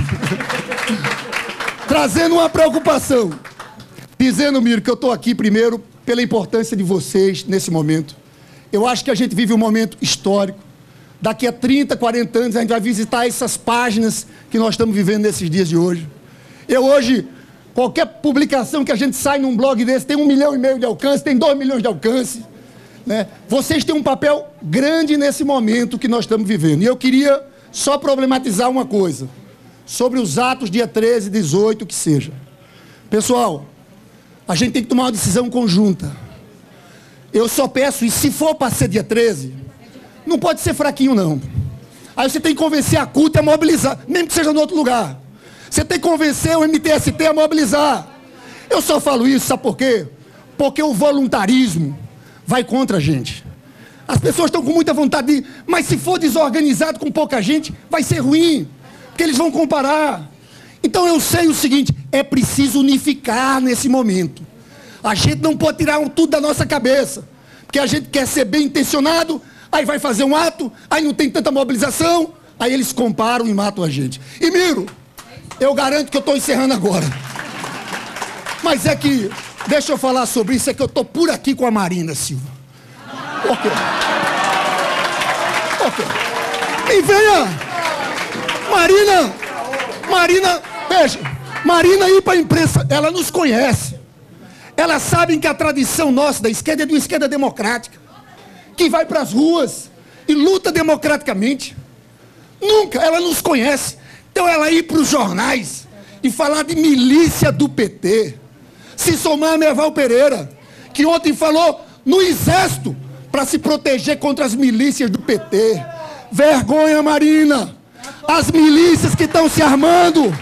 trazendo uma preocupação, dizendo, Miro, que eu estou aqui primeiro pela importância de vocês nesse momento. Eu acho que a gente vive um momento histórico. Daqui a 30, 40 anos a gente vai visitar essas páginas que nós estamos vivendo nesses dias de hoje. Eu hoje... Qualquer publicação que a gente sai num blog desse tem 1,5 milhão de alcance, tem 2 milhões de alcance. Né? Vocês têm um papel grande nesse momento que nós estamos vivendo. E eu queria só problematizar uma coisa. Sobre os atos dia 13, 18, que seja. Pessoal, a gente tem que tomar uma decisão conjunta. Eu só peço, e se for para ser dia 13, não pode ser fraquinho não. Aí você tem que convencer a CUT a mobilizar, mesmo que seja em outro lugar. Você tem que convencer o MTST a mobilizar. Eu só falo isso, sabe por quê? Porque o voluntarismo vai contra a gente. As pessoas estão com muita vontade de... Mas se for desorganizado com pouca gente, vai ser ruim. Porque eles vão comparar. Então eu sei o seguinte, é preciso unificar nesse momento. A gente não pode tirar tudo da nossa cabeça. Porque a gente quer ser bem intencionado, aí vai fazer um ato, aí não tem tanta mobilização, aí eles comparam e matam a gente. E Miro... Eu garanto que eu estou encerrando agora. Mas é que, deixa eu falar sobre isso, é que eu estou por aqui com a Marina Silva. Por quê? Por quê? E venha! Marina, veja, Marina ir para a imprensa, ela nos conhece. Elas sabem que a tradição nossa da esquerda é de uma esquerda democrática, que vai para as ruas e luta democraticamente. Nunca, ela nos conhece. Então ela ir para os jornais e falar de milícia do PT, se somar a Merval Pereira, que ontem falou no exército para se proteger contra as milícias do PT. Vergonha, Marina! As milícias que estão se armando,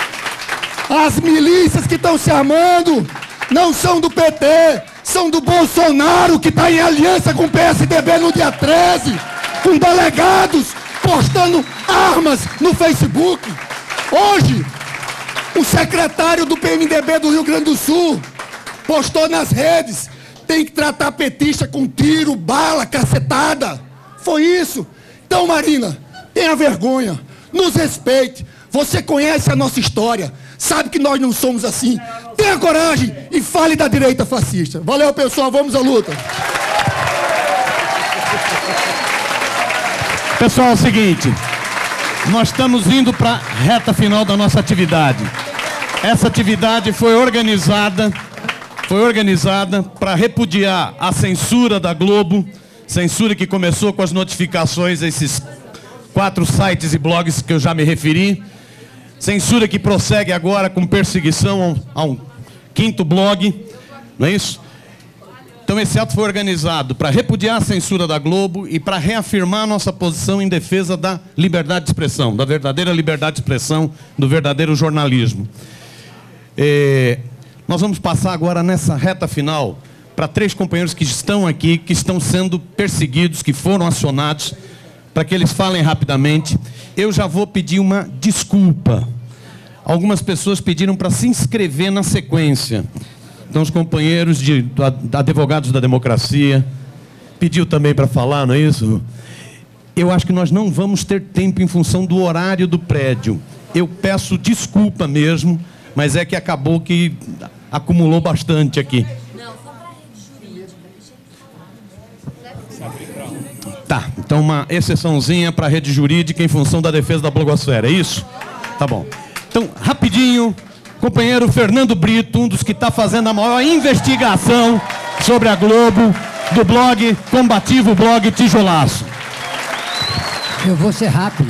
não são do PT, são do Bolsonaro, que está em aliança com o PSDB no dia 13, com delegados postando armas no Facebook. Hoje, o secretário do PMDB do Rio Grande do Sul postou nas redes, tem que tratar petista com tiro, bala, cacetada. Foi isso. Então, Marina, tenha vergonha, nos respeite. Você conhece a nossa história, sabe que nós não somos assim. Tenha coragem e fale da direita fascista. Valeu, pessoal, vamos à luta. Pessoal, é o seguinte, nós estamos indo para a reta final da nossa atividade. Essa atividade foi organizada para repudiar a censura da Globo, censura que começou com as notificações a esses 4 sites e blogs que eu já me referi, censura que prossegue agora com perseguição a um 5º blog, não é isso? Então, esse ato foi organizado para repudiar a censura da Globo e para reafirmar nossa posição em defesa da liberdade de expressão, da verdadeira liberdade de expressão, do verdadeiro jornalismo. Nós vamos passar agora nessa reta final para 3 companheiros que estão aqui, que estão sendo perseguidos, que foram acionados, para que eles falem rapidamente. Eu já vou pedir uma desculpa. Algumas pessoas pediram para se inscrever na sequência. Então, os companheiros de advogados da democracia pediu também para falar, não é isso? Eu acho que nós não vamos ter tempo em função do horário do prédio. Eu peço desculpa mesmo, mas é que acabou que acumulou bastante aqui. Não, só para a rede jurídica. Tá, então uma exceçãozinha para a rede jurídica em função da defesa da blogosfera, é isso? Tá bom. Então, rapidinho, companheiro Fernando Brito, um dos que está fazendo a maior investigação sobre a Globo, do blog combativo Blog Tijolaço. Eu vou ser rápido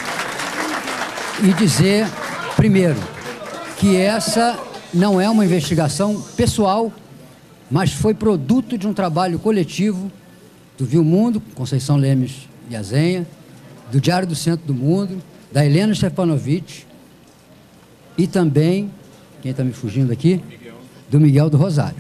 e dizer, primeiro, que essa não é uma investigação pessoal, mas foi produto de um trabalho coletivo do Viu Mundo, Conceição Lemes e Azenha, do Diário do Centro do Mundo, da Helena Stefanovic e também, quem está me fugindo aqui? Do Miguel do Rosário.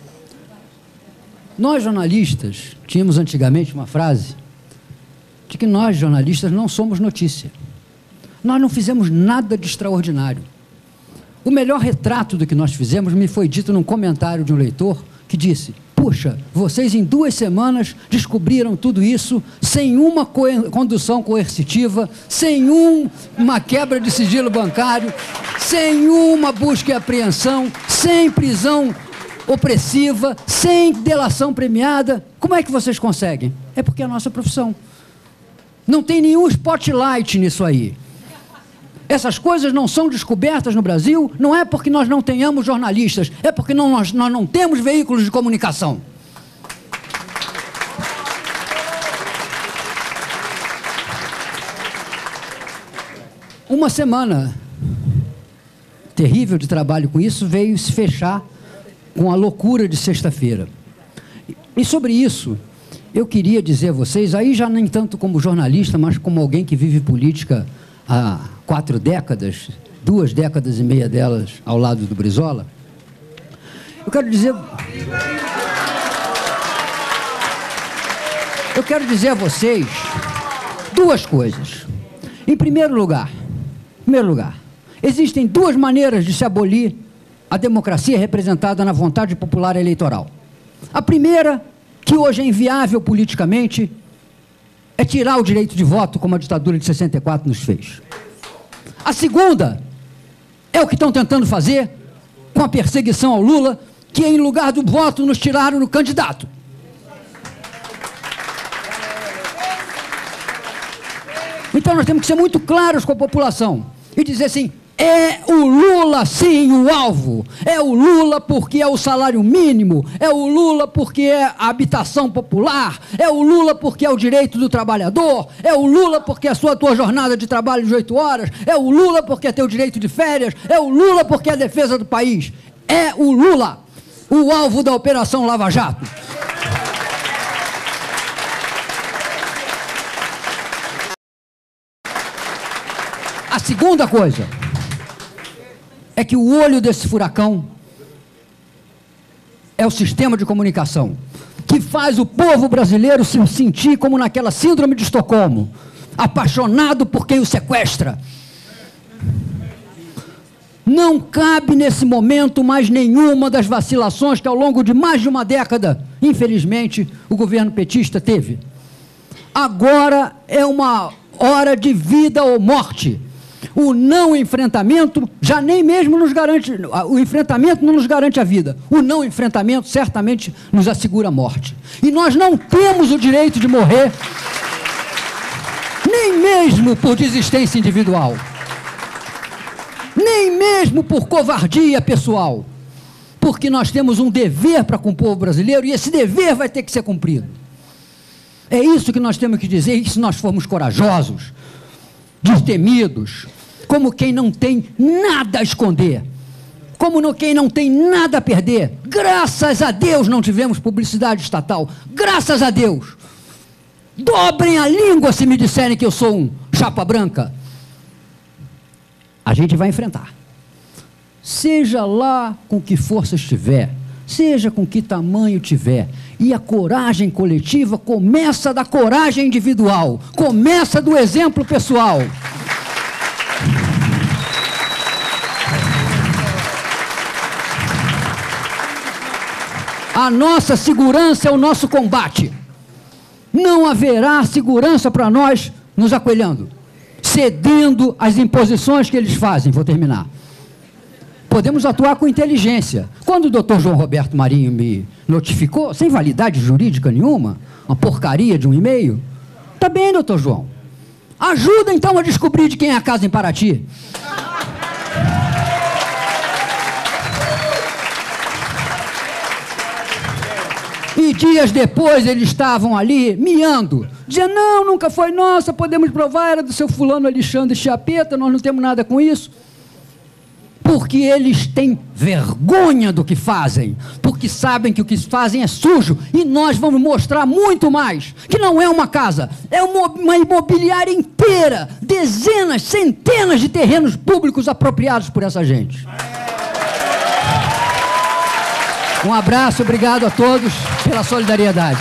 Nós, jornalistas, tínhamos antigamente uma frase de que nós, jornalistas, não somos notícia. Nós não fizemos nada de extraordinário. O melhor retrato do que nós fizemos me foi dito num comentário de um leitor que disse: puxa, vocês em 2 semanas descobriram tudo isso sem uma condução coercitiva, sem uma quebra de sigilo bancário, sem uma busca e apreensão, sem prisão opressiva, sem delação premiada. Como é que vocês conseguem? É porque é a nossa profissão. Não tem nenhum spotlight nisso aí. Essas coisas não são descobertas no Brasil, não é porque nós não tenhamos jornalistas, é porque nós não temos veículos de comunicação. Uma semana terrível de trabalho com isso veio se fechar com a loucura de sexta-feira. E sobre isso, eu queria dizer a vocês, aí já nem tanto como jornalista, mas como alguém que vive política há 4 décadas, 2 décadas e meia delas ao lado do Brizola, eu quero dizer a vocês 2 coisas. Em primeiro lugar, existem 2 maneiras de se abolir a democracia representada na vontade popular eleitoral. A primeira, que hoje é inviável politicamente, é tirar o direito de voto, como a ditadura de 64 nos fez. A segunda é o que estão tentando fazer com a perseguição ao Lula, que em lugar do voto nos tiraram no candidato. Então nós temos que ser muito claros com a população e dizer assim: é o Lula sim o alvo, é o Lula porque é o salário mínimo, é o Lula porque é a habitação popular, é o Lula porque é o direito do trabalhador, é o Lula porque é a tua jornada de trabalho de 8 horas, é o Lula porque é teu direito de férias, é o Lula porque é a defesa do país. É o Lula, o alvo da Operação Lava Jato. A segunda coisa é que o olho desse furacão é o sistema de comunicação, que faz o povo brasileiro se sentir como naquela síndrome de Estocolmo, apaixonado por quem o sequestra. Não cabe nesse momento mais nenhuma das vacilações que ao longo de mais de uma década, infelizmente, o governo petista teve. Agora é uma hora de vida ou morte. O não enfrentamento já nem mesmo nos garante, o enfrentamento não nos garante a vida. O não enfrentamento certamente nos assegura a morte. E nós não temos o direito de morrer, nem mesmo por desistência individual, nem mesmo por covardia pessoal, porque nós temos um dever para com o povo brasileiro e esse dever vai ter que ser cumprido. É isso que nós temos que dizer, e se nós formos corajosos, destemidos, como quem não tem nada a esconder. quem não tem nada a perder. Graças a Deus não tivemos publicidade estatal. Graças a Deus. Dobrem a língua se me disserem que eu sou um chapa branca. A gente vai enfrentar. Seja lá com que força estiver, seja com que tamanho tiver, e a coragem coletiva começa da coragem individual, começa do exemplo pessoal. A nossa segurança é o nosso combate. Não haverá segurança para nós nos acolhendo, cedendo às imposições que eles fazem. Vou terminar. Podemos atuar com inteligência. Quando o doutor João Roberto Marinho me notificou, sem validade jurídica nenhuma, uma porcaria de um e-mail, tá bem, doutor João. Ajuda então a descobrir de quem é a casa em Paraty. E dias depois eles estavam ali miando, dizendo, não, nunca foi nossa, podemos provar, era do seu fulano Alexandre Chiapeta, nós não temos nada com isso. Porque eles têm vergonha do que fazem, porque sabem que o que fazem é sujo, e nós vamos mostrar muito mais, que não é uma casa, é uma imobiliária inteira, dezenas, centenas de terrenos públicos apropriados por essa gente. Um abraço, obrigado a todos pela solidariedade.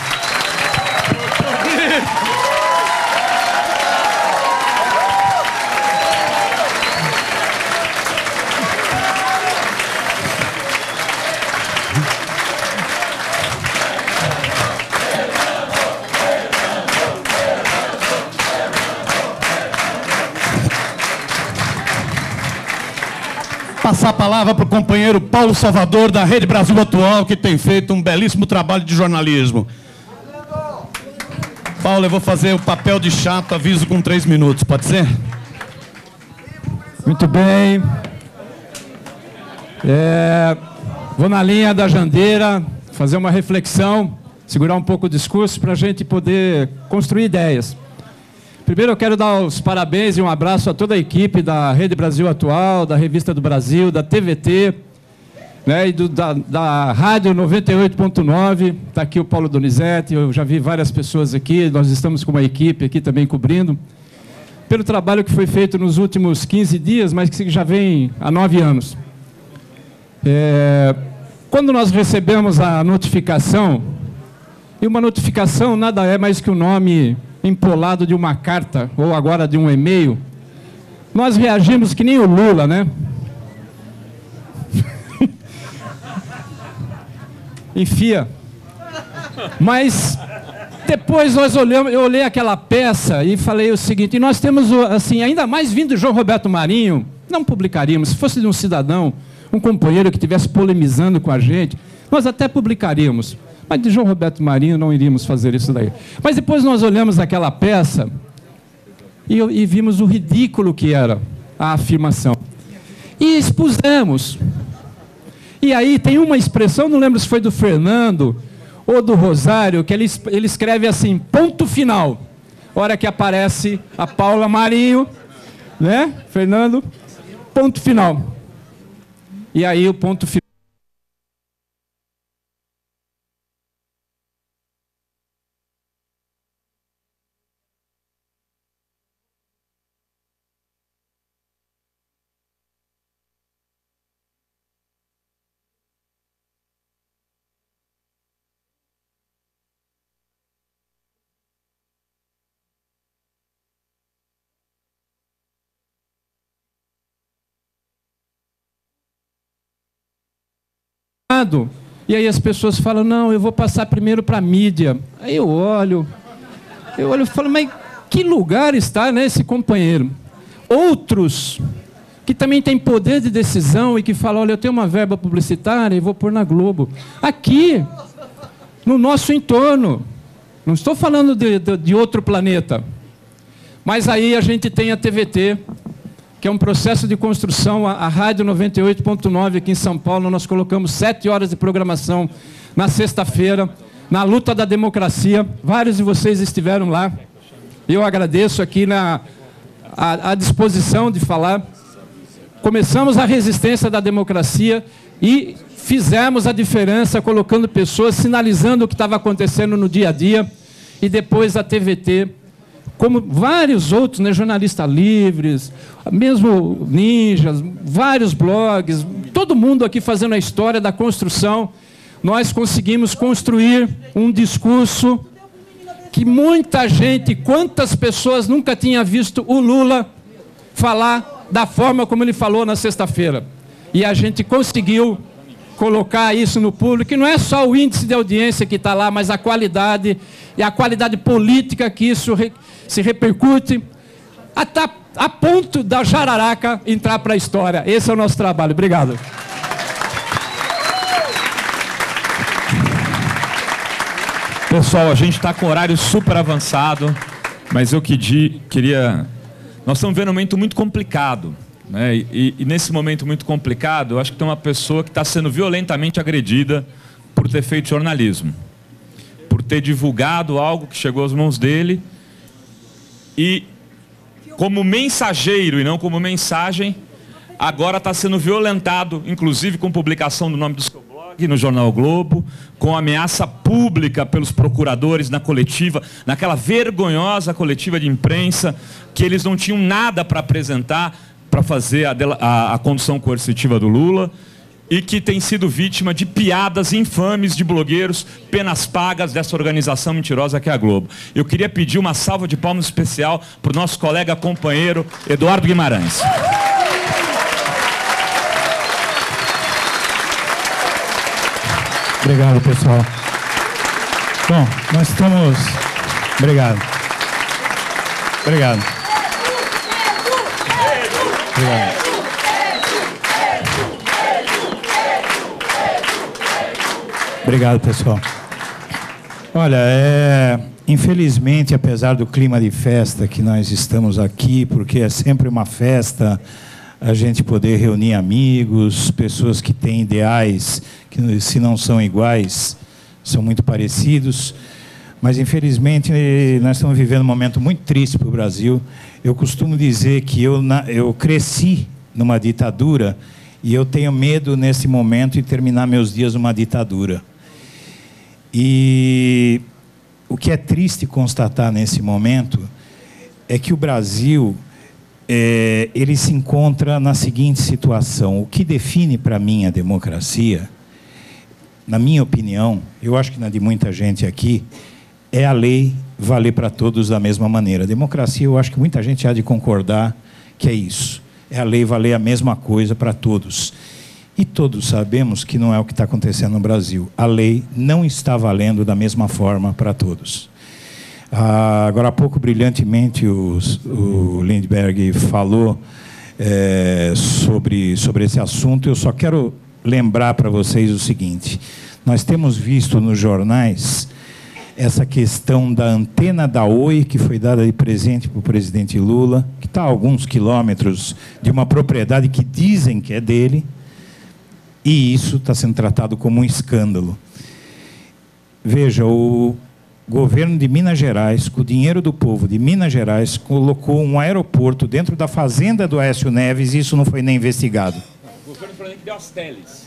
Passar a palavra para o companheiro Paulo Salvador, da Rede Brasil Atual, que tem feito um belíssimo trabalho de jornalismo. Paulo, eu vou fazer o papel de chato, aviso com 3 minutos, pode ser? Muito bem. Vou na linha da Jandeira, fazer uma reflexão, segurar um pouco o discurso para a gente poder construir ideias. Primeiro eu quero dar os parabéns e um abraço a toda a equipe da Rede Brasil Atual, da Revista do Brasil, da TVT, né, e da Rádio 98.9, está aqui o Paulo Donizete, eu já vi várias pessoas aqui, nós estamos com uma equipe aqui também cobrindo, pelo trabalho que foi feito nos últimos 15 dias, mas que já vem há 9 anos. Quando nós recebemos a notificação, e uma notificação nada é mais que o nome empolado de uma carta, ou agora de um e-mail, nós reagimos que nem o Lula, né? Enfia. Mas depois eu olhei aquela peça e falei o seguinte, e nós temos, assim, ainda mais vindo do João Roberto Marinho, não publicaríamos, se fosse de um cidadão, um companheiro que estivesse polemizando com a gente, nós até publicaríamos. Mas de João Roberto Marinho não iríamos fazer isso daí. Mas depois nós olhamos aquela peça e vimos o ridículo que era a afirmação. E expusemos. E aí tem uma expressão, não lembro se foi do Fernando ou do Rosário, que ele escreve assim, ponto final. Hora que aparece a Paula Marinho, né, Fernando? Ponto final. E aí o ponto final. E aí as pessoas falam, não, eu vou passar primeiro para a mídia. Aí eu olho e falo, mas que lugar está, né, esse companheiro? Outros que também têm poder de decisão e que falam, olha, eu tenho uma verba publicitária e vou pôr na Globo. Aqui, no nosso entorno, não estou falando de outro planeta, mas aí a gente tem a TVT, que é um processo de construção, a Rádio 98.9 aqui em São Paulo, nós colocamos 7 horas de programação na sexta-feira, na luta da democracia, vários de vocês estiveram lá, eu agradeço aqui a disposição de falar, começamos a resistência da democracia e fizemos a diferença colocando pessoas, sinalizando o que estava acontecendo no dia a dia. E depois a TVT, como vários outros, né, jornalistas livres, mesmo ninjas, vários blogs, todo mundo aqui fazendo a história da construção, nós conseguimos construir um discurso que muita gente, quantas pessoas nunca tinha visto o Lula falar da forma como ele falou na sexta-feira. E a gente conseguiu colocar isso no público, e não é só o índice de audiência que está lá, mas a qualidade e a qualidade política que isso se repercute, a ponto da jararaca entrar para a história. Esse é o nosso trabalho. Obrigado. Pessoal, a gente está com horário super avançado, mas eu queria... Nós estamos vendo um momento muito complicado, né? E nesse momento muito complicado, eu acho que tem uma pessoa que está sendo violentamente agredida por ter feito jornalismo, por ter divulgado algo que chegou às mãos dele e, como mensageiro e não como mensagem, agora está sendo violentado, inclusive com publicação do nome do seu blog no Jornal o Globo, com ameaça pública pelos procuradores na coletiva, naquela vergonhosa coletiva de imprensa, que eles não tinham nada para apresentar para fazer a condução coercitiva do Lula, e que tem sido vítima de piadas infames de blogueiros, penas pagas dessa organização mentirosa que é a Globo. Eu queria pedir uma salva de palmas especial para o nosso colega companheiro Eduardo Guimarães. Obrigado, pessoal. Bom, nós estamos... Obrigado. Obrigado. Obrigado. Obrigado, pessoal. Olha, infelizmente, apesar do clima de festa que nós estamos aqui, porque é sempre uma festa, a gente poder reunir amigos, pessoas que têm ideais, que se não são iguais, são muito parecidos, mas infelizmente nós estamos vivendo um momento muito triste para o Brasil. Eu costumo dizer que eu cresci numa ditadura e eu tenho medo nesse momento de terminar meus dias numa ditadura. E o que é triste constatar nesse momento é que o Brasil ele se encontra na seguinte situação. O que define para mim a democracia, na minha opinião, eu acho que na de muita gente aqui, é a lei valer para todos da mesma maneira. A democracia, eu acho que muita gente há de concordar que é isso. É a lei valer a mesma coisa para todos. E todos sabemos que não é o que está acontecendo no Brasil. A lei não está valendo da mesma forma para todos. Agora há pouco, brilhantemente, o Lindbergh falou sobre esse assunto. Eu só quero lembrar para vocês o seguinte. Nós temos visto nos jornais essa questão da antena da Oi, que foi dada de presente para o presidente Lula, que está a alguns quilômetros de uma propriedade que dizem que é dele, e isso está sendo tratado como um escândalo. Veja, o governo de Minas Gerais, com o dinheiro do povo de Minas Gerais, colocou um aeroporto dentro da fazenda do Aécio Neves, e isso não foi nem investigado. O governo falando que deu as teles.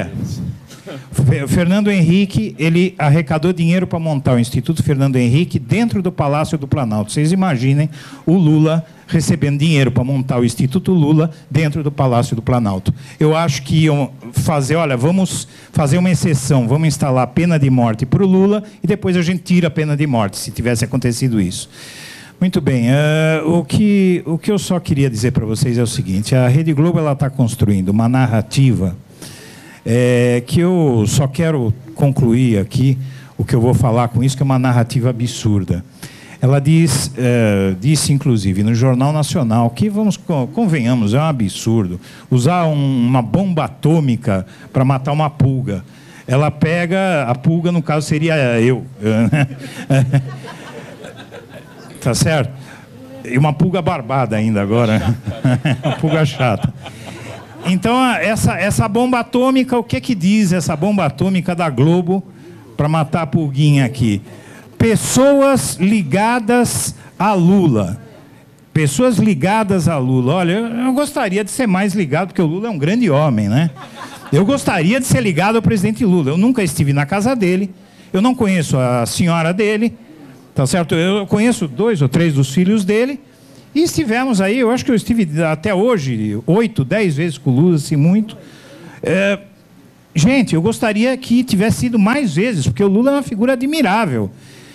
O Fernando Henrique, ele arrecadou dinheiro para montar o Instituto Fernando Henrique dentro do Palácio do Planalto. Vocês imaginem o Lula recebendo dinheiro para montar o Instituto Lula dentro do Palácio do Planalto. Eu acho que iam fazer, olha, vamos fazer uma exceção, vamos instalar a pena de morte para o Lula e depois a gente tira a pena de morte, se tivesse acontecido isso. Muito bem, o que eu só queria dizer para vocês é o seguinte: a Rede Globo está construindo uma narrativa que eu só quero concluir aqui, o que eu vou falar com isso, que é uma narrativa absurda. Ela disse, inclusive, no Jornal Nacional, que, convenhamos, é um absurdo, usar uma bomba atômica para matar uma pulga. Ela pega, a pulga, no caso, seria eu. Tá certo? E uma pulga barbada ainda agora. Uma pulga chata. Então, essa bomba atômica, o que diz essa bomba atômica da Globo para matar a pulguinha aqui? Pessoas ligadas a Lula. pessoas ligadas a Lula. Olha, eu gostaria de ser mais ligado, porque o Lula é um grande homem, né? Eu gostaria de ser ligado ao presidente Lula. Eu nunca estive na casa dele, eu não conheço a senhora dele, tá certo? Eu conheço 2 ou 3 dos filhos dele, e estivemos aí, eu acho que eu estive até hoje 8, 10 vezes com o Lula, assim, muito. Gente, eu gostaria que tivesse sido mais vezes, porque o Lula é uma figura admirável.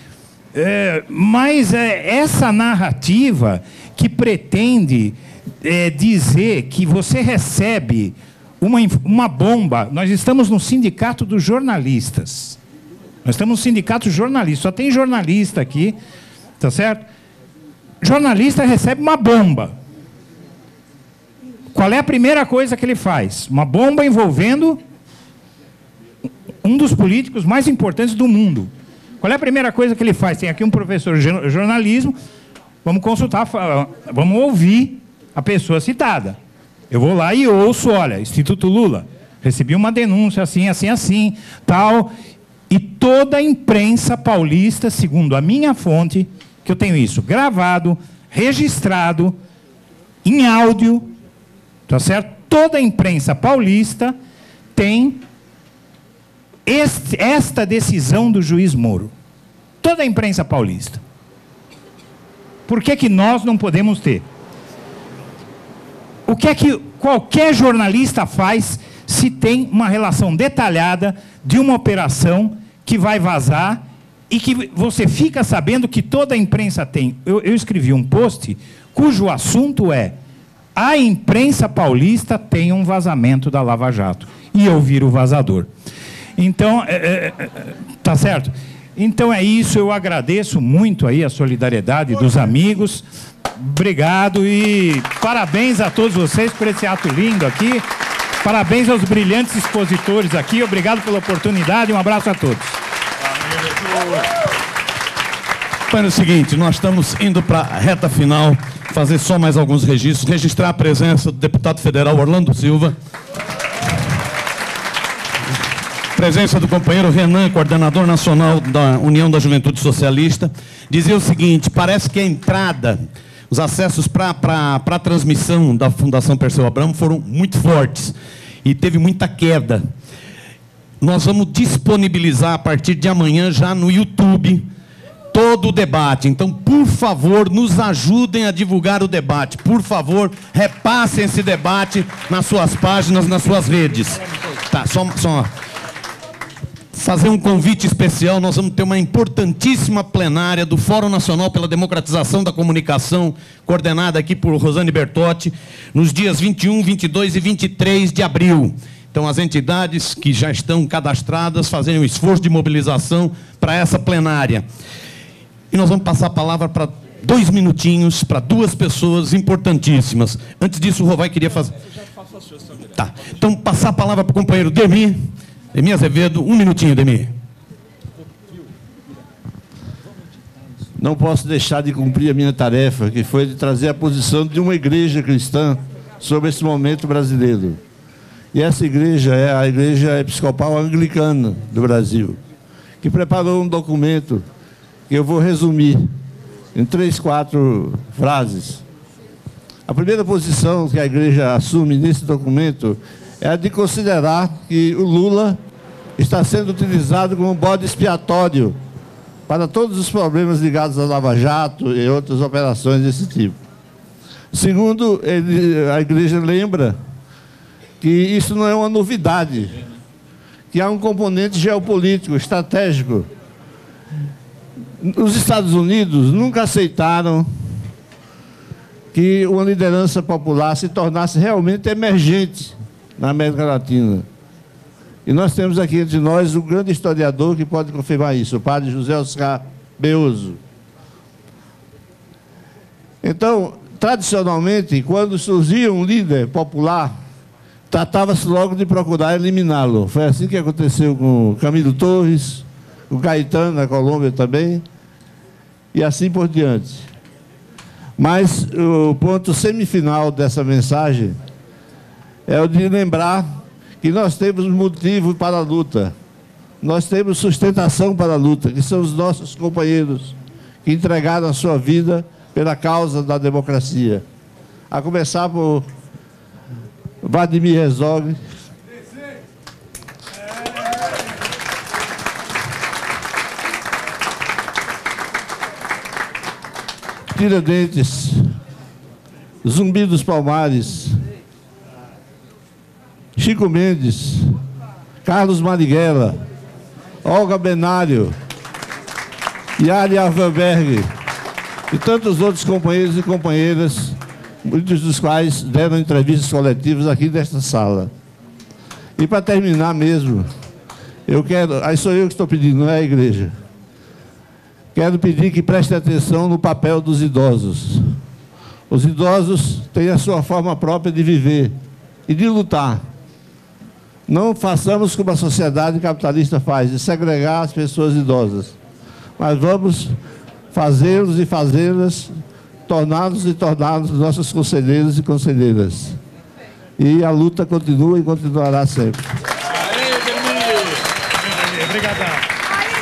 Mas essa narrativa que pretende dizer que você recebe uma bomba. Nós estamos no sindicato dos jornalistas. Nós estamos no sindicato jornalista. Só tem jornalista aqui, tá certo? Jornalista recebe uma bomba. Qual é a primeira coisa que ele faz? Uma bomba envolvendo um dos políticos mais importantes do mundo. Qual é a primeira coisa que ele faz? Tem aqui um professor de jornalismo, vamos consultar, vamos ouvir a pessoa citada. Eu vou lá e ouço, olha, Instituto Lula, recebi uma denúncia assim, assim, assim, tal. E toda a imprensa paulista, segundo a minha fonte, que eu tenho isso gravado, registrado, em áudio, tá certo? Toda a imprensa paulista tem esta decisão do juiz Moro. Toda a imprensa paulista. Por que nós não podemos ter? O que é que qualquer jornalista faz se tem uma relação detalhada de uma operação que vai vazar e que você fica sabendo que toda a imprensa tem? Eu escrevi um post cujo assunto é: a imprensa paulista tem um vazamento da Lava Jato. E eu viro o vazador. Então, tá certo? Então é isso, eu agradeço muito aí a solidariedade dos amigos. Obrigado e parabéns a todos vocês por esse ato lindo aqui. Parabéns aos brilhantes expositores aqui. Obrigado pela oportunidade e um abraço a todos. É o seguinte, nós estamos indo para a reta final, fazer só mais alguns registros, registrar a presença do deputado federal Orlando Silva, presença do companheiro Renan, coordenador nacional da União da Juventude Socialista. Dizia o seguinte: parece que a entrada, os acessos para a transmissão da Fundação Perseu Abramo foram muito fortes e teve muita queda. Nós vamos disponibilizar a partir de amanhã já no YouTube todo o debate. Então, por favor, nos ajudem a divulgar o debate. Por favor, repassem esse debate nas suas páginas, nas suas redes. Tá, só fazer um convite especial. Nós vamos ter uma importantíssima plenária do Fórum Nacional pela Democratização da Comunicação, coordenada aqui por Rosane Bertotti, nos dias 21, 22 e 23 de abril. Então, as entidades que já estão cadastradas fazem um esforço de mobilização para essa plenária. E nós vamos passar a palavra para 2 minutinhos, para 2 pessoas importantíssimas. Antes disso, o Rovai queria fazer... Tá. Então, passar a palavra para o companheiro Demir Azevedo. 1 minutinho, Demir. Não posso deixar de cumprir a minha tarefa, que foi de trazer a posição de uma igreja cristã sobre esse momento brasileiro. E essa igreja é a Igreja Episcopal Anglicana do Brasil, que preparou um documento que eu vou resumir em 3, 4 frases. A primeira posição que a igreja assume nesse documento é a de considerar que o Lula está sendo utilizado como bode expiatório para todos os problemas ligados à Lava Jato e outras operações desse tipo. Segundo, a igreja lembra que isso não é uma novidade, que há um componente geopolítico, estratégico. Os Estados Unidos nunca aceitaram que uma liderança popular se tornasse realmente emergente na América Latina. E nós temos aqui entre nós um grande historiador que pode confirmar isso, o padre José Oscar Beoso. Então, tradicionalmente, quando surgia um líder popular, tratava-se logo de procurar eliminá-lo. Foi assim que aconteceu com Camilo Torres, o Caetano, na Colômbia também, e assim por diante. Mas o ponto semifinal dessa mensagem é o de lembrar que nós temos motivo para a luta, nós temos sustentação para a luta, que são os nossos companheiros que entregaram a sua vida pela causa da democracia. A começar por Vladimir Herzog, Tiradentes, Zumbi dos Palmares, Chico Mendes, Carlos Marighella, Olga Benário, Yari Avanberg e tantos outros companheiros e companheiras, muitos dos quais deram entrevistas coletivas aqui nesta sala. E para terminar mesmo, eu quero, aí sou eu que estou pedindo, não é a igreja. Quero pedir que preste atenção no papel dos idosos. Os idosos têm a sua forma própria de viver e de lutar. Não façamos como a sociedade capitalista faz, de segregar as pessoas idosas. Mas vamos fazê-los e fazê-las, torná-los e torná-los nossos conselheiros e conselheiras. E a luta continua e continuará sempre. Obrigadão.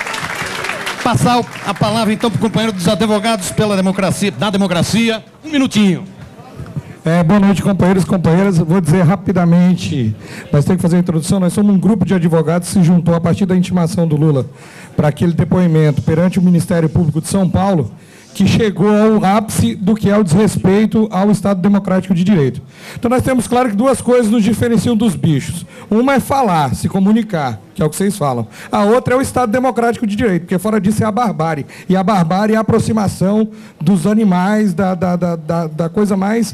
Passar a palavra, então, para o companheiro dos advogados pela democracia, da democracia. Um minutinho. Boa noite, companheiros e companheiras. Vou dizer rapidamente, mas tem que fazer a introdução. Nós somos um grupo de advogados que se juntou a partir da intimação do Lula para aquele depoimento perante o Ministério Público de São Paulo, que chegou ao ápice do que é o desrespeito ao Estado Democrático de Direito. Então nós temos claro que duas coisas nos diferenciam dos bichos. Uma é falar, se comunicar, que é o que vocês falam. A outra é o Estado Democrático de Direito, porque fora disso é a barbárie. E a barbárie é a aproximação dos animais, da coisa mais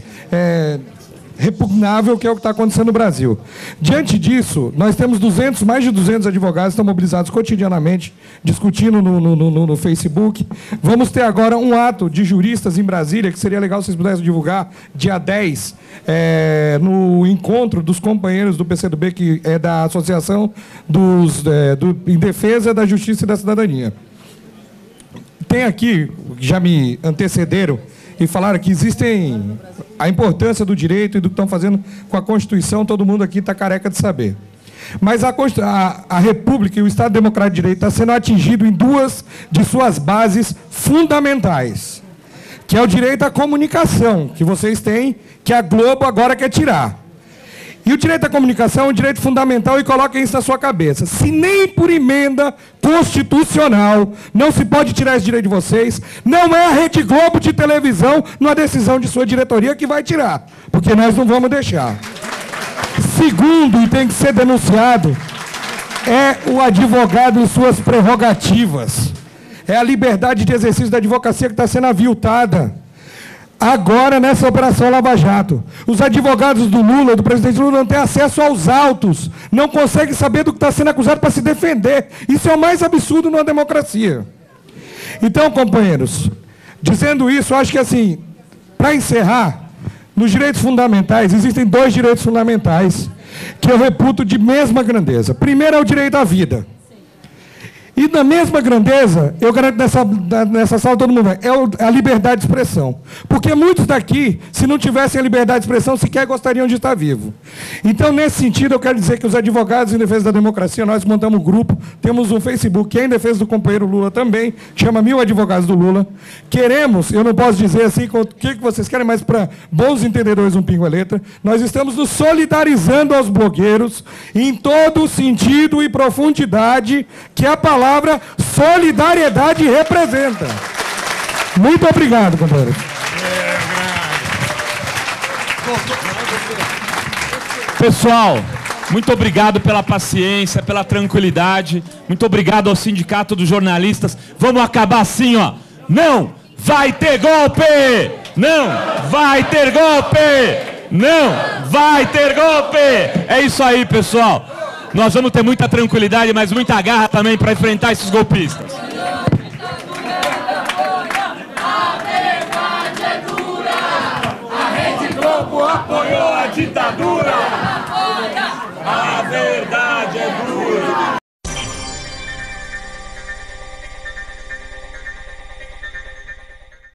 repugnável, que é o que está acontecendo no Brasil. Diante disso, nós temos mais de 200 advogados que estão mobilizados cotidianamente, discutindo no Facebook. Vamos ter agora um ato de juristas em Brasília, que seria legal se vocês pudessem divulgar, dia 10, no encontro dos companheiros do PCdoB, que é da Associação em Defesa da Justiça e da Cidadania. Tem aqui, já me antecederam, e falaram que existem a importância do direito e do que estão fazendo com a Constituição, todo mundo aqui está careca de saber. Mas a República e o Estado Democrático de Direito está sendo atingido em duas de suas bases fundamentais, que é o direito à comunicação, que vocês têm, que a Globo agora quer tirar. E o direito à comunicação é um direito fundamental, e coloquem isso na sua cabeça. Se nem por emenda constitucional não se pode tirar esse direito de vocês, não é a Rede Globo de televisão, numa decisão de sua diretoria, que vai tirar, porque nós não vamos deixar. Segundo, e tem que ser denunciado, é o advogado em suas prerrogativas. É a liberdade de exercício da advocacia que está sendo aviltada. Agora, nessa Operação Lava Jato, os advogados do Lula, do presidente Lula, não têm acesso aos autos, não conseguem saber do que está sendo acusado para se defender. Isso é o mais absurdo numa democracia. Então, companheiros, dizendo isso, eu acho que, assim, para encerrar, nos direitos fundamentais, existem dois direitos fundamentais que eu reputo de mesma grandeza. Primeiro é o direito à vida. E na mesma grandeza, eu garanto nessa sala todo mundo vai, é a liberdade de expressão. Porque muitos daqui, se não tivessem a liberdade de expressão, sequer gostariam de estar vivo. Então, nesse sentido, eu quero dizer que os advogados em defesa da democracia, nós montamos um grupo, temos um Facebook, que é em defesa do companheiro Lula também, que chama 1000 Advogados do Lula. Queremos, eu não posso dizer assim o que vocês querem, mas para bons entendedores, um pingo a letra, nós estamos nos solidarizando aos blogueiros em todo o sentido e profundidade que a palavra solidariedade representa. Muito obrigado, companheiros. Pessoal, muito obrigado pela paciência, pela tranquilidade. Muito obrigado ao Sindicato dos Jornalistas. Vamos acabar assim, ó. Não vai ter golpe! Não vai ter golpe! Não vai ter golpe! É isso aí, pessoal. Nós vamos ter muita tranquilidade, mas muita garra também para enfrentar esses golpistas. A Rede Globo apoiou a ditadura. A verdade